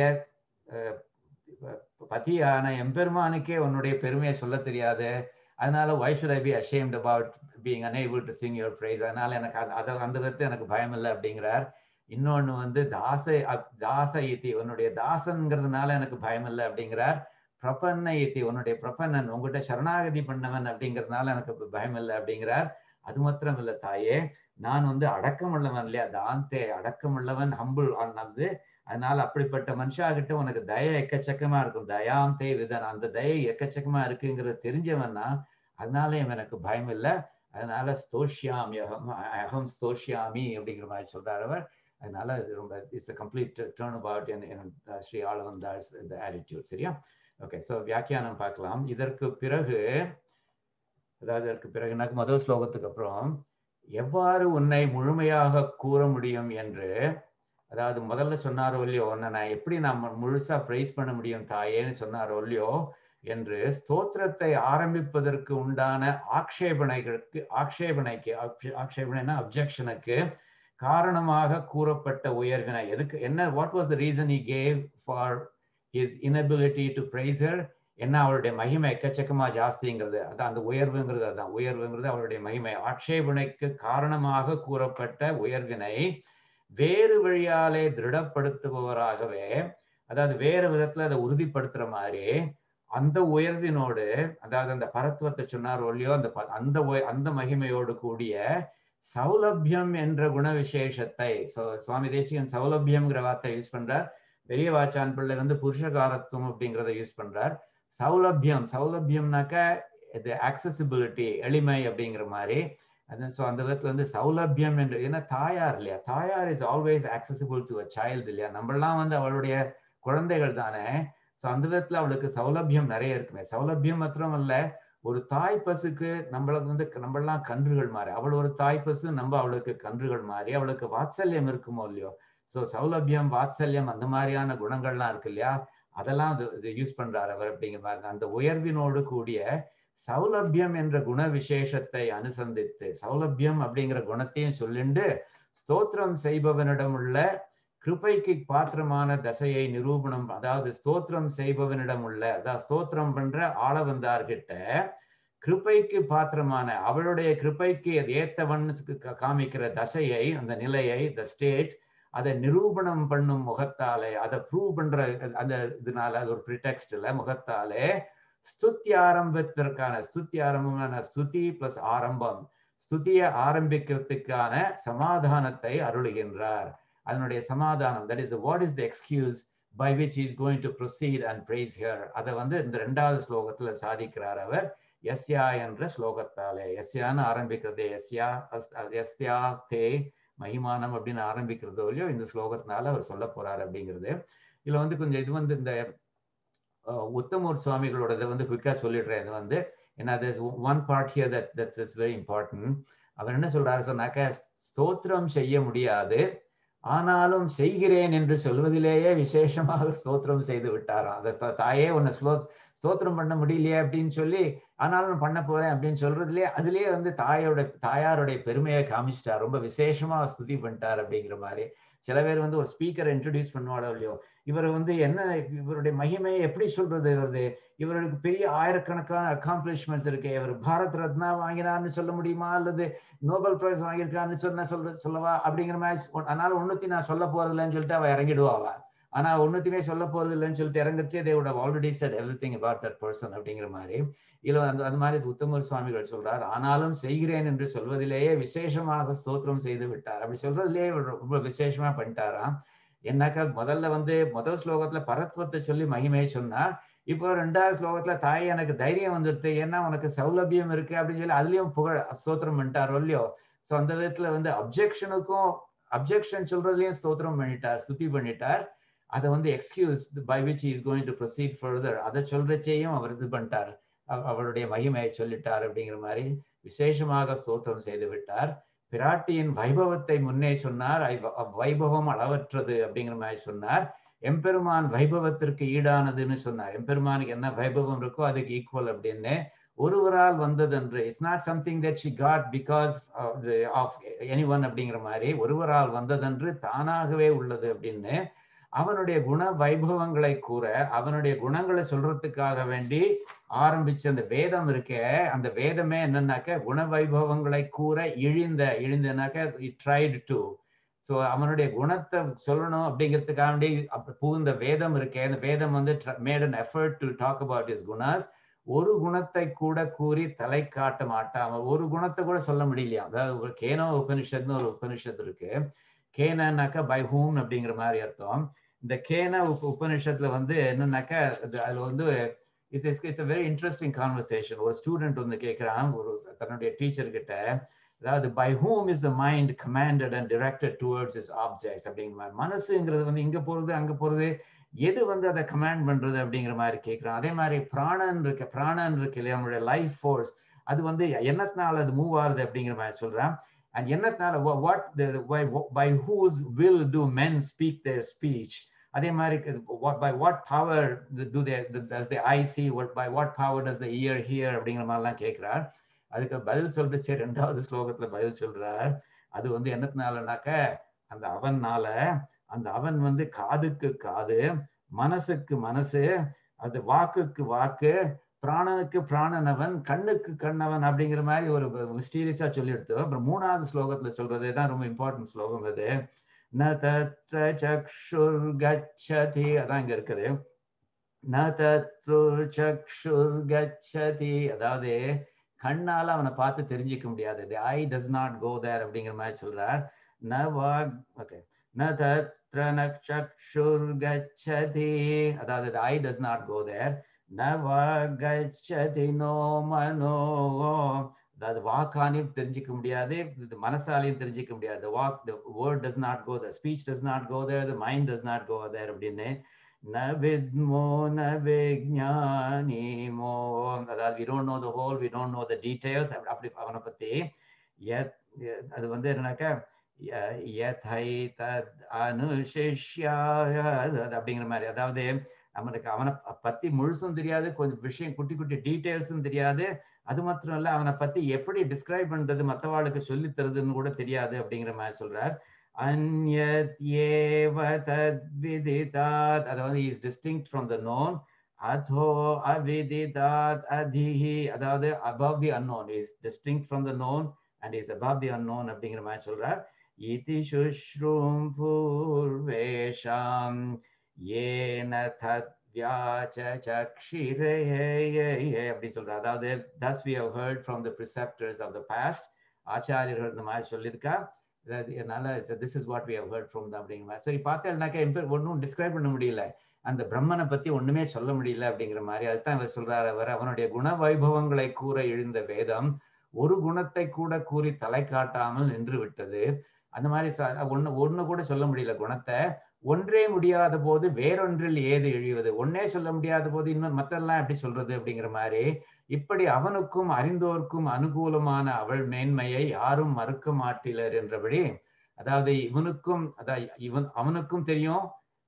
பதியான எம்பெருமானுக்கே உன்னுடைய பெருமையை சொல்ல தெரியாது. அதனால why should I be ashamed about being unable to sing your praise? அதனால எனக்கு அத அந்த விதத்தை எனக்கு பயம் இல்லை அப்படிங்கிறார். இன்னொன்னு வந்து தாச தாச இத்தி உன்னுடைய தாசன்ங்கிறதுனால எனக்கு பயம் இல்லை அப்படிங்கிறார். பிரபன்ன இத்தி உன்னுடைய பிரபன்னன் உங்ககிட்ட சரணாகதி பண்ணவன் அப்படிங்கிறதுனால எனக்கு பயம் இல்லை அப்படிங்கிறார். அது மாத்திரம் இல்லை தாயே, நான் வந்து அடக்கம் உள்ளவன் இல்லையா, தாந்தே அடக்கம் உள்ளவன், ஹம்பிள் ஆனது. அதனால அப்படிப்பட்ட மனுஷாகிட்ட உனக்கு தய எக்கச்சக்கமா இருக்கும். தயாந்தே விதன், அந்த தயை எக்கச்சக்கமா இருக்குங்கிறது தெரிஞ்சவன்னா அதனால எனக்கு பயம் இல்லை. அதனால ஸ்தோஷ்யாமி அகம் அகம் ஸ்தோஷ்யாமி அப்படிங்கிற மாதிரி சொல்றாரு அவர். அதனால ரொம்ப it's a complete turnabout in in Shri Alavandar's the attitude. சரியா? ஓகே, ஸோ வியாக்கியானம் பார்க்கலாம். இதற்கு பிறகு, அதாவது இதற்கு பிறகு எனக்கு முதல் ஸ்லோகத்துக்கு அப்புறம் எவ்வாறு உன்னை முழுமையாக கூற முடியும் என்று, அதாவது முதல்ல சொன்னாரோ இல்லையோ, உன்னை நான் எப்படி நான் முழுசா பிரைஸ் பண்ண முடியும் தாயேன்னு சொன்னாரோ இல்லையோ என்று ஸ்தோத்திரத்தை ஆரம்பிப்பதற்கு உண்டான ஆக்ஷேபனைகளுக்கு ஆக்ஷேபனைக்கு ஆக்ஷேபனைனா அப்ஜெக்ஷனுக்கு காரணமாக கூறப்பட்ட உயர்வினை எதுக்கு என்ன, what was the reason he gave for his inability to praise her? என்ன, அவருடைய மகிமை எக்கச்சக்கமா ஜாஸ்திங்கிறது, அதான் அந்த உயர்வுங்கிறது. அதான் உயர்வுங்கிறது அவருடைய மகிமை. ஆட்சேபனைக்கு காரணமாக கூறப்பட்ட உயர்வினை வேறு வழியாலே திருடப்படுத்துபவராகவே, அதாவது வேறு விதத்துல அதை உறுதிப்படுத்துற மாதிரி அந்த உயர்வினோடு, அதாவது அந்த பரத்துவத்தை சொன்னார் இல்லையோ, அந்த அந்த அந்த மகிமையோடு கூடிய சௌலபியம் என்ற குண விசேஷத்தை, சுவாமி தேசிகன் சௌலபியம்ங்கிற வார்த்தை யூஸ் பண்றார். பெரிய வாச்சான் பிள்ளை வந்து புருஷகாரத்துவம் அப்படிங்கிறத யூஸ் பண்றார். சௌலபியம், சௌலபியம்னாக்க இது accessibility, எளிமை அப்படிங்கிற மாதிரி. ஸோ அந்த விதத்துல வந்து சௌலபியம் என்று, ஏன்னா தாயார் இல்லையா, தாயார் is always accessible to a child இல்லையா, நம்மளாம் வந்து அவளுடைய குழந்தைகள் தானே. ஸோ அந்த விதத்துல அவளுக்கு சௌலபியம் நிறைய இருக்குமே. சௌலபியம் மாத்திரம் அல்ல, ஒரு தாய் பசுக்கு நம்மளுக்கு வந்து நம்மளாம் கன்றுகள் மாதிரி, அவள் ஒரு தாய் பசு, நம்ம அவளுக்கு கன்றுகள் மாதிரி, அவளுக்கு வாத்சல்யம் இருக்குமோ இல்லையோ. ஸோ சௌலபியம், வாத்சல்யம், அந்த மாதிரியான குணங்கள்லாம் இருக்கு இல்லையா, அதெல்லாம் இது யூஸ் பண்றாரு அவர் அப்படிங்கிற மாதிரி. அந்த உயர்வினோடு கூடிய சௌலபியம் என்ற குண விசேஷத்தை அனுசந்தித்து, சௌலபியம் அப்படிங்கிற குணத்தையும் சொல்லிண்டு ஸ்தோத்திரம் செய்பவனிடம் உள்ள கிருபைக்கு பாத்திரமான தசையை நிரூபணம், அதாவது ஸ்தோத்திரம் செய்பவனிடம் உள்ள, அதாவது ஸ்தோத்திரம் பண்ற ஆள வந்தார்கிட்ட கிருபைக்கு பாத்திரமான, அவளுடைய கிருபைக்கு ஏத்தவன் காமிக்கிற தசையை, அந்த நிலையை, த ஸ்டேட், அதை நிரூபணம் பண்ணும் முகத்தாலே, அதை ப்ரூவ் பண்ற அந்த இதனால, அது ஒரு ப்ரிடெக்ஸ்ட்ல முகத்தாலே ஸ்துதி ஆரம்பத்திற்கான, ஸ்துதி ஆரம்பமான ஸ்துதி பிளஸ் ஆரம்பம், ஸ்துதியை ஆரம்பிக்கிறதுக்கான சமாதானத்தை அருளுகின்றார். அதனுடைய சமாதானம், that is the, what is the excuse by which he is going to proceed and praise her, அதை வந்து இந்த இரண்டாவது ஸ்லோகத்துல சாதிக்கிறார் அவர் யஸ்யா என்ற ஸ்லோகத்தாலே. யஸ்யான்னு ஆரம்பிக்கிறது, யஸ்யா யஸ்யா தே மகிமானம் அப்படின்னு ஆரம்பிக்கிறதோ இல்லையோ, இந்த ஸ்லோகத்தினால அவர் சொல்ல போறார் அப்படிங்கிறது. இதுல வந்து கொஞ்சம் இது வந்து இந்த உத்தமூர் சுவாமிகளோட இதை வந்து குயிக்கா சொல்லிடுறேன். இது வந்து ஏன்னா there's one part here that that's it's very important. அவர் என்ன சொல்றாரு சொன்னாக்க, ஸ்தோத்திரம் செய்ய முடியாது, ஆனாலும் செய்கிறேன் என்று சொல்வதிலேயே விசேஷமாக ஸ்தோத்திரம் செய்து விட்டாராம். அந்த தாயே உன்னை ஸ்லோ ஸ்தோத்திரம் பண்ண முடியலையே அப்படின்னு சொல்லி, ஆனாலும் பண்ண போறேன் அப்படின்னு சொல்றதுலயே, அதுலயே வந்து தாயோட தாயாருடைய பெருமையை காமிச்சிட்டார், ரொம்ப விசேஷமா ஸ்துதி பண்ணிட்டார் அப்படிங்கிற மாதிரி. சில பேர் வந்து ஒரு ஸ்பீக்கரை இன்ட்ரடியூஸ் பண்ணுவாடோ இல்லையோ, இவர் வந்து என்ன, இவருடைய மகிமையை எப்படி சொல்றது, இவரது இவருக்கு பெரிய ஆயிரக்கணக்கான அக்காம்ப்ளிஷ்மெண்ட்ஸ் இருக்கு, இவர் பாரத் ரத்னா வாங்கினார்னு சொல்ல முடியுமா, அல்லது நோபல் பிரைஸ் வாங்கியிருக்காருன்னு சொன்ன சொல்ற சொல்லவா அப்படிங்கிற மாதிரி. அதனால ஒன்னுத்தி நான் சொல்ல போறது இல்லைன்னு சொல்லிட்டு அவ இறங்கிடுவாவா, ஆனா ஒன்னுத்தையுமே சொல்ல போறது இல்லைன்னு சொல்லிட்டு இறங்கிச்சே, they would have already said everything about that person அப்படிங்கிற மாதிரி. இல்ல அந்த அந்த மாதிரி உத்தமர் சுவாமிகள் சொல்றார், ஆனாலும் செய்கிறேன் என்று சொல்வதிலேயே விசேஷமாக ஸ்தோத்திரம் செய்து விட்டார். அப்படி சொல்றதுலேயே ரொம்ப விசேஷமா பண்ணிட்டாராம். என்னக்கா முதல்ல வந்து முதல் ஸ்லோகத்துல பரத்வத்தை சொல்லி மகிமையை சொன்னார், இப்போ ரெண்டாவது ஸ்லோகத்துல தாய் எனக்கு தைரியம் வந்துடுது, ஏன்னா உனக்கு சௌலபியம் இருக்கு அப்படின்னு சொல்லி அதுலயும் புகழ் ஸ்தோத்திரம் பண்ணிட்டாரோ இல்லையோ. ஸோ அந்த விதத்துல வந்து அப்ஜெக்ஷனுக்கும் அப்ஜெக்ஷன் சொல்றதுலயும் ஸ்தோத்திரம் பண்ணிட்டார், ஸ்துதி பண்ணிட்டார். அதை வந்து excuse by which he is going to proceed further, அதை சொல்றச்சையும் அவர் இது பண்ணிட்டார், அவருடைய மகிமையை சொல்லிட்டார் அப்படிங்கிற மாதிரி விசேஷமாக ஸ்தோத்திரம் செய்து விட்டார். பிராட்டியின் வைபவத்தை முன்னே சொன்னார், வைபவம் அளவற்றது அப்படிங்கிற மாதிரி சொன்னார். எம்பெருமான் வைபவத்திற்கு ஈடானதுன்னு சொன்னார். எம்பெருமானுக்கு என்ன வைபவம் இருக்கோ அதுக்கு ஈக்குவல் அப்படின்னு. ஒருவரால் வந்ததென்று, it's not something that she got because of anyone அப்படிங்கிற மாதிரி, ஒருவரால் வந்ததென்று தானாகவே உள்ளது அப்படின்னு. அவனுடைய குண வைபவங்களை கூற, அவனுடைய குணங்களை சொல்றதுக்காக வேண்டி ஆரம்பிச்ச அந்த வேதம் இருக்கே, அந்த வேதமே என்னன்னாக்க குண வைபவங்களை கூற இழிந்த, இழிந்தனாக்க இட் ட்ரைட் டு. ஸோ அவனுடைய குணத்தை சொல்லணும் அப்படிங்கிறதுக்காக வேண்டி புகுந்த வேதம் இருக்கே, அந்த வேதம் வந்து made an effort to talk about his gunas. ஒரு குணத்தை கூட கூறி தலை காட்ட மாட்டாம, ஒரு குணத்தை கூட சொல்ல முடியலையா. அதாவது ஒரு கேனோ உபனிஷத்னு ஒரு உபனிஷத்து இருக்கு. கேனாக்கா பை ஹூம் அப்படிங்கிற மாதிரி அர்த்தம். இந்த கேன உப உபனிஷத்துல வந்து என்னன்னாக்கா, அதுல வந்து it's it's a very interesting conversation. ஒரு ஸ்டூடெண்ட் வந்து கேட்கிறான் ஒரு தன்னுடைய டீச்சர் கிட்ட, அதாவது by whom is the mind commanded and directed towards its objects அப்படிங்கிற மாதிரி. மனசுங்கிறது வந்து இங்க போறது அங்க போறது, எது வந்து அதை கமாண்ட் பண்றது அப்படிங்கிற மாதிரி கேட்கிறான். அதே மாதிரி பிராணன் இருக்கு, பிராணன் இருக்கு இல்லையா, நம்மளுடைய லைஃப் ஃபோர்ஸ், அது வந்து எண்ணத்தினால அது மூவ் ஆகுது அப்படிங்கிற மாதிரி சொல்றான். அண்ட் எண்ணத்தினால what by whose will do men speak their speech. அதே மாதிரி by what power do they does the eye see, what by what power does the ear hear அப்படிங்கிற மாதிரிலாம் கேட்கிறார். அதுக்கு பதில் சொல்றச்சே ரெண்டாவது ஸ்லோகத்துல பதில் சொல்றார், அது வந்து என்னத்தினாலனாக்க அந்த அவன்னால, அந்த அவன் வந்து காதுக்கு காது, மனசுக்கு மனசு, அது வாக்குக்கு வாக்கு, பிராணனுக்கு பிராணனவன், கண்ணுக்கு கண்ணவன் அப்படிங்கிற மாதிரி ஒரு மிஸ்டீரியஸா சொல்லி எடுத்து. அப்புறம் மூணாவது ஸ்லோகத்துல சொல்றதே தான் ரொம்ப இம்பார்ட்டன்ட் ஸ்லோகம் அது. ந தத்ர சக்ஷுர் கச்சதி, அதான் இங்க இருக்குது. ந தத்ரு சக்ஷுர் கச்சதி, அதாவது கண்ணால அவனை பார்த்து தெரிஞ்சிக்க முடியாது. the eye does not go there அப்படிங்கிற மாதிரி சொல்றார். ந வாக் ஓகே ந தத்ர சக்ஷுர் கச்சதி, அதாவது the eye does not go there. நவகச்சதி நோ மனோ, அதாவது வாக்காலையும் தெரிஞ்சிக்க முடியாது, மனசாலையும் தெரிஞ்சிக்க முடியாது. The walk, the word does not go there, speech does not go there, the mind does not go there அப்படின்னு. ந வித்மோ ந விஜ்ஞானிமோ, அதாவது we don't know the whole, we don't know the details. அப்படி அவனை பத்தி அது வந்து என்னன்னாக்கா யதை தத் அனுசிஷ்யா அப்படிங்கிற மாதிரி. அதாவது அவனுக்கு அவனை பத்தி முழுசும் தெரியாது, கொஞ்சம் விஷயம் குட்டி குட்டி டீட்டெயில்ஸும் தெரியாது. அது மாத்திரம் இல்ல, அவனை பத்தி எப்படி டிஸ்கிரைப் பண்றது, மற்றவாளுக்கு சொல்லி தருதுன்னு கூட தெரியாது அப்படிங்கிற மாதிரி சொல்றார். அன்யத் ஏவ தத்விதிதாத், அதாவது is distinct from the known. அதோ அவிதிதாத் அதிஹி, அதாவது above the unknown, is distinct from the known and is above the unknown அப்படிங்கிற மாதிரி சொல்றார். இதி சுஷ்ரும் பூர்வேஷாம் ஏன தத் வியாச சக்ஷிரே அப்படி சொல்றார். அதாவது thus we have heard from the preceptors of the past, ஆச்சாரியர்கள் இந்த மாதிரி சொல்லியிருக்கா. அதனால this is what we have heard from them அப்படிங்கிற மாதிரி. சரி பார்த்தேன்னாக்கா ஒன்றும் டிஸ்கிரைப் பண்ண முடியல, அந்த பிரம்மனை பத்தி ஒண்ணுமே சொல்ல முடியல அப்படிங்கிற மாதிரி. அதுதான் இவர் சொல்றாரு. அவர் அவனுடைய குண வைபவங்களை கூற எழுந்த வேதம் ஒரு குணத்தை கூட கூறி தலை காட்டாமல் நின்று விட்டது. அந்த மாதிரி ஒண்ணு ஒண்ணு கூட சொல்ல முடியல குணத்தை. ஒன்றே முடியாத போது வேறொன்றில் ஏது எழுவது, ஒன்னே சொல்ல முடியாத போது இன்னும் மத்தெல்லாம் எப்படி சொல்றது அப்படிங்கிற மாதிரி. இப்படி அவனுக்கும் அறிந்தோர்க்கும் அனுகூலமான அவள் மேன்மையை யாரும் மறுக்க மாட்டிலர் என்றபடி, அதாவது இவனுக்கும் அதாவது இவன் அவனுக்கும் தெரியும்,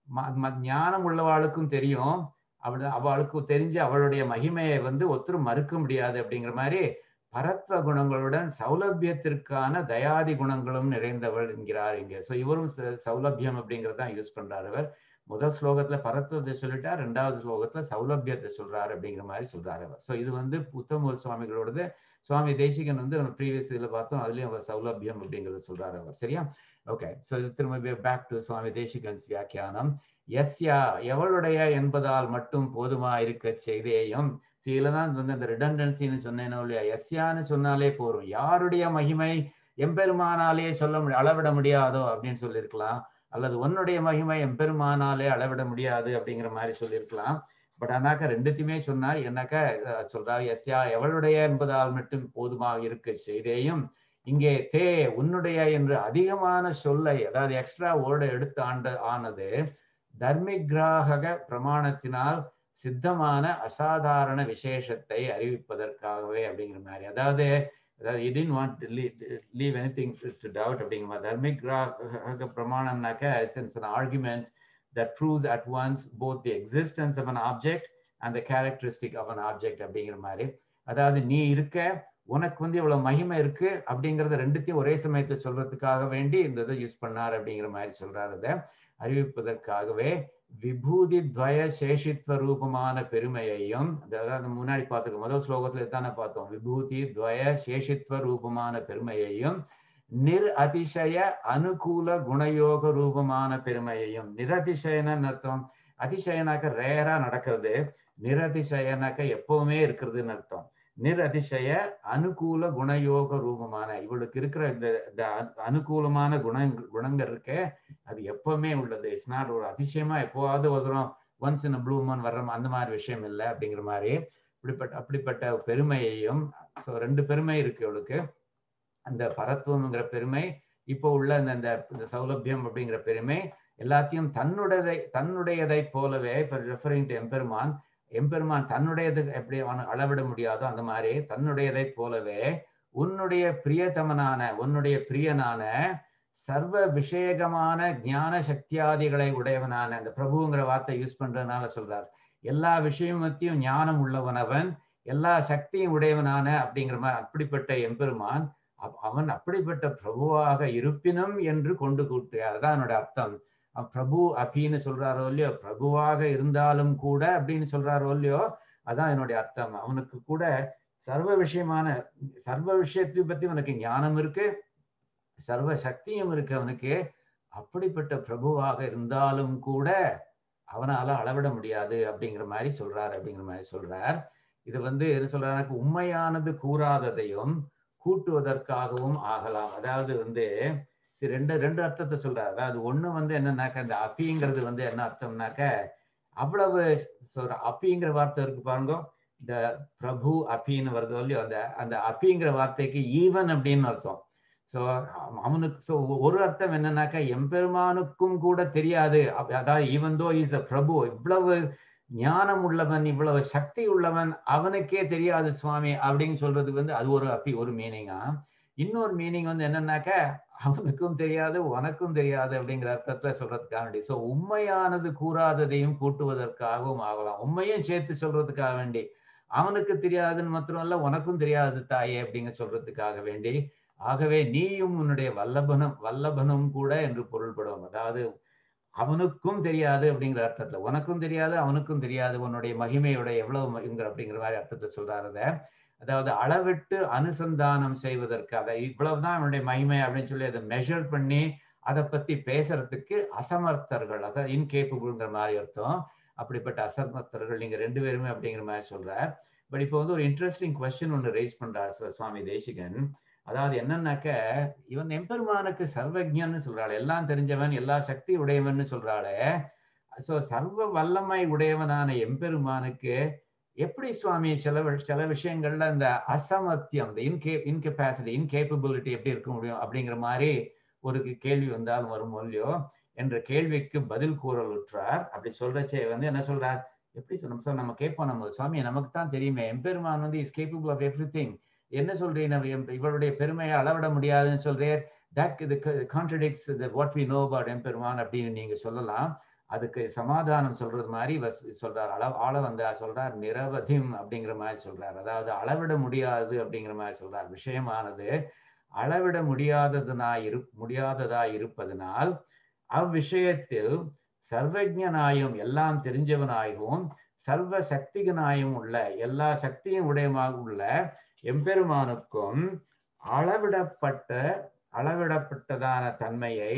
ஞானம் உள்ளவாளுக்கும் தெரியும், அவள் அவளுக்கு தெரிஞ்சு அவளுடைய மகிமையை வந்து ஒருத்தரும் மறுக்க முடியாது அப்படிங்கிற மாதிரி. பரத்வ குணங்களுடன் சௌலபியத்திற்கான தயாதி குணங்களும் நிறைந்தவள் என்கிறார் இங்க. ஸோ இவரும் சௌலபியம் அப்படிங்கிறதான் யூஸ் பண்றாரு. அவர் முதல் ஸ்லோகத்துல பரத்வத்தை சொல்லிட்டார், ரெண்டாவது ஸ்லோகத்துல சௌலபியத்தை சொல்றாரு அப்படிங்கிற மாதிரி சொல்றாரு அவர். ஸோ இது வந்து உத்தமூர் சுவாமிகளோடது. சுவாமி தேசிகன் வந்து ப்ரீவியஸ் இதுல பார்த்தோம், அதுலயும் அவர் சௌலபியம் அப்படிங்கிறத சொல்றாரு அவர். சரியா? ஓகே. ஸோ இது திரும்ப பேக் டு சுவாமி தேசிகன்ஸ் வியாக்கியானம். எஸ்யா, எவளுடைய என்பதால் மட்டும் போதுமா இருக்க செய்தேயும். இதுலதான் வந்து அந்த ரிடண்டன்சின்னு சொன்னேனோ இல்லையா, எஸ்யான்னு சொன்னாலே போறோம். யாருடைய மகிமை எம்பெருமானாலே சொல்ல முடியும் அளவிட முடியாதோ அப்படின்னு சொல்லியிருக்கலாம், அல்லது உன்னுடைய மகிமை எம்பெருமானாலே அளவிட முடியாது அப்படிங்கிற மாதிரி சொல்லியிருக்கலாம். பட் ஆனாக்கா ரெண்டுத்தையுமே சொன்னார். என்னக்கா சொல்றாரு, எஸ்யா எவளுடைய என்பதால் மட்டும் போதுமாக இருக்க செய்தேயும். இங்கே தே உன்னுடைய என்று அதிகமான சொல்லை, அதாவது எக்ஸ்ட்ரா வேர்டை எடுத்து ஆண்ட ஆனது தர்மிகிராக பிரமாணத்தினால் சித்தமான அசாதாரண விசேஷத்தை அறிவிப்பதற்காகவே அப்படிங்கிற மாதிரி. அதாவது அதாவது he didn't want to leave, leave anything to, to doubt அப்படிங்கிற மாதிரி. தர்மிகிராக பிரமாணம்னாக்க it's an argument that proves at once both the existence of an object and the characteristic of an object அப்படிங்கிற மாதிரி. அதாவது நீ இருக்க, உனக்கு வந்து இவ்வளவு மகிமை இருக்கு அப்படிங்கறத ரெண்டுத்தையும் ஒரே சமயத்தை சொல்றதுக்காக வேண்டி இந்த இதை யூஸ் பண்ணார் அப்படிங்கிற மாதிரி சொல்றாரு. அறிவிப்பதற்காகவே விபூதி துவய சேஷித்வ ரூபமான பெருமையையும், அதாவது முன்னாடி பார்த்துக்கோ முதல் ஸ்லோகத்துல தானே பார்த்தோம், விபூதி துவய சேஷித்வ ரூபமான பெருமையையும் நிர் அதிசய அனுகூல குணயோக ரூபமான பெருமையையும். நிரதிசயனன்னு அர்த்தம். அதிசயனாக்க ரேரா நடக்கிறது, நிரதிசயனாக்க எப்பவுமே இருக்கிறதுன்னு அர்த்தம். நிர் அதிசய அனுகூல குணயோக ரூபமான, இவளுக்கு இருக்கிற இந்த அனுகூலமான குண குணங்கள் இருக்க அது எப்பவுமே உள்ளது. இட்ஸ் நாட் ஒரு அதிசயமா எப்போவாவது வரும், ஒன்ஸ் இன் ப்ளூ மூன் வர்ற அந்த மாதிரி விஷயம் இல்லை அப்படிங்கிற மாதிரி. இப்படிப்பட்ட அப்படிப்பட்ட பெருமையையும், ஸோ ரெண்டு பெருமை இருக்கு இவளுக்கு. அந்த பரத்துவம்ங்கிற பெருமை, இப்போ உள்ள அந்த இந்த சௌலபியம் அப்படிங்கிற பெருமை எல்லாத்தையும் தன்னுடையதை தன்னுடையதை போலவே, இப்போ ரெஃபரிங் டு எம்பெருமான், எம்பெருமான் தன்னுடையது எப்படி அளவிட முடியாதோ அந்த மாதிரி தன்னுடையதை போலவே உன்னுடைய பிரியதமனான உன்னுடைய பிரியனான சர்வ விஷேகமான ஞான சக்தியாதிகளை உடையவனான, அந்த பிரபுங்கிற வார்த்தை யூஸ் பண்றதுனால சொல்றார், எல்லா விஷயத்தையும் ஞானம் உள்ளவனவன், எல்லா சக்தியும் உடையவனான அப்படிங்கிற மாதிரி. அப்படிப்பட்ட எம்பெருமான் அவன் அப்படிப்பட்ட பிரபுவாக இருப்பினும் என்று கொண்டு கூட்டு, அதுதான் என்னோட அர்த்தம். பிரபு அபின்னு சொல்றாரோ இல்லையோ, பிரபுவாக இருந்தாலும் கூட அப்படின்னு சொல்றாரோ இல்லையோ, அதான் என்னுடைய அர்த்தம். அவனுக்கு கூட சர்வ விஷயமான சர்வ விஷயத்தை பத்தி உனக்கு ஞானம் இருக்கு, சர்வ சக்தியும் இருக்கு அவனுக்கு. அப்படிப்பட்ட பிரபுவாக இருந்தாலும் கூட அவனால அளவிட முடியாது அப்படிங்கிற மாதிரி சொல்றார் அப்படிங்கிற மாதிரி சொல்றார். இது வந்து என்ன சொல்றாரு, உண்மையானது கூறாததையும் கூட்டுவதற்காகவும் ஆகலாம். அதாவது வந்து ரெண்டு ரெண்டு அர்த்தத்தை சொல்றாரு. அதாவது ஒண்ணு வந்து என்னன்னாக்க, இந்த அபிங்கிறது வந்து என்ன அர்த்தம்னாக்க, அவ்வளவு சொல்ற. அப்பிங்கிற வார்த்தை இருக்கு பாருங்க, இந்த பிரபு அப்பின்னு வருதோ இல்லையோ, அந்த அந்த அப்பிங்கிற வார்த்தைக்கு ஈவன் அப்படின்னு அர்த்தம். சோ அவனுக்கு சோ ஒரு அர்த்தம் என்னன்னாக்கா எம்பெருமானுக்கும் கூட தெரியாது. அதாவது ஈவன் தோ இஸ் அ பிரபு, இவ்வளவு ஞானம் உள்ளவன், இவ்வளவு சக்தி உள்ளவன், அவனுக்கே தெரியாது சுவாமி அப்படின்னு சொல்றதுக்கு வந்து அது ஒரு அப்பி ஒரு மீனிங்கா. இன்னொரு மீனிங் வந்து என்னன்னாக்க அவனுக்கும் தெரியாது உனக்கும் தெரியாது அப்படிங்கிற அர்த்தத்துல சொல்றதுக்காக வேண்டி. சோ உண்மையானது கூறாததையும் கூட்டுவதற்காகவும் ஆகலாம். உண்மையும் சேர்த்து சொல்றதுக்காக வேண்டி, அவனுக்கு தெரியாதுன்னு மாத்திரம் இல்ல உனக்கும் தெரியாது தாயே அப்படிங்க சொல்றதுக்காக வேண்டி. ஆகவே நீயும் உன்னுடைய வல்லபனும் வல்லபனும் கூட என்று பொருள்படும். அதாவது அவனுக்கும் தெரியாது அப்படிங்கிற அர்த்தத்துல, உனக்கும் தெரியாது அவனுக்கும் தெரியாது உன்னுடைய மகிமையோட எவ்வளவு மகிங்கிற அப்படிங்கிற மாதிரி அர்த்தத்தை சொல்றாரு. அதாவது அளவிட்டு அனுசந்தானம் செய்வதற்கு, அதை இவ்வளவுதான் அவனுடைய மகிமை அப்படின்னு சொல்லி அதை மெஷர் பண்ணி அதை பத்தி பேசுறதுக்கு அசமர்த்தர்கள், அதாவது இன்கேப்பபிள்ங்கிற மாதிரி அர்த்தம். அப்படிப்பட்ட அசமர்த்தர்கள் நீங்க ரெண்டு பேருமே அப்படிங்கிற மாதிரி சொல்றார். பட் இப்போ வந்து ஒரு இன்ட்ரெஸ்டிங் கொஸ்டின் ஒன்று ரைஸ் பண்றார் சுவாமி தேசிகன். அதாவது என்னன்னாக்க இவன் எம்பெருமானுக்கு சர்வஜன்னு சொல்றாள், எல்லாம் தெரிஞ்சவன் எல்லா சக்தி உடையவன் சொல்றாளே. சோ சர்வ வல்லமை உடையவனான எம்பெருமானுக்கு எப்படி சுவாமி சில சில விஷயங்கள்ல இந்த அசமர்த்தியம், இந்த இன்கே இன்கெப்பாசிட்டி இன்கேப்பபிலிட்டி எப்படி இருக்க முடியும் அப்படிங்கிற மாதிரி ஒரு கேள்வி வந்தாலும் வரும் இல்லையோ என்ற கேள்விக்கு பதில் கூறல் உற்றார். அப்படி சொல்றச்சே வந்து என்ன சொல்றார், எப்படி சொல்ல நம்ம கேட்போம், நம்ம சுவாமி நமக்கு தான் தெரியுமே, எம்பெருமான் வந்து is capable of everything, என்ன சொல்றீங்க இவருடைய பெருமையை அளவிட முடியாதுன்னு சொல்றேன், that contradicts what we know about Emperuman அப்படின்னு நீங்க சொல்லலாம். அதுக்கு சமாதானம் சொல்றது மாதிரி சொல்றார். அள ஆள வந்து சொல்றார் நிரவதிம் அப்படிங்கிற மாதிரி சொல்றார். அதாவது அளவிட முடியாது அப்படிங்கிற மாதிரி சொல்றார். விஷயமானது அளவிட முடியாததுனா இரு முடியாததா இருப்பதனால் அவ்விஷயத்தில் சர்வஜனாயும் எல்லாம் தெரிஞ்சவனாயும் சர்வ சக்திகனாயும் உள்ள எல்லா சக்தியும் உடையமாக உள்ள எம்பெருமானுக்கும் அளவிடப்பட்ட அளவிடப்பட்டதான தன்மையை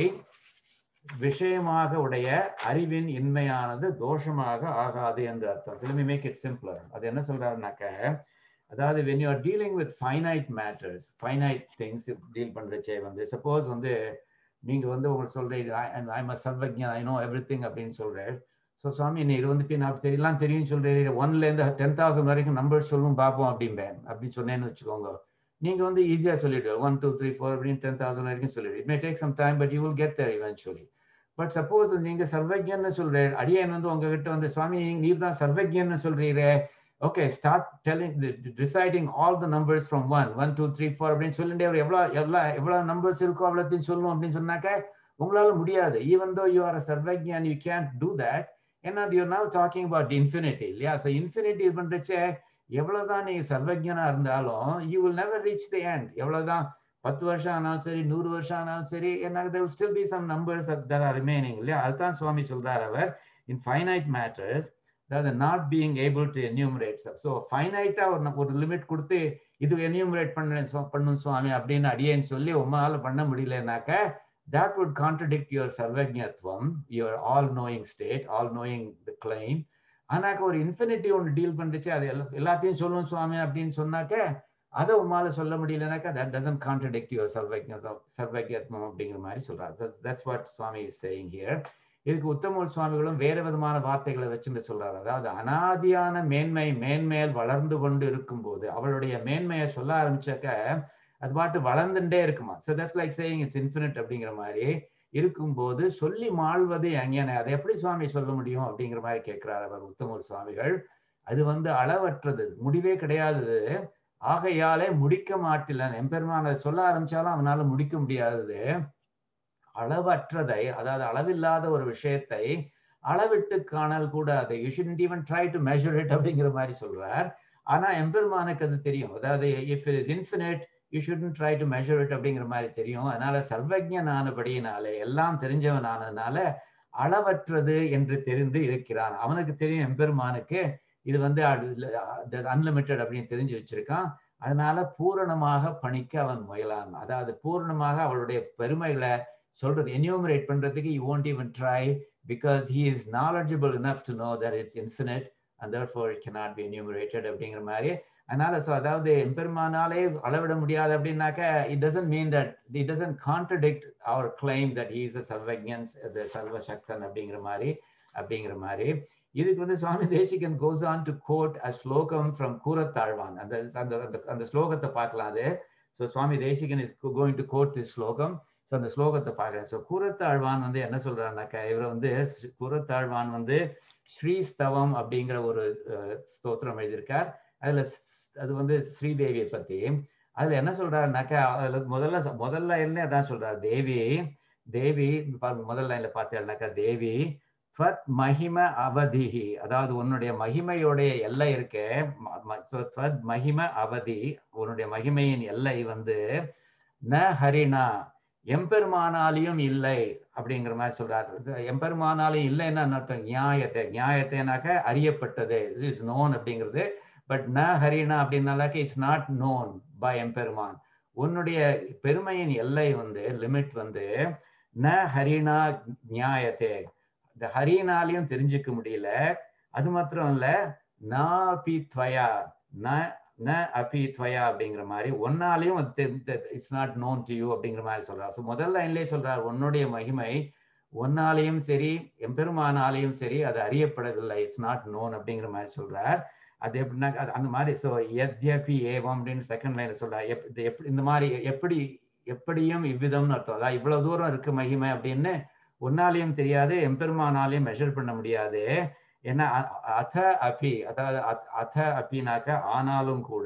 விஷயமாக உடைய அறிவின் இன்மையானது தோஷமாக ஆகாது என்று அர்த்தம். Let me make it simpler. அது என்ன சொல்றாருனாக்க, அதாவது when you are dealing with finite matters, finite things deal பண்றச்சே வந்து சப்போஸ் வந்து நீங்க வந்து உங்களுக்கு சொல்றீங்க I'm a சர்வஜன், I know everything அப்படின்னு சொல்றேன். ஸோ சுவாமி நீ இருபத்தி நான் தெரியலாம் தெரியும் சொல்றீங்க, ஒன்ல இருந்து டென் தௌசண்ட் வரைக்கும் நம்பர் சொல்லும் பார்ப்போம் அப்படிம்பேன். அப்படி சொன்னேன்னு வச்சுக்கோங்க, நீங்க வந்து ஈஸியா சொல்லிடு ஒன் டூ த்ரீ ஃபோர் அப்படின்னு டென் தௌசண்ட் வரைக்கும் சொல்லிடு. It may take some time but you will get there eventually. But suppose நீங்க சர்வஜன்னு சொல்றேன், அடியேன் வந்து உங்ககிட்ட வந்து சுவாமி நீர் தான் சர்வஜன்னு சொல்றீரே, okay start telling deciding all the numbers from one one two three four அப்படின்னு சொல்லிட்டு அவர் எவ்வளோ எவ்வளோ எவ்வளவு நம்பர்ஸ் இருக்கோ அவ்வளோத்தையும் சொல்லணும் அப்படின்னு சொன்னாக்க உங்களால முடியாது. Even though you are a sarvajna you can't do that. ஏன்னா you're now talking about infinity இல்லையா? ஸோ இன்ஃபினிட்டி பண்றச்சே எவ்வளவுதான் நீங்க சர்வஜனா இருந்தாலும் you will never reach the end. எவ்வளவுதான் பத்து வருஷம் ஆனாலும் சரி, நூறு வருஷம் ஆனாலும் சரி, எனக்கு there will still be some numbers that are remaining இல்லையா? அதுதான் சுவாமி சொல்றார் அவர் in finite matters that are not being able to enumerate. So finite ஒரு ஒரு லிமிட் கொடுத்து இது enumerate பண்ண பண்ணும் சுவாமி அப்படின்னு அடியேன்னு சொல்லி உம்மால பண்ண முடியலனாக்க that would contradict your sarvajñatvam, your all knowing state, all knowing the claim. ஆனாக்க ஒரு இன்ஃபினிட்டி ஒன்று டீல் பண்ணிச்சு, அது எல்லாத்தையும் சொல்லும் சுவாமி அப்படின்னு சொன்னாக்க அதை உம்மால சொல்ல முடியலனாக்கா that doesn't contradict your sarvajñatvam அப்படிங்கிற மாதிரி சொல்றாரு. That's what Swami is saying here. இதுக்கு உத்தமூர் சுவாமிகளும் வேற விதமான வார்த்தைகளை வச்சுட்டு சொல்றாரு. அதாவது அனாதியான மேன்மை மேன்மேல் வளர்ந்து கொண்டு இருக்கும் போது அவளுடைய மேன்மையை சொல்ல ஆரம்பிச்சாக்க அது பாட்டு வளர்ந்துட்டே இருக்குமா. So that's like saying it's infinite அப்படிங்கிற மாதிரி இருக்கும்போது சொல்லி மாழ்வது எங்கேன, அதை எப்படி சுவாமி சொல்ல முடியும் அப்படிங்கிற மாதிரி கேட்கிறார் அவர் உத்தமூர் சுவாமிகள். அது வந்து அளவற்றது, முடிவே கிடையாது, ஆகையாலே முடிக்க மாட்டில்ல. எம்பெருமான் அதை சொல்ல ஆரம்பிச்சாலும் அவனால முடிக்க முடியாதது. அளவற்றதை, அதாவது அளவில்லாத ஒரு விஷயத்தை அளவிட்டு காணல் கூடாது. You shouldn't even try to measure it அப்படிங்கிற மாதிரி சொல்றார். ஆனா எம்பெருமானுக்கு அது தெரியும். அதாவது if it is infinite you shouldn't try to measure it அப்படிங்கிற மாதிரி தெரியும். அதனால சர்வஜனானபடியினாலே எல்லாம் தெரிஞ்சவன் ஆனதுனால அளவற்றது என்று தெரிந்து இருக்கிறான். அவனுக்கு தெரியும் எம்பெருமானுக்கு இது வந்து அன்லிமிட்டட் அப்படின்னு தெரிஞ்சு வச்சிருக்கான். அதனால பூரணமாக பணிக்க அவன் முயலான். அதாவது பூரணமாக அவளுடைய பெருமைகளை சொல்றது என்யூமரேட் பண்றதுக்கு you won't even try because he is knowledgeable enough to know that it's infinite and therefore it cannot be enumerated அப்படிங்கிற மாதிரி. அதனால ஸோ அதாவது எம்பெருமானாலே அளவிட முடியாது அப்படின்னாக்க it doesn't mean that it doesn't contradict our claim that he is a sarvajñan, the sarvasaktan அப்படிங்கிற மாதிரி அப்படிங்கிற மாதிரி இதுக்கு வந்து Swami Desikan goes on to quote a ஸ்லோகம் from கூரத்தாழ்வான். அந்த அந்த அந்த ஸ்லோகத்தை பார்க்கலாம் அது. So Swami Desikan is going to quote this shlokam. So அந்த ஸ்லோகத்தை பார்க்கலாம். ஸோ கூரத்தாழ்வான் வந்து என்ன சொல்றாருனாக்கா, இவர் வந்து கூரத்தாழ்வான் வந்து ஸ்ரீஸ்தவம் அப்படிங்கிற ஒரு ஸ்தோத்திரம் எழுதியிருக்கார். அதுல அது வந்து ஸ்ரீதேவியை பத்தி. அதுல என்ன சொல்றாருனாக்கா, அதுல முதல்ல முதல்ல என்ன அதான் சொல்றாரு, தேவி தேவி முதல் லைன்ல பார்த்தேன்னாக்கா, தேவி ஸ்வத் மகிம அவதிஹி, அதாவது உன்னுடைய மகிமையுடைய எல்லை இருக்கே, ஸ்வத் மகிம அவதி, உன்னுடைய மகிமையின் எல்லை வந்து ந ஹரிணா, எம்பெருமானாலையும் இல்லை அப்படிங்கிற மாதிரி சொல்றாரு. எம்பெருமானாலையும் இல்லைன்னா அர்த்தம் நியாயத்தை, நியாயத்தைனாக்க அறியப்பட்டது, இஸ் நோன் அப்படிங்கிறது. பட் ந ஹரிணா அப்படின்னாக்க இட்ஸ் நாட் நோன் பை எம்பெருமான். உன்னுடைய பெருமையின் எல்லை வந்து லிமிட் வந்து ந ஹரிணா நியாயத்தே, இந்த ஹரினாலையும் தெரிஞ்சுக்க முடியல. அது மாத்திரம் இல்ல, ந அபி த்வயா, ந ந அபி த்வயா அப்படிங்கிற மாதிரி ஒன்னாலையும் it's not known to you அப்படிங்கிற மாதிரி சொல்றாரு. ஸோ முதல் லைன்லேயே சொல்றாரு, உன்னுடைய மகிமை ஒன்னாலையும் சரி எம்பெருமானாலையும் சரி அது அறியப்படவில்லை, இட்ஸ் நாட் நோன் அப்படிங்கிற மாதிரி சொல்றார். அது எப்படின்னா அந்த மாதிரி. ஸோ எத்யபி ஏவம் அப்படின்னு செகண்ட் லைன்ல சொல்றாரு. எப்படி இந்த மாதிரி எப்படி எப்படியும் இவ்விதம்னு அர்த்தம். அதாவது இவ்வளவு தூரம் இருக்கு மகிமை அப்படின்னு ஒன்னாலையும் தெரியாது, எம்பெருமானாலையும் மெஷர் பண்ண முடியாது. ஏன்னா அத அபி, அதாவது அத அபினாக்க ஆனாலும் கூட,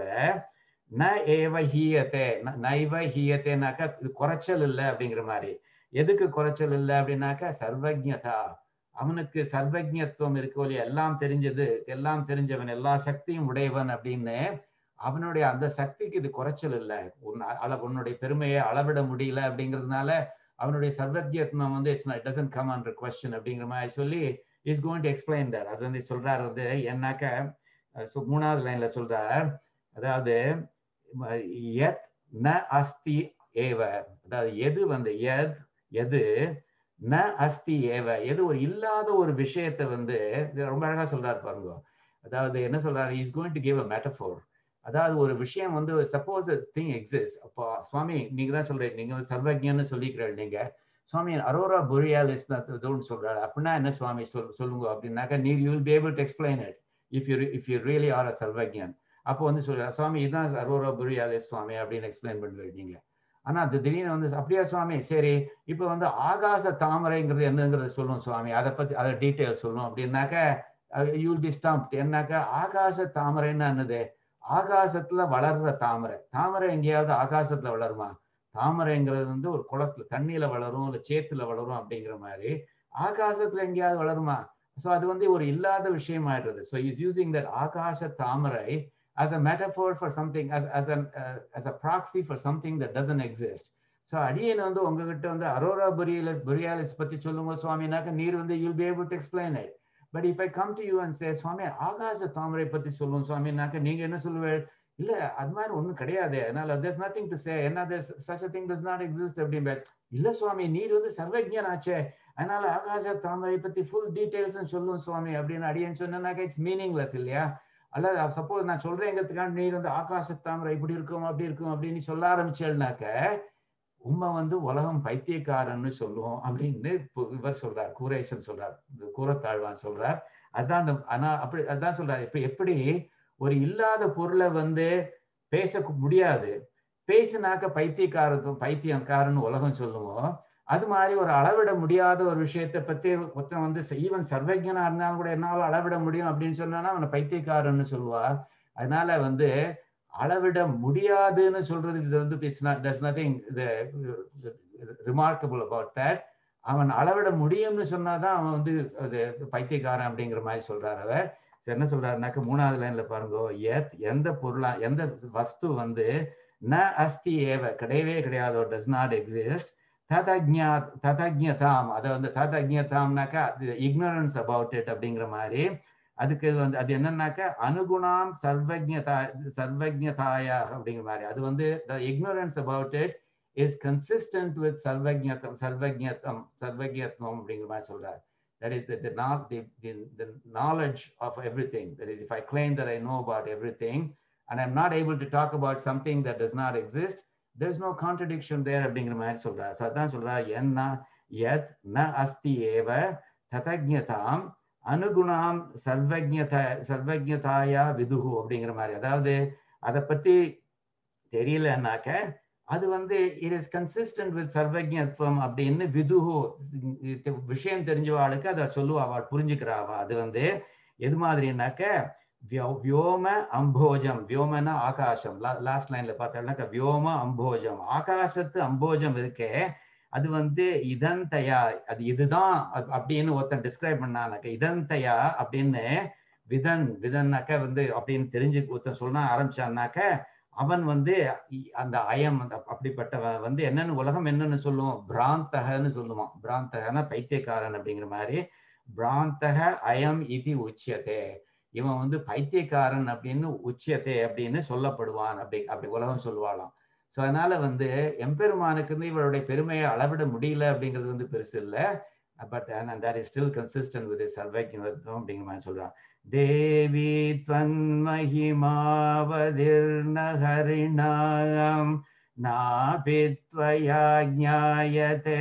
ந ஏவ ஹீயத்தே, நைவ ஹீயத்தேனாக்க குறைச்சல் இல்லை அப்படிங்கிற மாதிரி. எதுக்கு குறைச்சல் இல்லை அப்படின்னாக்க சர்வஜதா, அவனுக்கு சர்வஜத்துவம் இருக்கோ இல்லையா, எல்லாம் தெரிஞ்சது, எல்லாம் தெரிஞ்சவன், எல்லா சக்தியும் உடையவன் அப்படின்னு அவனுடைய அந்த சக்திக்கு இது குறைச்சல் இல்லை. உன் அளவு உன்னுடைய பெருமையை அளவிட முடியல அப்படிங்கிறதுனால அவனுடைய சர்வஜத்வம் வந்து it's it doesn't come under question அப்படிங்கிற மாதிரி சொல்லி is going to explain that. அது வந்து சொல்றாரு வந்து என்னக்க, மூணாவது லைன்ல சொல்றார், அதாவது யத் ந அஸ்தி ஏவ, அதாவது எது வந்து எத் எது ந அஸ்தி ஏவ, எது ஒரு இல்லாத ஒரு விஷயத்தை வந்து ரொம்ப அழகா சொல்றாரு பாருங்க. அதாவது என்ன சொல்றாரு, is going to give a metaphor. அதாவது ஒரு விஷயம் வந்து சப்போஸ் திங் எக்ஸிஸ்ட். அப்போ சுவாமி நீங்க தான் சொல்றீங்க, நீங்க சர்வஜன்னு சொல்லிக்கிறீங்க, நீங்க சுவாமி அரோரா பொரியாலிஸ் தான் சொல்றாரு. அப்படின்னா என்ன சுவாமி சொல் சொல்லுங்க அப்படின்னாக்கா, நீ you will be able to explain it if you if you really are a sarvajna. அப்போ வந்து சொல்ற சுவாமி இதுதான் அரோரா பொரியாலிஸ் சுவாமி அப்படின்னு எக்ஸ்பிளைன் பண்ணுவீங்க. ஆனா அது திடீர்னு வந்து அப்படியா சுவாமி, சரி இப்போ வந்து ஆகாச தாமரைங்கிறது என்னங்கிறது சொல்லும் சுவாமி, அதை பத்தி அதை டீட்டெயில் சொல்லும் அப்படின்னாக்க யூ வில் பி ஸ்டம்ப்ட். என்னாக்கா ஆகாச தாமரைன்னா என்னது, ஆகாசத்துல வளர்ற தாமரை. தாமரை எங்கேயாவது ஆகாசத்துல வளருமா? தாமரைங்கிறது வந்து ஒரு குளத்துல தண்ணியில வளரும், இல்ல சேத்துல வளரும் அப்படிங்கிற மாதிரி. ஆகாசத்துல எங்கேயாவது வளருமா? ஸோ அது வந்து ஒரு இல்லாத விஷயம் ஆயிடுறது. So is using that akasha thamarai as a metaphor for something, as as an uh, as a proxy for something that doesn't exist. So அடியன் வந்து உங்ககிட்ட வந்து அரோரா பொரியாலிஸ் பொரியாலிஸ் பத்தி சொல்லுங்க சுவாமினாக்க, நீர் வந்து you'll be able to explain it. But if I come to you and say, சுவாமி ஆகாச தாமரை பத்தி சொல்லுவோம் சுவாமினாக்க, நீங்க என்ன சொல்லுவேன், இல்ல அது மாதிரி ஒண்ணும் கிடையாது, அதனால there's nothing to say, என்ன there's such a thing does not exist அப்படின்ப. இல்ல சுவாமி நீர் வந்து சர்வஜன் ஆச்சே, அதனால ஆகாச தாமரை பத்தி ஃபுல் டீடைல்ஸ் சொல்லுவோம் சுவாமி அப்படின்னு அடியன் சொன்னாக்க இட்ஸ் மீனிங்லெஸ் இல்லையா? அல்ல சப்போஸ் நான் சொல்றேங்கிறதுக்கான நீர் வந்து ஆகாச தாமரை இப்படி இருக்கும் அப்படி இருக்கும் அப்படின்னு சொல்ல ஆரம்பிச்சேன்னாக்க, உண்மை வந்து உலகம் பைத்தியக்காரன்னு சொல்லுவோம் அப்படின்னு இவர் சொல்றார், கூரேசன் சொல்றார், கூரத்தாழ்வான் சொல்றார். அதான் அந்த ஆனா அப்படி அதான் சொல்றாரு. இப்ப எப்படி ஒரு இல்லாத பொருளை வந்து பேச முடியாது, பேசினாக்க பைத்தியக்காரத்துவம் பைத்தியக்காரன்னு உலகம் சொல்லுவோம். அது மாதிரி ஒரு அளவிட முடியாத ஒரு விஷயத்தை பத்தி ஒருத்தன் வந்து ஈவன் சர்வஜனா இருந்தாலும் கூட என்னால அளவிட முடியும் அப்படின்னு சொன்னா அவனை பைத்தியக்காரன்னு சொல்லுவார். அதனால வந்து அளவிட முடியாதுன்னு சொல்றது இது வந்து it's not there's nothing remarkable about that. அவன் அளவிட முடியும்னு சொன்னாதான் அவன் வந்து அது பைத்தியக்காரன் அப்படிங்கிற மாதிரி சொல்றாரு. அவர் என்ன சொல்றாருனாக்க மூணாவது லைன்ல பாருங்க, எத் எந்த பொருளா எந்த வஸ்து வந்து ந அஸ்தி ஏவ கிடையவே கிடையாதோ, does not exist, ததஜ்ஞா ததஜ்ஞதாம், அதை வந்து ததஜ்ஞதாம்னாக்கா ignorance about it அப்படிங்கிற மாதிரி. அதுக்கு வந்து அது என்னன்னாக்க அனுகுணாம் சர்வஜதா சர்வஜதாயா அப்படிங்கிற மாதிரி. அது வந்து the ignorance about it is consistent with சர்வஜதம் சர்வஜதம் சர்வஜத்வம் அப்படிங்கிற மாதிரி சொல்றாரு. That is the, the, the, the, the knowledge of everything. That is, if I claim that I know about everything and I'm not able to talk about something that does not exist, there's no contradiction there அப்படிங்கிற மாதிரி சொல்றாரு. So அதான் சொல்றாரு, என்ன யத் ந அஸ்தி ஏவ ததஜ்ஞதாம் அனுகுணாம் சர்வஜத சர்வஜதாயா விதுகு அப்படிங்கிற மாதிரி. அதாவது அதை பத்தி தெரியலன்னாக்க அது வந்து it is consistent with sarvajnatvam அப்படின்னு விதுகு விஷயம் தெரிஞ்சவாளுக்கு அதை சொல்லுவா, அவள் புரிஞ்சுக்கிறாவா. அது வந்து எது மாதிரினாக்க வியோம அம்போஜம், வியோமனா ஆகாசம், லாஸ்ட் லைன்ல பார்த்தோம்னாக்க வியோம அம்போஜம், ஆகாசத்து அம்போஜம் இருக்கே அது வந்து இதந்தயா, அது இதுதான் அப்படின்னு ஒருத்தன் டிஸ்கிரைப் பண்ணானாக்க இதந்தயா அப்படின்னு விதன் விதன்னாக்க வந்து அப்படின்னு தெரிஞ்சு ஒருத்தன் சொல்ல ஆரம்பிச்சான்னாக்க அவன் வந்து அந்த அயம் அப்படிப்பட்டவன் வந்து என்னன்னு உலகம் என்னன்னு சொல்லுவோம், பிராந்தகன்னு சொல்லுவான். பிராந்தகனா பைத்தியக்காரன் அப்படிங்கிற மாதிரி. பிராந்தக அயம் இது உச்சியதே, இவன் வந்து பைத்தியக்காரன் அப்படின்னு உச்சியதே அப்படின்னு சொல்லப்படுவான் அப்படி அப்படி உலகம் சொல்லுவாளாம். ஸோ அதனால வந்து எம்பெருமானுக்கு வந்து இவருடைய பெருமையை அளவிட முடியல அப்படிங்கிறது வந்து பெருசு இல்லை. But that is still consistent with his சர்வஜ்ஞத்வம் அப்படிங்கிற மாதிரி சொல்றான். தேவி த்வன் மஹிமாவதிர்ன ஹரிணாம் நாபித்வயா ஞாயதே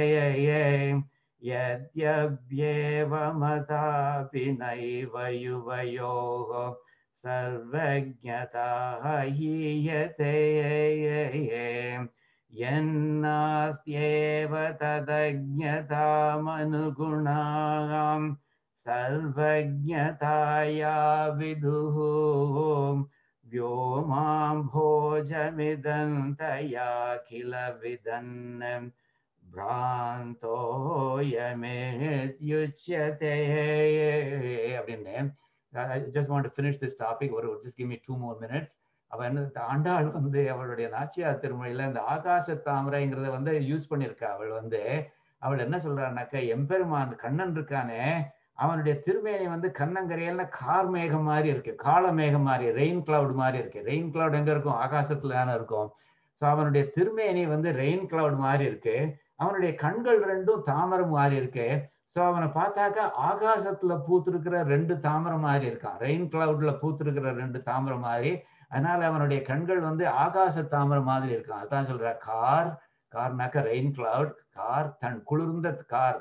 யத்யப்யேவமதாபி நைவ யுவயோः சர்வஜ்ஞதா ஹீயதே யன்னாஸ்த்யேவ ததஜ்ஞதாமனுகுணாம் சர்வஜ்ஞதாயா விதுஹு व्योमां भोजमिदन्तया किल विदन् भ्रान्तोऽयमेत्युच्यते அப்படின்னு. I just want to finish this topic. or just give me two more minutes. அவன் ஆண்டாள் வந்து அவளுடைய நாச்சியார் திருமொழியில இந்த ஆகாச தாமரைங்கிறத வந்து யூஸ் பண்ணியிருக்கா. அவள் வந்து அவள் என்ன சொல்றான்னாக்க எம்பெருமான் கண்ணன் இருக்கானே அவனுடைய திருமேனி வந்து கண்ணங்கரையில கார் மேகம் மாதிரி இருக்கு, கால மேகம் மாதிரி, ரெயின் கிளவுட் மாதிரி இருக்கு. ரெயின் கிளவுட் எங்க இருக்கும், ஆகாசத்துல தானே இருக்கும். ஸோ அவனுடைய திருமேனி வந்து ரெயின் கிளவுட் மாதிரி இருக்கு. அவனுடைய கண்கள் ரெண்டும் தாமரை மாதிரி இருக்கு. ஸோ அவனை பார்த்தாக்கா ஆகாசத்துல பூத்திருக்கிற ரெண்டு தாமரை மாதிரி இருக்கான், ரெயின் கிளவுட்ல பூத்திருக்கிற ரெண்டு தாமரை மாதிரி. அதனால அவனுடைய கண்கள் வந்து ஆகாச தாமரை மாதிரி இருக்கான். அதான் சொல்ற கார், கார்னாக்க ரெயின் கிளவுட், கார் தன் குளிர்ந்த கார்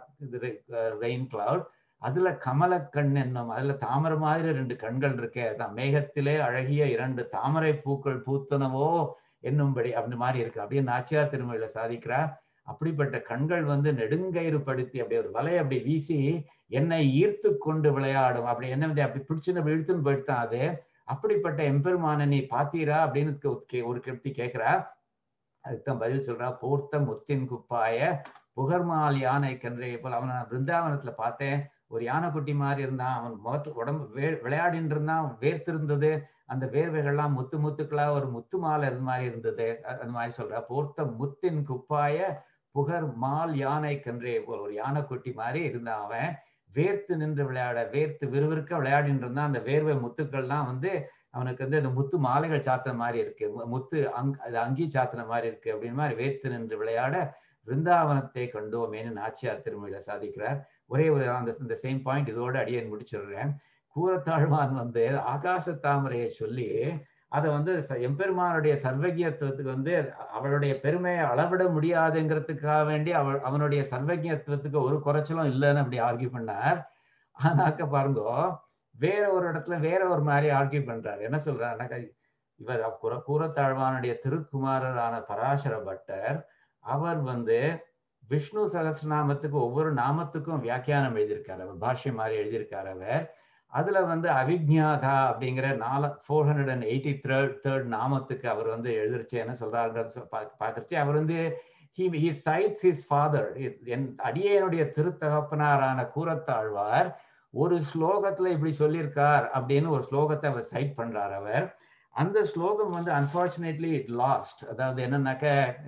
ரெயின் கிளவுட், அதுல கமல கண் என்னும் அதுல தாமரை மாதிரி ரெண்டு கண்கள் இருக்கே, அதான் மேகத்திலே அழகிய இரண்டு தாமரை பூக்கள் பூத்தனவோ என்னும்படி அப்படி மாதிரி இருக்கு அப்படின்னு நாச்சியார் திருமொழியில சாதிக்கிறா. அப்படிப்பட்ட கண்கள் வந்து நெடுங்கயிறு படுத்தி அப்படி ஒரு வலை அப்படி வீசி என்னை ஈர்த்து கொண்டு விளையாடும். அப்படி என்ன அப்படி பிடிச்சுன்னு இழுத்துன்னு போயிட்டான். அது அப்படிப்பட்ட எம்பெருமான நீ பாத்தீரா அப்படின்னு ஒரு கேள்வி கேட்கிறா. அதுக்குதான் பதில் சொல்றா, போர்த்த முத்தின் குப்பாய புகர்மால் யானை கன்றே போல். அவனை நான் பிருந்தாவனத்துல பார்த்தேன், ஒரு யானைக்குட்டி மாதிரி இருந்தான். அவன் முகத்து உடம்பு வே விளையாடின்னு இருந்தான், வேர்த்து இருந்தது. அந்த வேர்வைகள்லாம் முத்து முத்துக்களா ஒரு முத்து மாலை இருந்த மாதிரி இருந்தது. அந்த மாதிரி சொல்றா, போர்த்த முத்தின் குப்பாய புகர் மால் யானை கன்றே போல். ஒரு யானைக்குட்டி மாதிரி இருந்தான் அவன், வேர்த்து நின்று விளையாட, வேர்த்து விறுவிறுக்க விளையாடின்னு இருந்தான். அந்த வேர்வை முத்துக்கள்லாம் வந்து அவனுக்கு வந்து அந்த முத்து மாலைகள் சாத்தின மாதிரி இருக்கு, முத்து அங் அது அங்கி சாத்தின மாதிரி இருக்கு அப்படின்னு மாதிரி வேர்த்து நின்று விளையாட பிருந்தாவனத்தை கண்டோமேனு நாச்சியார் திருமொழியில சாதிக்கிறார். ஒரே ஒரு அந்த இந்த சேம் பாயிண்ட் இதோட அடியேன் முடிச்சிடுறேன். கூரத்தாழ்வான் வந்து ஆகாச தாமரையை சொல்லி அதை வந்து எம்பெருமானுடைய சர்வஜத்துவத்துக்கு வந்து அவளுடைய பெருமையை அளவிட முடியாதுங்கிறதுக்காக வேண்டி அவள் அவனுடைய சர்வஜத்துவத்துக்கு ஒரு குறைச்சலும் இல்லைன்னு அப்படி ஆர்கியூ பண்ணார். ஆனாக்க பாருங்க, வேற ஒரு இடத்துல வேற ஒரு மாதிரி ஆர்கியூ பண்றாரு. என்ன சொல்றாருனாக்கா, இவர் கூற கூரத்தாழ்வானுடைய திருக்குமாரரான பராசர பட்டர் அவர் வந்து விஷ்ணு சகஸ்ரநாமத்துக்கு ஒவ்வொரு நாமத்துக்கும் வியாக்கியானம் எழுதியிருக்காரு, அவர் பாஷ்யம் மாதிரி எழுதியிருக்காரு அவர். அதுல வந்து அவிஜ்ஞாதா அப்படிங்கிற நாலு four hundred and eighty third third நாமத்துக்கு அவர் வந்து எழுதிருச்சு. என்ன சொல்றாருன்றது பாக்குறச்சு அவர் வந்து he he cites his father, என் அடியேனுடைய திருத்தகப்பனாரான கூரத்தாழ்வார் ஒரு ஸ்லோகத்துல இப்படி சொல்லியிருக்கார் அப்படின்னு ஒரு ஸ்லோகத்தை அவர் சைட் பண்றார் அவர். அந்த ஸ்லோகம் வந்து அன்பார்ச்சுனேட்லி இட் லாஸ்ட், அதாவது என்னன்னாக்க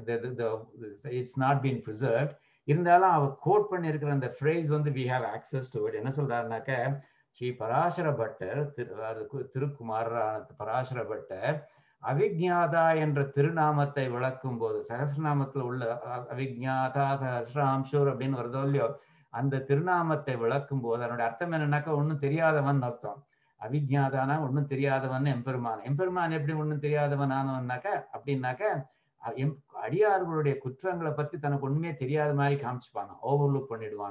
இட்ஸ் நாட் பீன் ப்ரிசர்வ்ட். இருந்தாலும் அவர் கோட் பண்ணியிருக்கிற அந்த ஃப்ரேஸ் வந்து we have access to it. என்ன சொல்றாருனாக்க, ஸ்ரீ பராசர பட்டர் திரு திருக்குமாரரான பராசர பட்டர் அவிஜ்ஞாதா என்ற திருநாமத்தை விளக்கும் போது, சகசிரநாமத்துல உள்ள அவிஜ்ஞாதா சகசிராம்சூர் அப்படின்னு வருதோ இல்லையோ, அந்த திருநாமத்தை விளக்கும் போது அதனுடைய அர்த்தம் என்னன்னாக்கா ஒன்னும் தெரியாதவன் அர்த்தம். அவிஜ்ஞாதானா ஒன்னும் தெரியாதவன் எம்பெருமான். எம்பெருமான் எப்படி ஒன்னும் தெரியாதவன் ஆனவன்னாக்க அப்படின்னாக்க எம் அடியார்களுடைய குற்றங்களை பத்தி தனக்கு ஒண்ணுமே தெரியாத மாதிரி காமிச்சுப்பானா, ஓவர்லுக் பண்ணிடுவானா.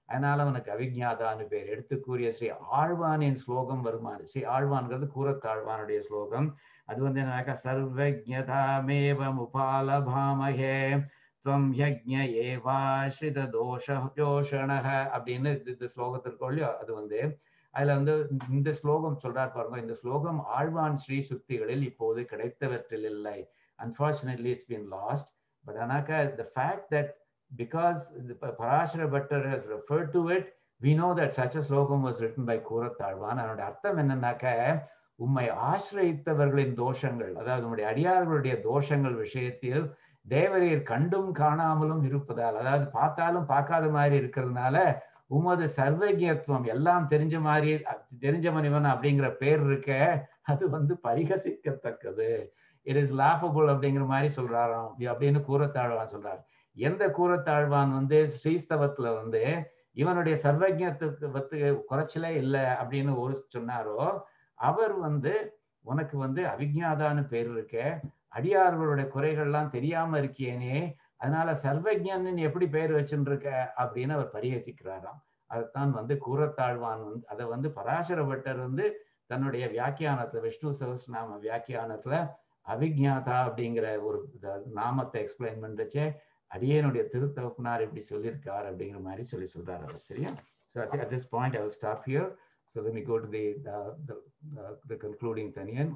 அதனால அவனுக்கு அவிஜ்ஞாதான்னு பேர். எடுத்து கூறிய ஸ்ரீ ஆழ்வானின் ஸ்லோகம் வருமாறு. ஸ்ரீ ஆழ்வான்கிறது கூரத்தாழ்வானுடைய ஸ்லோகம். அது வந்து என்னன்னாக்கா சர்வஜதாமேவ முபாலபாமஹே துவம் யஜ்ஞ ஏவாஸ்ரித தோஷ ஜோஷணஹ அப்படின்னு இந்த ஸ்லோகத்திற்கு இல்லையோ அது வந்து அதுல வந்து இந்த ஸ்லோகம் சொல்றார் பாருங்க. இந்த ஸ்லோகம் ஆழ்வான் ஸ்ரீ சுக்திகளில் இப்போது கிடைத்தவற்றில் இல்லை. Unfortunately, it's been lost. But anaka, the fact that because the Parashara Bhattar has referred to it, we know that such a slokam was written by Kuratalvan. And அர்த்தம் என்னன்னாக்க உம்மை ஆசிரயித்தவர்களின் தோஷங்கள், அதாவது உம்முடைய அடியார்களுடைய தோஷங்கள் விஷயத்தில் தேவரீர் கண்டும் காணாமலும் இருப்பதால், அதாவது பார்த்தாலும் பார்க்காத மாதிரி இருக்கிறதுனால உமது சர்வஜத்துவம் எல்லாம் தெரிஞ்ச மாதிரி தெரிஞ்சவன் இவன் அப்படிங்கிற பேர் இருக்க அது வந்து பரிகசிக்கத்தக்கது. இட் இஸ் லாஃபபிள் அப்படிங்கிற மாதிரி சொல்றாராம் அப்படின்னு கூரத்தாழ்வான் சொல்றார். எந்த கூரத்தாழ்வான் வந்து ஸ்ரீஸ்தவத்துல வந்து இவனுடைய சர்வஜத்துக்கு குறைச்சலே இல்லை அப்படின்னு ஒரு சொன்னாரோ அவர் வந்து உனக்கு வந்து அவிஜ்ஞாதான்னு பேர் இருக்க, அடியார்களுடைய குறைகள்லாம் தெரியாம இருக்கியேனே, அதனால சர்வஜன்னு எப்படி பெயர் வச்சுட்டு இருக்க அப்படின்னு அவர் பரிகசிக்கிறாராம். அதுதான் வந்து கூரத்தாழ்வான் வந்து அதை வந்து பராசர பட்டர் வந்து தன்னுடைய வியாக்கியானத்துல விஷ்ணு சஹஸ்ரநாம வியாக்கியானத்துல அவிஜ்ஞாதா அப்படிங்கிற ஒரு நாமத்தை எக்ஸ்பிளைன் பண்றச்சே அடியனுடைய திருத்தகப்பனார் இப்படி சொல்லியிருக்கார் அப்படிங்கிற மாதிரி சொல்லி சொல்றாரு அவர். சரியா? So at this point I will stop here. So let me go to the uh, the, uh, the concluding Taniyan.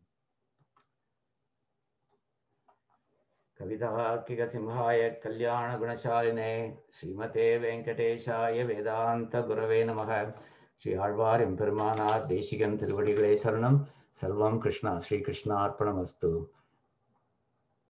கவிதார்க்கிக சிம்ஹாய கல்யாண குணசாலினே ஸ்ரீமதே வெங்கடேஷாய வேதாந்த குரவே நமக. ஸ்ரீ ஆழ்வார் எம்பெருமானார் தேசிகன் திருவடிகளே சரணம். சர்வம் கிருஷ்ணா ஸ்ரீ கிருஷ்ணார்ப்பணமஸ்து.